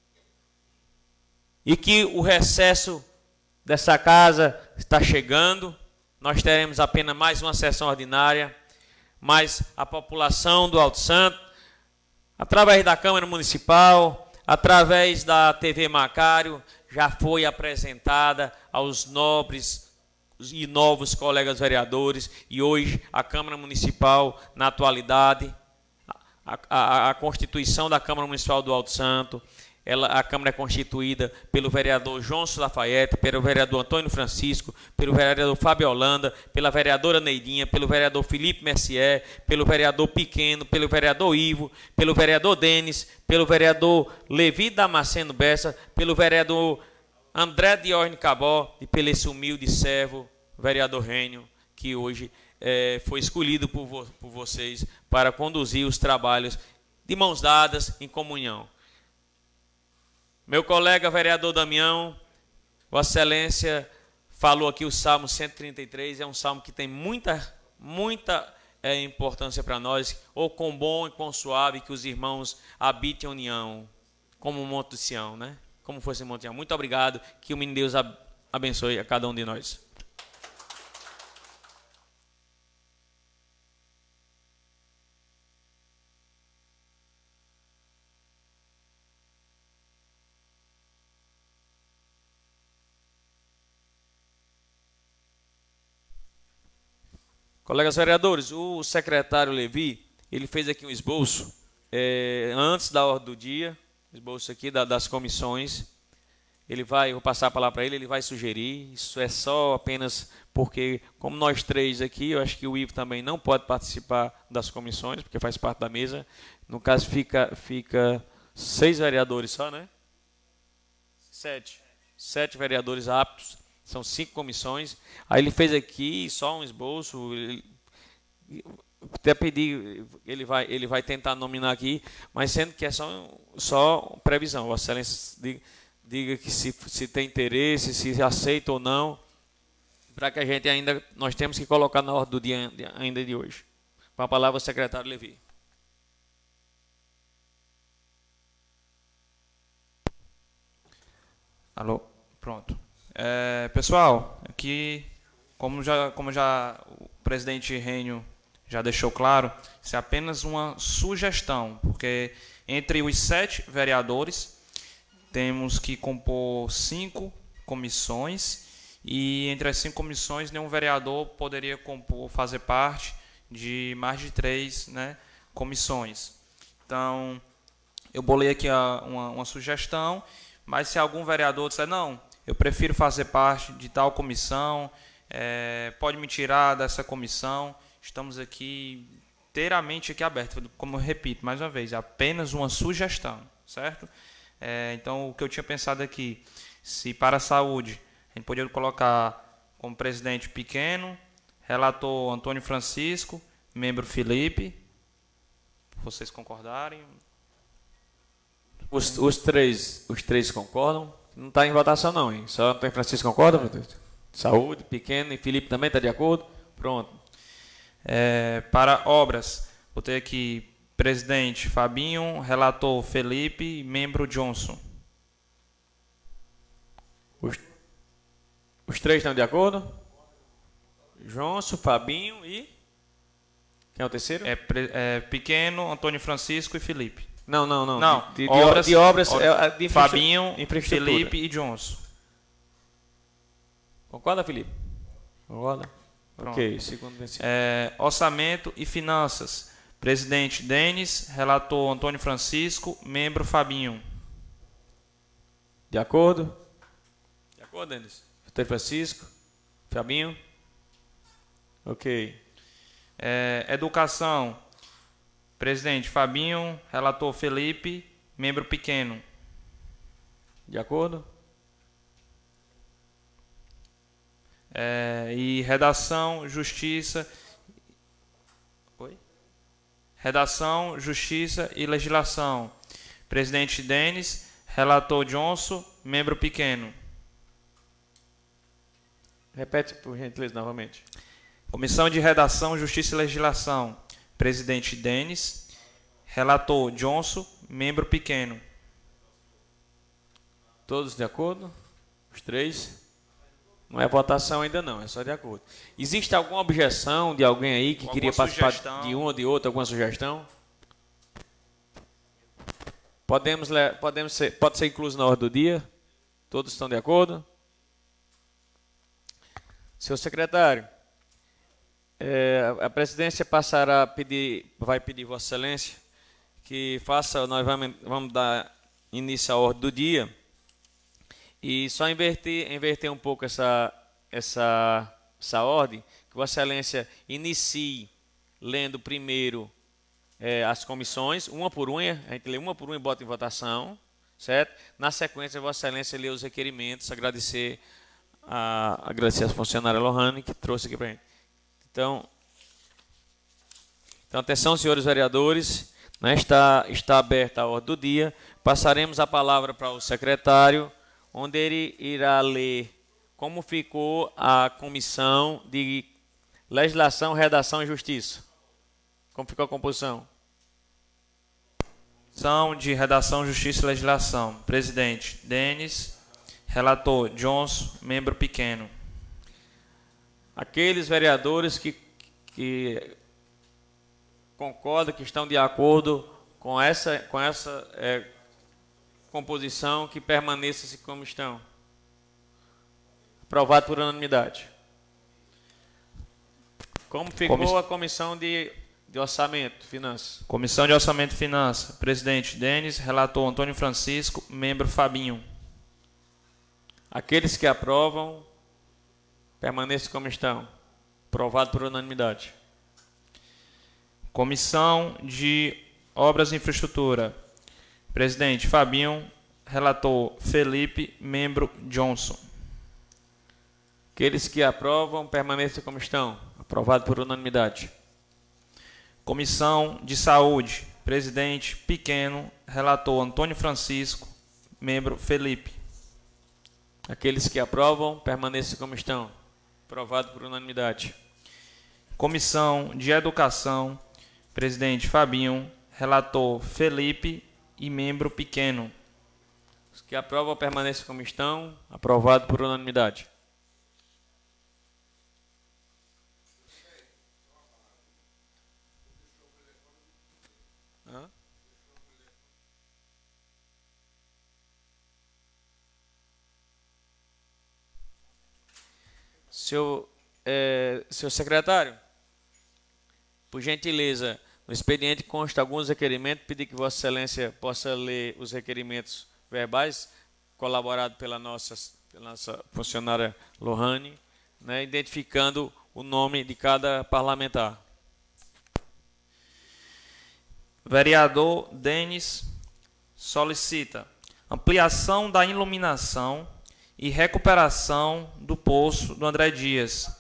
e que o recesso dessa casa está chegando. Nós teremos apenas mais uma sessão ordinária, mas a população do Alto Santo, através da Câmara Municipal, através da T V Macário, já foi apresentada aos nobres e novos colegas vereadores, e hoje a Câmara Municipal, na atualidade, a, a, a Constituição da Câmara Municipal do Alto Santo, ela, a Câmara é constituída pelo vereador Johnson Lafayette, pelo vereador Antônio Francisco, pelo vereador Fábio Holanda, pela vereadora Neidinha, pelo vereador Felipe Mercier, pelo vereador Pequeno, pelo vereador Ivo, pelo vereador Denis, pelo vereador Levi Damasceno Bessa, pelo vereador André Diorne Cabó e pelo esse humilde servo, vereador Rênio, que hoje é, foi escolhido por, vo, por vocês para conduzir os trabalhos de mãos dadas em comunhão. Meu colega vereador Damião, Vossa Excelência falou aqui o Salmo cento e trinta e três, é um salmo que tem muita, muita é, importância para nós. Ou quão bom e quão suave que os irmãos habitem em união, como o Monte de Sião, né? Como fosse o Monte de Sião. Muito obrigado, que o menino Deus abençoe a cada um de nós. Colegas vereadores, o secretário Levi, ele fez aqui um esboço, é, antes da ordem do dia, esboço aqui da, das comissões. Ele vai, vou passar a palavra para ele, ele vai sugerir, isso é só apenas porque, como nós três aqui, eu acho que o Ivo também não pode participar das comissões, porque faz parte da mesa. No caso, fica, fica seis vereadores só, né? Sete. Sete vereadores aptos. São cinco comissões. Aí ele fez aqui só um esboço. Ele, até pedir, ele vai, ele vai tentar nominar aqui, mas sendo que é só, só previsão. Vossa Excelência diga, diga que se, se tem interesse, se aceita ou não, para que a gente ainda, nós temos que colocar na ordem do dia ainda de hoje. Com a palavra, o secretário Levi. Alô? Pronto. É, pessoal, aqui, como já, como já o presidente Rênio já deixou claro, isso é apenas uma sugestão, porque entre os sete vereadores temos que compor cinco comissões e entre as cinco comissões nenhum vereador poderia compor, fazer parte de mais de três, né, comissões. Então, eu bolei aqui a, uma, uma sugestão, mas se algum vereador disser, não, eu prefiro fazer parte de tal comissão, é, pode me tirar dessa comissão, estamos aqui inteiramente aqui abertos, como eu repito mais uma vez, é apenas uma sugestão, certo? É, então, o que eu tinha pensado aqui, se para a saúde, a gente poderia colocar como presidente Pequeno, relator Antônio Francisco, membro Felipe, vocês concordarem? Os, os, três, os três concordam? Não está em votação não, hein? Só Antônio Francisco concorda, meu Deus? Saúde, Pequeno e Felipe também está de acordo? Pronto. É, para obras, vou ter aqui presidente Fabinho, relator Felipe e membro Johnson. Os, os três estão de acordo? Johnson, Fabinho e... Quem é o terceiro? É, é Pequeno, Antônio Francisco e Felipe. Não, não, não. Não, de, de, obras, de obras, obras é, de Fabinho, infraestrutura. Felipe e Johnson. Concorda, Felipe? Concorda? Pronto. Ok, segundo vencido. É, orçamento e finanças. Presidente Denis, relator Antônio Francisco, membro Fabinho. De acordo? De acordo, Denis? Antônio Francisco, Fabinho. Ok. É, educação. Presidente Fabinho, relator Felipe, membro Pequeno. De acordo? É, e redação, justiça. Oi? Redação, justiça e legislação. Presidente Denis, relator Johnson, membro Pequeno. Repete, por gentileza, novamente. Comissão de Redação, Justiça e Legislação. Presidente Denis, relator Johnson, membro Pequeno. Todos de acordo? Os três? Não é votação ainda não, é só de acordo. Existe alguma objeção de alguém aí que alguma queria participar sugestão? de um ou de outro, alguma sugestão? Podemos, podemos ser, pode ser incluso na ordem do dia? Todos estão de acordo? Senhor secretário, é, a presidência passará a pedir, vai pedir Vossa Excelência que faça, nós vamos, vamos dar início à ordem do dia e só inverter, inverter um pouco essa, essa, essa ordem, que Vossa Excelência inicie lendo primeiro é, as comissões, uma por uma, a gente lê uma por uma e bota em votação, certo? Na sequência, Vossa Excelência lê os requerimentos, agradecer a, agradecer a funcionária Lohane que trouxe aqui para a gente. Então, então, atenção, senhores vereadores, né, está, está aberta a ordem do dia. Passaremos a palavra para o secretário, onde ele irá ler como ficou a comissão de legislação, redação e justiça. Como ficou a composição? Comissão de Redação, Justiça e Legislação. Presidente Denis, relator Johnson, membro Pequeno. Aqueles vereadores que, que concordam, que estão de acordo com essa, com essa é, composição, que permaneça como estão. Aprovado por unanimidade. Como ficou Comiss... a comissão de, de orçamento, finanças? Comissão de Orçamento e Finanças. Presidente Denis, relator Antônio Francisco, membro Fabinho. Aqueles que aprovam, permaneçam como estão. Aprovado por unanimidade. Comissão de Obras e Infraestrutura. Presidente Fabinho, relator Felipe, membro Johnson. Aqueles que aprovam, permaneçam como estão. Aprovado por unanimidade. Comissão de Saúde. Presidente Pequeno, relator Antônio Francisco, membro Felipe. Aqueles que aprovam, permaneçam como estão. Aprovado por unanimidade. Comissão de Educação. Presidente Fabinho, relator Felipe e membro Pequeno. Os que aprovam permaneçam como estão. Aprovado por unanimidade. Hã? Seu, é, seu secretário, por gentileza, no expediente consta alguns requerimentos, pedir que Vossa Excelência possa ler os requerimentos verbais, colaborado pela nossa, pela nossa funcionária Lohane, né, identificando o nome de cada parlamentar. Vereador Denis solicita ampliação da iluminação e recuperação do poço do André Dias.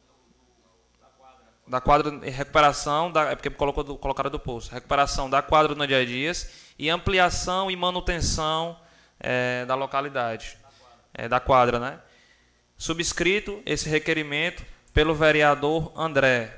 Da quadra, recuperação, da, é porque colocou do, colocaram do poço. Recuperação da quadra do André Dias e ampliação e manutenção é, da localidade. É, da quadra, né? Subscrito esse requerimento pelo vereador André.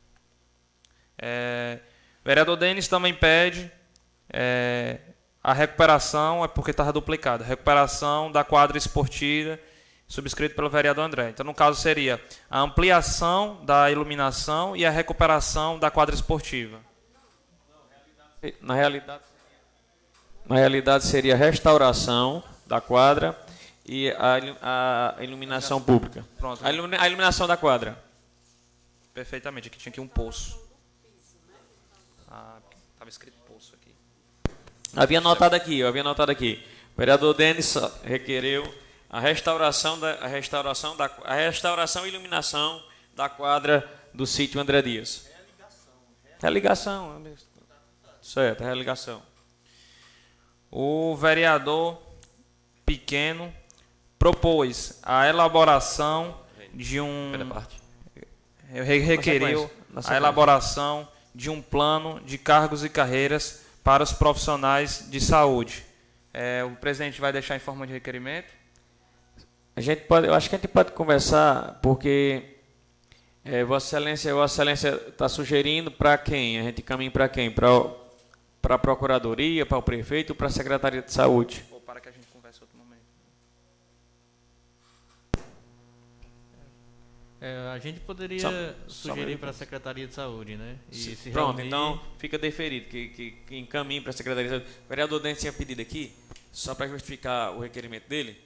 É, vereador Denis também pede é, a recuperação, é porque estava duplicado, a recuperação da quadra esportiva, subscrito pelo vereador André. Então, no caso, seria a ampliação da iluminação e a recuperação da quadra esportiva. Na realidade, na realidade seria a restauração da quadra e a, a iluminação pública. Pronto. A, ilumina, a iluminação da quadra. Perfeitamente. Aqui tinha aqui um poço. Ah, estava escrito poço aqui. Havia anotado aqui, eu havia anotado aqui. O vereador Denis requereu a restauração da a restauração da a restauração e iluminação da quadra do sítio André Dias. Religação. Certo, religação. O vereador Pequeno propôs a elaboração de um requeriu a elaboração de um plano de cargos e carreiras para os profissionais de saúde. É, o presidente vai deixar em forma de requerimento? A gente pode, eu acho que a gente pode conversar, porque é, Vossa Excelência, Vossa Excelência está sugerindo para quem? A gente caminha para quem? Para para a Procuradoria, para o Prefeito ou para a Secretaria de Saúde? Ou para que a gente converse em outro momento. É, a gente poderia só, sugerir para a Secretaria de Saúde, né? E se, se pronto, reunir... então fica deferido, que, que, que encaminhe para a Secretaria de Saúde. O vereador Dente tinha pedido aqui, só para justificar o requerimento dele.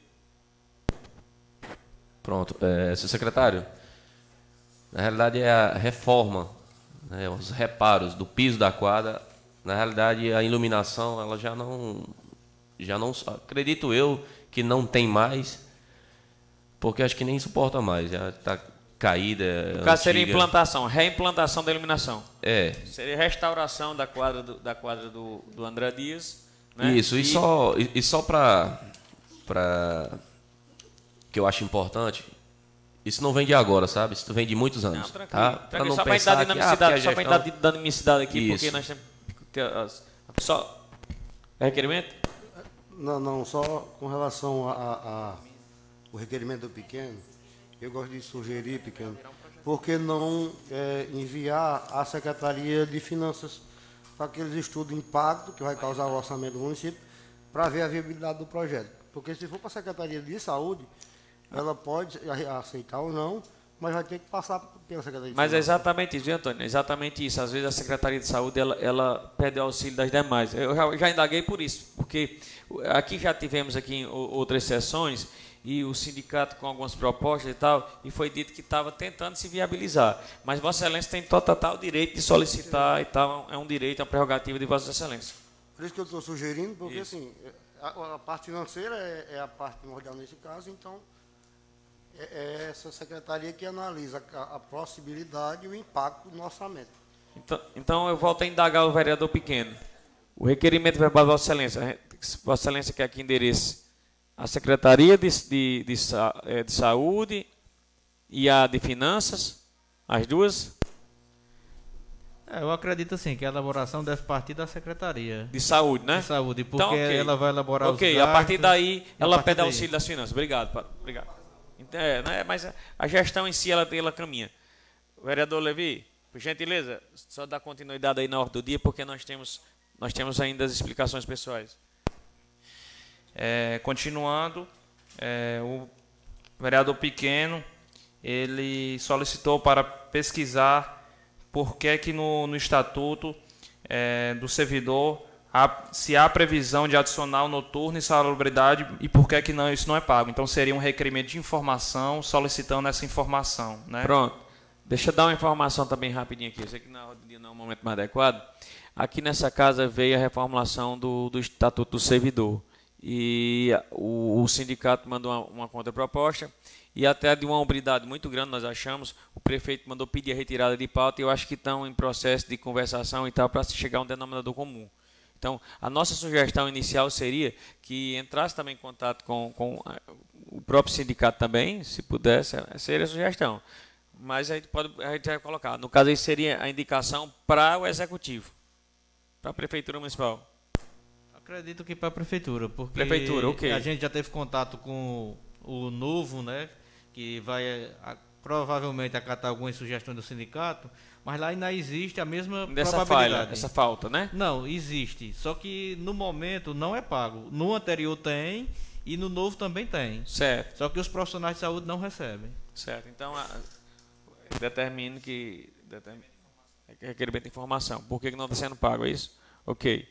Pronto. É, seu secretário, na realidade é a reforma, né, os reparos do piso da quadra. Na realidade, a iluminação, ela já não, já não, acredito eu, que não tem mais, porque acho que nem suporta mais, já está caída. No caso seria implantação, reimplantação da iluminação. É. Seria restauração da quadra do, da quadra do, do André Dias. Né? Isso, e, e só, e, e só para, para, que eu acho importante, isso não vem de agora, sabe? Isso vem de muitos anos. Não, tranquilo, tá? Para não só pensar para dar dinamicidade, que, ah, só para dar dinamicidade aqui, isso. porque nós temos que as, só é requerimento? Não, não, só com relação a, a, a o requerimento do Pequeno, eu gosto de sugerir, Pequeno, por que não é, enviar à Secretaria de Finanças para aqueles estudos de impacto que vai causar o orçamento do município, para ver a viabilidade do projeto. Porque se for para a Secretaria de Saúde, ela pode aceitar ou não, mas vai ter que passar pela Secretaria de Mas Saúde. é exatamente isso, viu, Antônio? É exatamente isso. Às vezes a Secretaria de Saúde ela, ela pede o auxílio das demais. Eu já, já indaguei por isso, porque aqui já tivemos aqui outras sessões e o sindicato com algumas propostas e tal, e foi dito que estava tentando se viabilizar. Mas Vossa Excelência tem total direito de solicitar e tal, é um direito, é uma prerrogativa de Vossa Excelência. Por isso que eu estou sugerindo, porque isso. assim, a, a parte financeira é, é a parte primordial nesse caso, então é, é essa secretaria que analisa a, a possibilidade e o impacto no orçamento. Então, então eu volto a indagar o vereador Pequeno. O requerimento verbal de Vossa Excelência, Vossa Excelência quer que endereçe a Secretaria de, de, de, de Saúde e a de Finanças, as duas? É, eu acredito assim que a elaboração deve partir da Secretaria de Saúde, né? De Saúde, porque então, okay. ela vai elaborar okay, os gastos. Ok, a partir daí ela partir pede daí. auxílio das Finanças. Obrigado, obrigado. É, né, mas a gestão em si ela, ela caminha. Vereador Levi, por gentileza, só dar continuidade aí na ordem do dia, porque nós temos nós temos ainda as explicações pessoais. É, continuando, é, o vereador Pequeno, ele solicitou para pesquisar por que que no, no estatuto é, do servidor há, se há previsão de adicional noturno e salubridade e por que que não, isso não é pago. Então seria um requerimento de informação solicitando essa informação, né? Pronto. Deixa eu dar uma informação também rapidinho aqui. Eu sei que na ordem do dia não é o momento mais adequado. Aqui nessa casa veio a reformulação do, do estatuto do servidor. E o, o sindicato mandou uma, uma contraproposta e até de uma hombridade muito grande, nós achamos, o prefeito mandou pedir a retirada de pauta e eu acho que estão em processo de conversação e tal para se chegar a um denominador comum. Então, a nossa sugestão inicial seria que entrasse também em contato com, com o próprio sindicato também, se pudesse, seria a sugestão. Mas a gente, pode, a gente vai colocar, no caso aí seria a indicação para o executivo, para a prefeitura municipal. Acredito que para a prefeitura, porque prefeitura, okay. A gente já teve contato com o novo, né, que vai a, provavelmente acatar algumas sugestões do sindicato, mas lá ainda existe a mesma dessa probabilidade. Falha, essa falta, né? Não, existe, só que no momento não é pago. No anterior tem e no novo também tem. Certo. Só que os profissionais de saúde não recebem. Certo, então a, determino que determino, requerimento de informação. Por que, que não está sendo pago, é isso? Ok.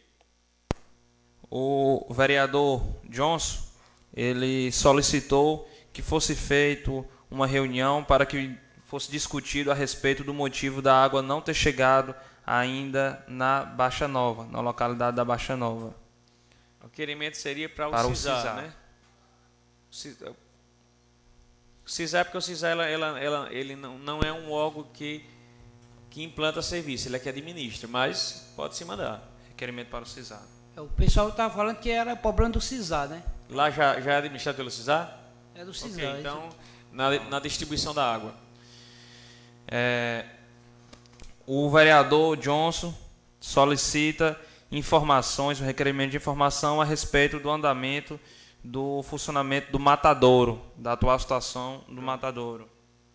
O vereador Johnson, ele solicitou que fosse feito uma reunião para que fosse discutido a respeito do motivo da água não ter chegado ainda na Baixa Nova, na localidade da Baixa Nova. O requerimento seria para o para CISAR, o CISAR, né? O CISAR, porque o CISAR ela, ela, ela, ele não, não é um órgão que, que implanta serviço, ele é que administra, mas pode se mandar. Requerimento para o CISAR. O pessoal estava falando que era problema do CISAR, né? Lá já, já é administrado pelo CISAR? É do CISAR. Okay, então, na, na distribuição da água. É, o vereador Johnson solicita informações, um requerimento de informação a respeito do andamento do funcionamento do matadouro, da atual situação do matadouro.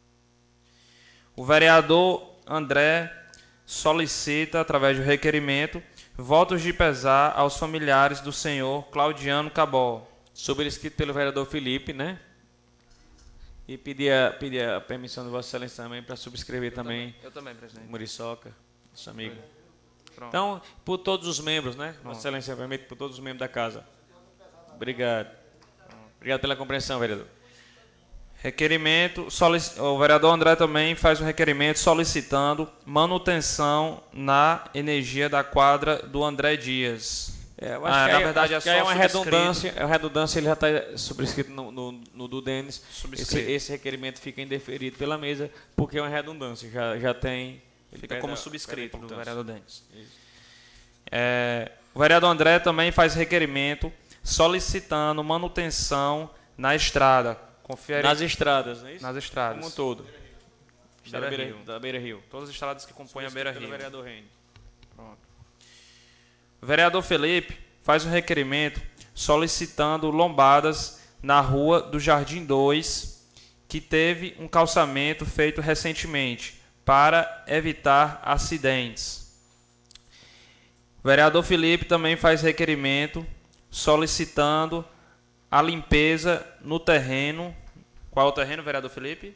O vereador André solicita, através do requerimento, votos de pesar aos familiares do senhor Claudiano Cabó. Sobrescrito pelo vereador Felipe, né? E pedir a, pedir a permissão de Vossa Excelência também para subscrever eu também. também. Eu também, presidente. Muriçoca, nosso amigo. Pronto. Então, por todos os membros, né? Pronto. Vossa Excelência permite por todos os membros da casa. Obrigado. Obrigado pela compreensão, vereador. Requerimento, solic... o vereador André também faz um requerimento solicitando manutenção na energia da quadra do André Dias. É, eu acho ah, que na aí, verdade acho é que só é uma redundância, é uma redundância, ele já está subscrito no, no, no do Denis. Esse, esse requerimento fica indeferido pela mesa, porque é uma redundância, já, já tem... Fica como subscrito do vereador Denis. É, o vereador André também faz requerimento solicitando manutenção na estrada. Confere nas estradas, não é isso? Nas estradas. Como um todo. Da Beira, Rio. Da Beira Rio. Todas as estradas que compõem a Beira Rio. Vereador Reino. Pronto. O vereador Felipe faz um requerimento solicitando lombadas na rua do Jardim dois, que teve um calçamento feito recentemente para evitar acidentes. O vereador Felipe também faz requerimento solicitando a limpeza no terreno. Qual é o terreno, vereador Felipe?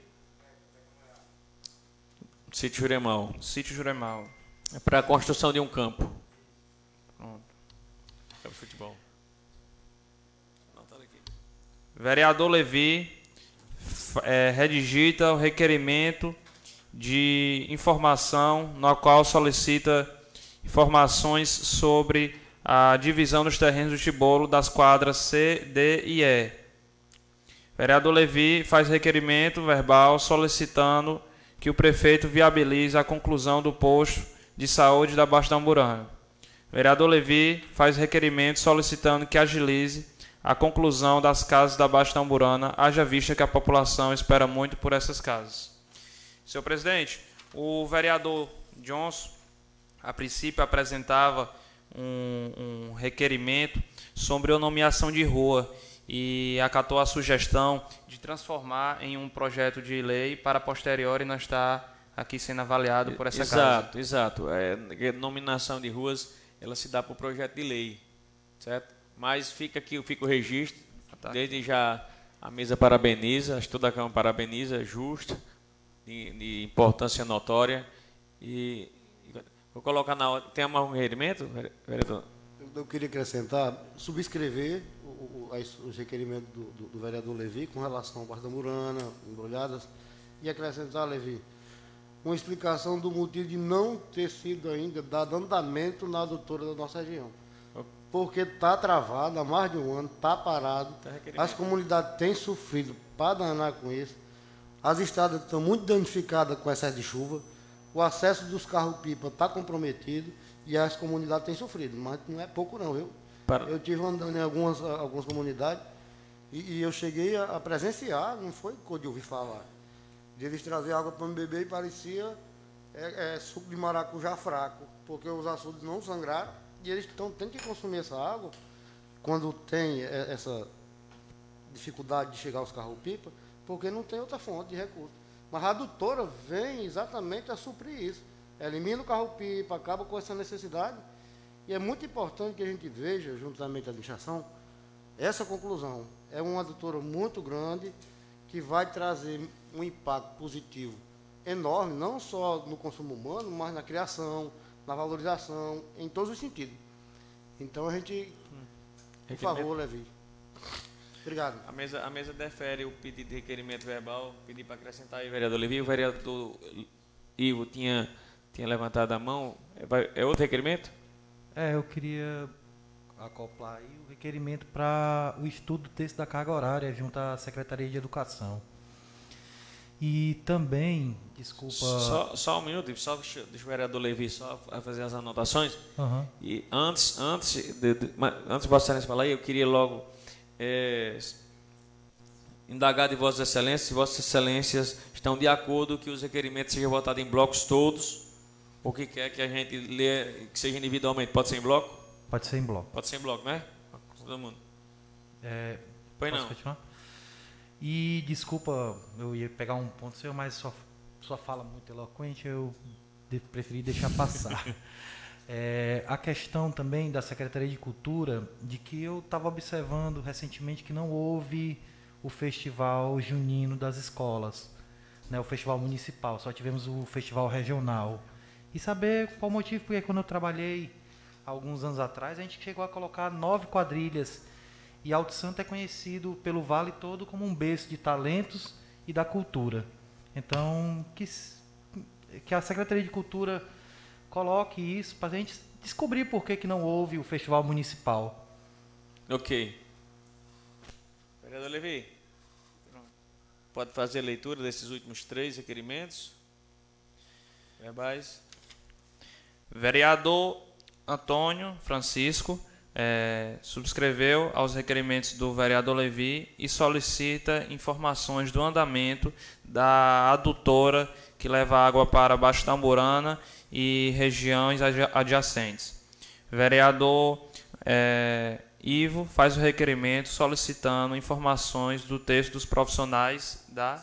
Sítio Juremal. Sítio Juremal. É para a construção de um campo. Pronto. Campo de futebol. Aqui. Vereador Levi é, redigita o requerimento de informação, no qual solicita informações sobre a divisão dos terrenos do Tibolo das quadras C, D e E. Vereador Levi faz requerimento verbal solicitando que o prefeito viabilize a conclusão do posto de saúde da Baixa da Umburana. Vereador Levi faz requerimento solicitando que agilize a conclusão das casas da Baixa da Umburana, haja vista que a população espera muito por essas casas. Senhor presidente, o vereador Johnson, a princípio, apresentava um, um requerimento sobre a nomeação de rua e acatou a sugestão de transformar em um projeto de lei para posteriori não estar aqui sendo avaliado por essa exato, casa. Exato, exato. É, nominação de ruas, ela se dá por projeto de lei, certo? Mas fica aqui, fica o registro. Desde já a mesa parabeniza, acho que toda a Câmara parabeniza, justa, de, de importância notória. E, e vou colocar na ordem. Tem mais um requerimento, vereador? Eu, eu queria acrescentar, subscrever o, o, os requerimentos do, do, do vereador Levi com relação ao Barra da Murana, embrulhadas, e acrescentar, Levi, uma explicação do motivo de não ter sido ainda dado andamento na adutora da nossa região. Porque está travado há mais de um ano, está parado, as comunidades têm sofrido para danar com isso, as estradas estão muito danificadas com excesso de chuva, o acesso dos carros-pipa está comprometido e as comunidades têm sofrido, mas não é pouco não, viu? Para. Eu tive andando em algumas, algumas comunidades e, e eu cheguei a, a presenciar, não foi coisa de ouvir falar, de eles trazer água para me beber e parecia é, é, suco de maracujá fraco, porque os açudes não sangraram, e eles estão tendo que consumir essa água quando tem essa dificuldade de chegar aos carros-pipa, porque não tem outra fonte de recurso. Mas a adutora vem exatamente a suprir isso. Elimina o carro-pipa, acaba com essa necessidade. E é muito importante que a gente veja, juntamente à administração, essa conclusão. É uma adutora muito grande que vai trazer um impacto positivo enorme, não só no consumo humano, mas na criação, na valorização, em todos os sentidos. Então a gente, por favor, Levi. Obrigado. A mesa, a mesa defere o pedido de requerimento verbal, pedir para acrescentar aí, vereador Levi. O vereador Ivo tinha, tinha levantado a mão. É outro requerimento? É, eu queria acoplar aí o requerimento para o estudo do texto da carga horária junto à Secretaria de Educação. E também, desculpa... Só, só um minuto, só deixa, deixa o vereador Levi só fazer as anotações. Uhum. E antes, antes, de, de, antes de Vossa Excelência falar aí, eu queria logo é, indagar de Vossas Excelências se Vossas Excelências estão de acordo que os requerimentos sejam votados em blocos todos, ou que quer que a gente lê, que seja individualmente. Pode ser em bloco? Pode ser em bloco. Pode ser em bloco, né? Todo mundo. É, pois posso não. continuar? E desculpa, eu ia pegar um ponto seu, mas sua, sua fala muito eloquente, eu de, preferi deixar passar. É, a questão também da Secretaria de Cultura, de que eu estava observando recentemente que não houve o Festival Junino das Escolas, né, o Festival Municipal, só tivemos o Festival Regional. E saber qual o motivo, porque quando eu trabalhei alguns anos atrás, a gente chegou a colocar nove quadrilhas. E Alto Santo é conhecido pelo Vale todo como um berço de talentos e da cultura. Então, que, que a Secretaria de Cultura coloque isso para a gente descobrir por que, que não houve o Festival Municipal. Ok. Vereador Levi, pode fazer a leitura desses últimos três requerimentos verbais. Vereador Antônio Francisco É, subscreveu aos requerimentos do vereador Levi e solicita informações do andamento da adutora que leva água para Baixo da Murana e regiões adjacentes. Vereador é, Ivo faz o requerimento solicitando informações do texto dos profissionais da...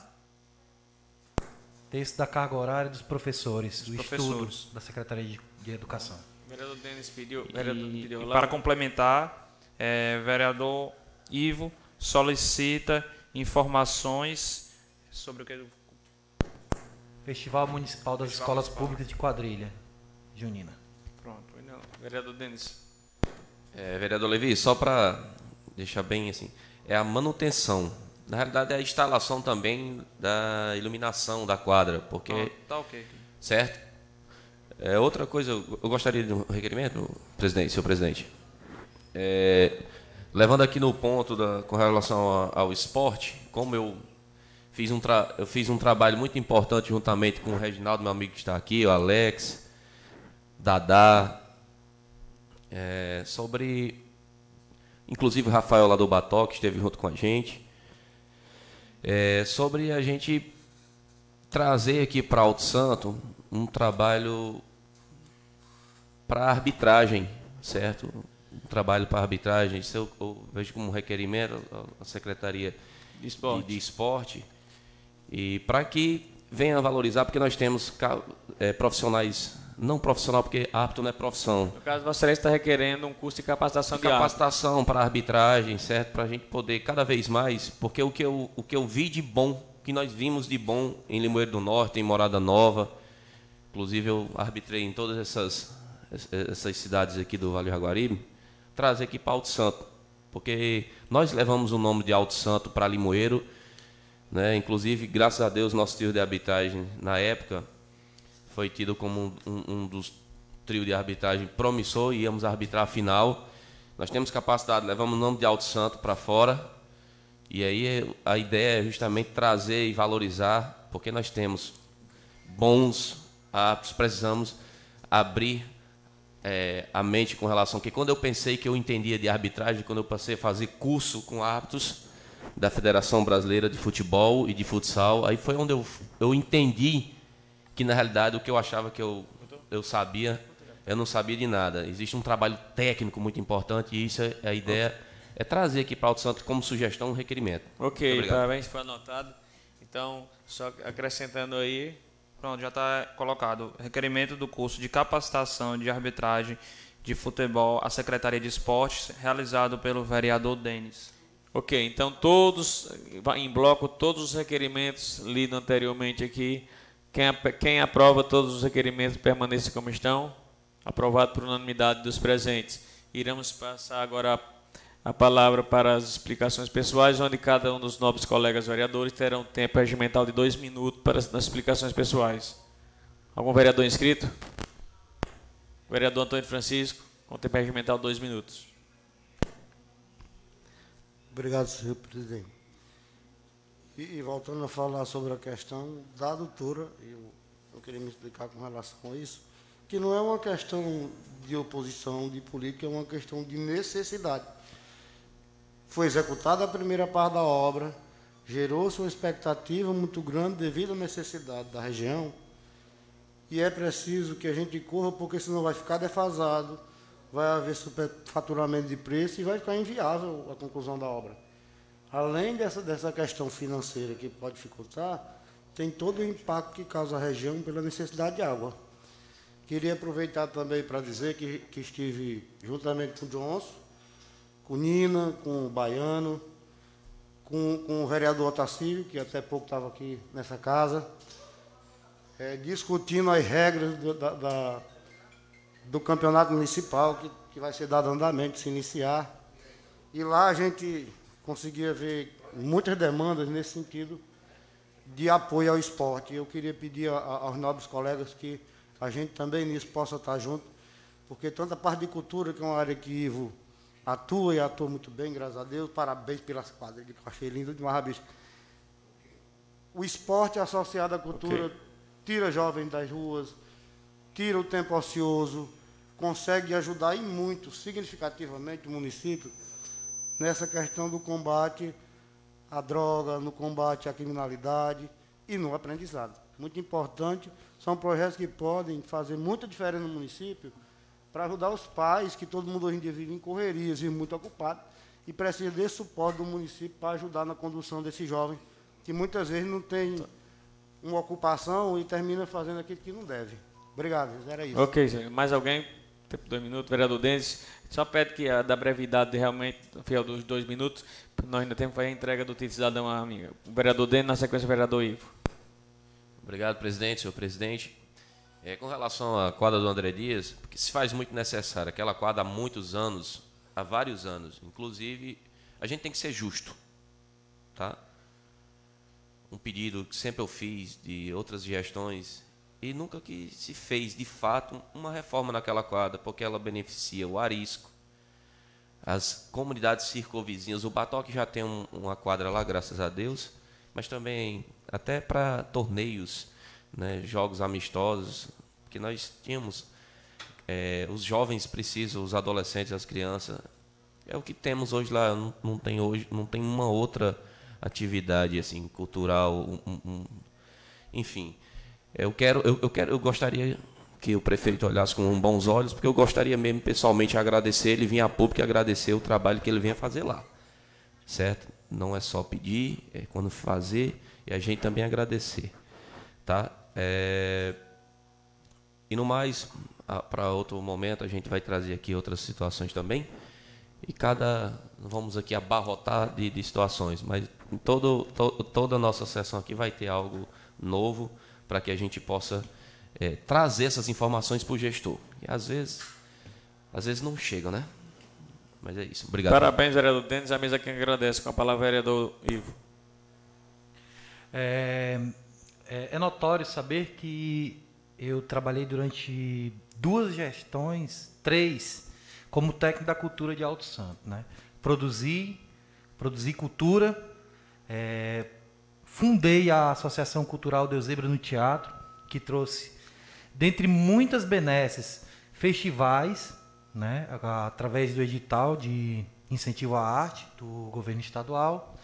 Texto da carga horária dos professores, dos do professores. estudo da Secretaria de, de Educação. O vereador Denis pediu. Vereador E, pediu e lá. para complementar, é, vereador Ivo solicita informações sobre o que... Festival Municipal das Festival Escolas Municipal. Públicas de Quadrilha Junina. Pronto. Não. Vereador Denis. É, vereador Levi, só para deixar bem assim, é a manutenção. Na realidade, é a instalação também da iluminação da quadra, porque... Ah, tá ok. Certo? É, outra coisa, eu eu gostaria de um requerimento, presidente, senhor presidente. É, levando aqui no ponto da, com relação ao, ao esporte, como eu fiz, um tra, eu fiz um trabalho muito importante juntamente com o Reginaldo, meu amigo que está aqui, o Alex, Dadá, é, sobre, inclusive o Rafael lá do Bató, que esteve junto com a gente, é, sobre a gente trazer aqui para Alto Santo um trabalho para arbitragem, certo? Um trabalho para arbitragem, isso eu, eu vejo como um requerimento a Secretaria de Esporte, de, de esporte e para que venha valorizar, porque nós temos é, profissionais não profissional, porque árbitro não é profissão. No caso, Vossa Excelência está requerendo um curso de capacitação de árbitro. Capacitação para arbitragem, certo? Para a gente poder cada vez mais, porque o que, eu, o que eu vi de bom, o que nós vimos de bom em Limoeiro do Norte, em Morada Nova, inclusive eu arbitrei em todas essas, essas cidades aqui do Vale do Jaguaribe, trazer aqui para Alto Santo, porque nós levamos o nome de Alto Santo para Limoeiro, né? Inclusive, graças a Deus, nosso trio de arbitragem, na época, foi tido como um, um, um dos trios de arbitragem promissor, e íamos arbitrar a final. Nós temos capacidade, levamos o nome de Alto Santo para fora, e aí a ideia é justamente trazer e valorizar, porque nós temos bons árbitros, precisamos abrir é, a mente com relação, que quando eu pensei que eu entendia de arbitragem, quando eu passei a fazer curso com árbitros da Federação Brasileira de Futebol e de Futsal, aí foi onde eu, eu entendi que, na realidade, o que eu achava que eu, eu sabia, eu não sabia de nada. Existe um trabalho técnico muito importante, e isso é a ideia, é trazer aqui para Alto Santo como sugestão um requerimento. Ok, parabéns, foi anotado. Então, só acrescentando aí. Pronto, já está colocado. Requerimento do curso de capacitação de arbitragem de futebol à Secretaria de Esportes, realizado pelo vereador Denis. Ok, então todos, em bloco, todos os requerimentos lidos anteriormente aqui. Quem, quem aprova todos os requerimentos permaneça como estão. Aprovado por unanimidade dos presentes. Iremos passar agora a, a palavra para as explicações pessoais, onde cada um dos nobres colegas vereadores terá um tempo regimental de dois minutos para as, as explicações pessoais. Algum vereador inscrito? Vereador Antônio Francisco, com tempo regimental de dois minutos. Obrigado, senhor presidente. E, e voltando a falar sobre a questão da doutora, eu, eu queria me explicar com relação a isso, que não é uma questão de oposição, de política, é uma questão de necessidade. Foi executada a primeira parte da obra, gerou-se uma expectativa muito grande devido à necessidade da região, e é preciso que a gente corra, porque senão vai ficar defasado, vai haver superfaturamento de preço e vai ficar inviável a conclusão da obra. Além dessa, dessa questão financeira que pode dificultar, tem todo o impacto que causa a região pela necessidade de água. Queria aproveitar também para dizer que, que estive juntamente com o Johnson, com Nina, com o Baiano, com, com o vereador Otacílio, que até pouco estava aqui nessa casa, é, discutindo as regras do, da, da, do campeonato municipal, que, que vai ser dado andamento, se iniciar. E lá a gente conseguia ver muitas demandas nesse sentido de apoio ao esporte. Eu queria pedir a, a, aos nobres colegas que a gente também nisso possa estar junto, porque toda a parte de cultura, que é uma área que Ivo atua e atua muito bem, graças a Deus, parabéns pelas quadras, que eu achei lindo demais, bicho. O esporte associado à cultura okay. tira jovens das ruas, tira o tempo ocioso, consegue ajudar e muito, significativamente, o município nessa questão do combate à droga, no combate à criminalidade e no aprendizado. Muito importante, são projetos que podem fazer muita diferença no município para ajudar os pais, que todo mundo hoje em dia vive em correrias e muito ocupado, e precisa desse suporte do município para ajudar na condução desses jovens, que muitas vezes não tem uma ocupação e termina fazendo aquilo que não deve. Obrigado, era isso. Ok, senhor. Mais alguém? Tempo dois minutos, vereador Denis. Só pede que a da brevidade realmente, fiel dos dois minutos, nós ainda temos que fazer a entrega do título de cidadão à amiga. O vereador Denis, na sequência, o vereador Ivo. Obrigado, presidente, senhor presidente. É, com relação à quadra do André Dias, porque se faz muito necessário, aquela quadra há muitos anos, há vários anos, inclusive, a gente tem que ser justo, tá? Um pedido que sempre eu fiz de outras gestões e nunca que se fez, de fato, uma reforma naquela quadra, porque ela beneficia o Arisco, as comunidades circunvizinhas. O Batoque já tem um, uma quadra lá, graças a Deus, mas também até para torneios, né, jogos amistosos, que nós tínhamos. É, os jovens precisam, os adolescentes, as crianças. É o que temos hoje lá, não, não tem hoje, não tem uma outra atividade assim cultural, um, um, enfim. Eu quero, eu, eu quero, eu gostaria que o prefeito olhasse com bons olhos, porque eu gostaria mesmo pessoalmente agradecer ele, vir a público e agradecer o trabalho que ele vem a fazer lá, certo? Não é só pedir, é quando fazer e a gente também agradecer, tá? É... E no mais, para outro momento, a gente vai trazer aqui outras situações também. E cada, não vamos aqui abarrotar de, de situações, mas em todo, to, toda a nossa sessão aqui vai ter algo novo para que a gente possa é, trazer essas informações para o gestor. E às vezes, às vezes não chegam, né? Mas é isso. Obrigado. Parabéns, vereador Denis. A mesa quem agradece. Com a palavra, vereador Ivo. É, é, é notório saber que eu trabalhei durante duas gestões, três, como técnico da cultura de Alto Santo, né? Produzi, produzi cultura, é, fundei a Associação Cultural Deus Zebra no Teatro, que trouxe, dentre muitas benesses, festivais, né? Através do edital de incentivo à arte do governo estadual,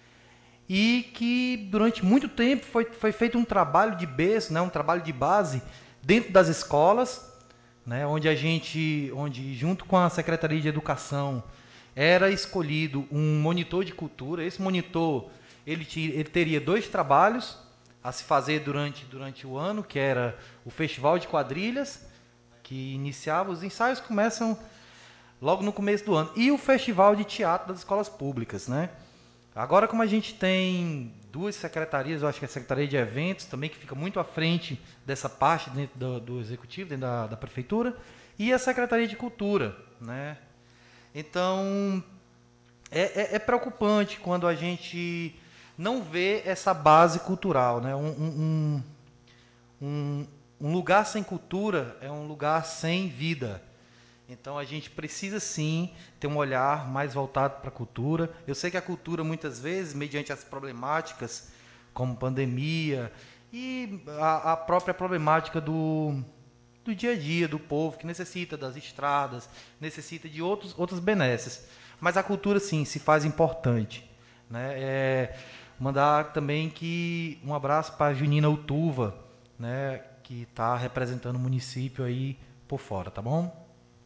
e que durante muito tempo foi, foi feito um trabalho de berço, né? Um trabalho de base dentro das escolas, né, onde a gente, onde junto com a Secretaria de Educação era escolhido um monitor de cultura. Esse monitor ele, t, ele teria dois trabalhos a se fazer durante, durante o ano, que era o Festival de Quadrilhas, que iniciava, os ensaios começam logo no começo do ano, e o Festival de Teatro das Escolas Públicas, né? Agora, como a gente tem duas secretarias, eu acho que a Secretaria de Eventos também, que fica muito à frente dessa parte dentro do, do Executivo, dentro da, da Prefeitura, e a Secretaria de Cultura, né? Então, é, é, é preocupante quando a gente não vê essa base cultural, né? Um, um, um, um lugar sem cultura é um lugar sem vida. Então, a gente precisa, sim, ter um olhar mais voltado para a cultura. Eu sei que a cultura, muitas vezes, mediante as problemáticas, como pandemia, e a, a própria problemática do, do dia a dia, do povo, que necessita das estradas, necessita de outros, outras benesses. Mas a cultura, sim, se faz importante, né? É, mandar também que um abraço para a Junina Utuva, né, que está representando o município aí por fora, tá bom?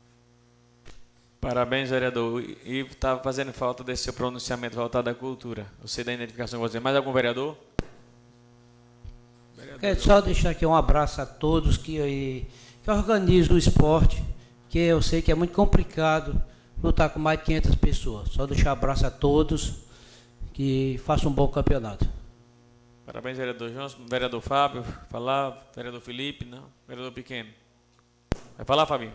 Parabéns, vereador. O Ivo estava fazendo falta desse seu pronunciamento voltado à cultura. Você da identificação com você. Mais algum vereador? vereador Quero só deixar aqui um abraço a todos que, que organizam o esporte, que eu sei que é muito complicado lutar com mais de quinhentas pessoas. Só deixar um abraço a todos, que façam um bom campeonato. Parabéns, vereador João. Vereador Fábio, falar. Vereador Felipe, não. Vereador Pequeno. Vai falar, Fabinho?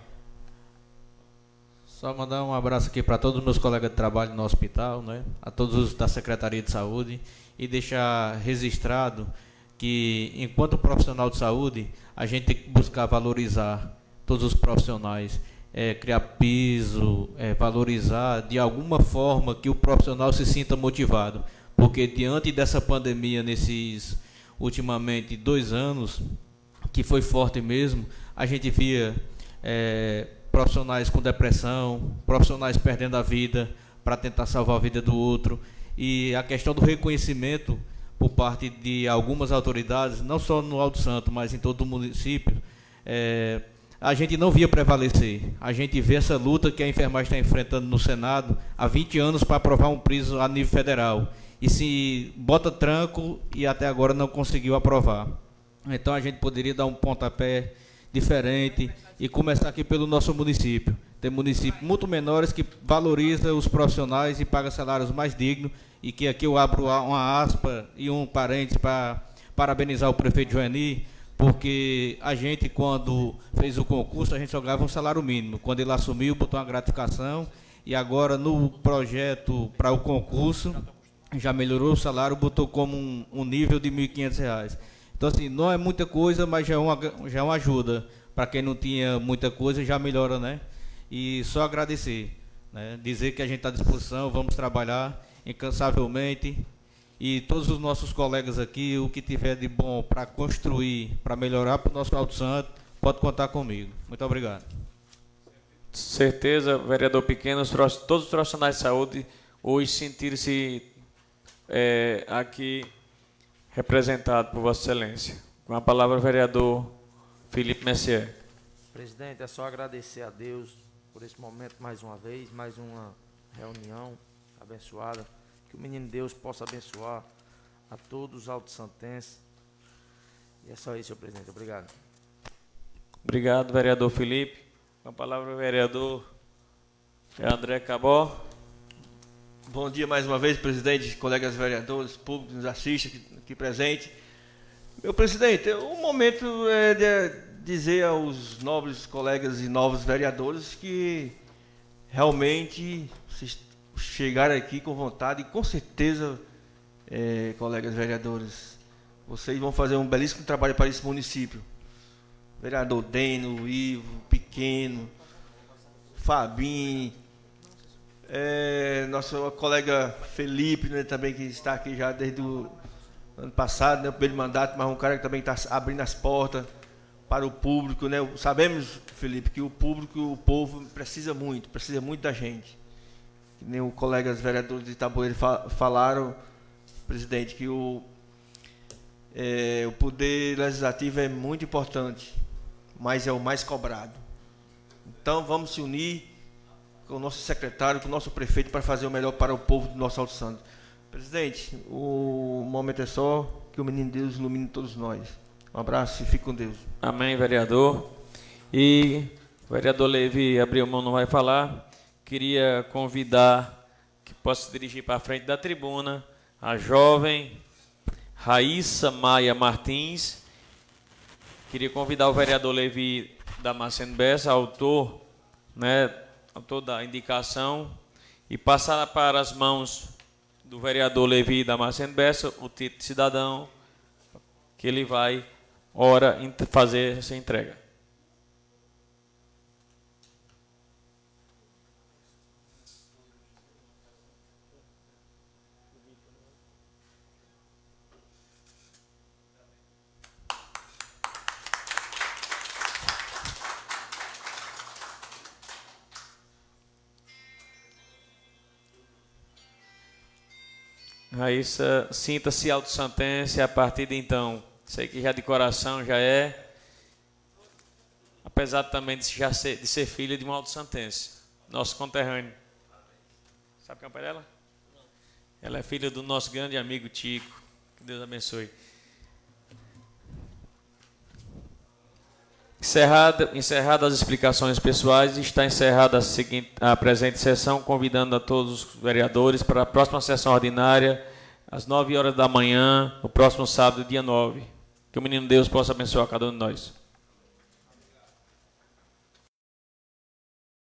Só mandar um abraço aqui para todos os meus colegas de trabalho no hospital, né? A todos os da Secretaria de Saúde, e deixar registrado que, enquanto profissional de saúde, a gente tem que buscar valorizar todos os profissionais, é, criar piso, é, valorizar de alguma forma que o profissional se sinta motivado, porque diante dessa pandemia, nesses ultimamente dois anos, que foi forte mesmo, a gente via é, profissionais com depressão, profissionais perdendo a vida para tentar salvar a vida do outro, e a questão do reconhecimento por parte de algumas autoridades, não só no Alto Santo, mas em todo o município, é, a gente não via prevalecer. A gente vê essa luta que a enfermagem está enfrentando no Senado há vinte anos para aprovar um piso a nível federal, e se bota tranco e até agora não conseguiu aprovar. Então a gente poderia dar um pontapé diferente e começar aqui pelo nosso município. Tem municípios muito menores que valorizam os profissionais e pagam salários mais dignos, e que aqui eu abro uma aspa e um parênteses para parabenizar o prefeito Joani, porque a gente, quando fez o concurso, a gente só ganhava um salário mínimo. Quando ele assumiu, botou uma gratificação, e agora no projeto para o concurso já melhorou o salário, botou como um, um nível de mil e quinhentos reais. Então, assim, não é muita coisa, mas já é uma, já é uma ajuda. Para quem não tinha muita coisa, já melhora, né? E só agradecer, né? Dizer que a gente está à disposição, vamos trabalhar incansavelmente. E todos os nossos colegas aqui, o que tiver de bom para construir, para melhorar para o nosso Alto Santo, pode contar comigo. Muito obrigado. Certeza, vereador Pequeno, todos os profissionais de saúde hoje sentiram-se é, aqui representados por Vossa Excelência. Com a palavra, vereador Felipe Messier. Presidente, é só agradecer a Deus por esse momento mais uma vez, mais uma reunião abençoada. Que o menino Deus possa abençoar a todos os alto-santenses. E é só isso, senhor presidente. Obrigado. Obrigado, vereador Felipe. Com a palavra, o vereador André Cabó. Bom dia mais uma vez, presidente, colegas vereadores, público que nos assiste aqui, aqui presente. Meu presidente, o momento é de dizer aos nobres colegas e novos vereadores que realmente vocês chegaram aqui com vontade e com certeza, é, colegas vereadores, vocês vão fazer um belíssimo trabalho para esse município. Vereador Deno, Ivo, Pequeno, Fabinho, é, nosso colega Felipe, né, também, que está aqui já desde o ano passado, né, o primeiro mandato, mas um cara que também está abrindo as portas para o público, né? Sabemos, Felipe, que o público, o povo precisa muito, precisa muito da gente. Que nem os colegas vereadores de Itaboeira falaram, presidente, que o, é, o poder legislativo é muito importante, mas é o mais cobrado. Então vamos se unir com o nosso secretário, com o nosso prefeito, para fazer o melhor para o povo do nosso Alto Santo. Presidente, o momento é só, que o menino Deus ilumine todos nós. Um abraço e fique com Deus. Amém, vereador. E o vereador Levi abriu mão, não vai falar. Queria convidar que possa se dirigir para a frente da tribuna a jovem Raíssa Maia Martins. Queria convidar o vereador Levi Damasceno Bessa, autor, né, autor da indicação, e passar para as mãos do vereador Levi Damasceno Bessa o título de cidadão, que ele vai, ora, fazer essa entrega. Raíssa, sinta-se alto-santense a partir de então. Sei que já de coração já é, apesar também de, já ser, de ser filha de um alto-santense, nosso conterrâneo. Sabe quem é o pai dela? Ela é filha do nosso grande amigo Tico. Que Deus abençoe. Encerrada, encerradas as explicações pessoais, está encerrada a, seguinte, a presente sessão, convidando a todos os vereadores para a próxima sessão ordinária, às nove horas da manhã, no próximo sábado, dia nove. Que o menino Deus possa abençoar cada um de nós.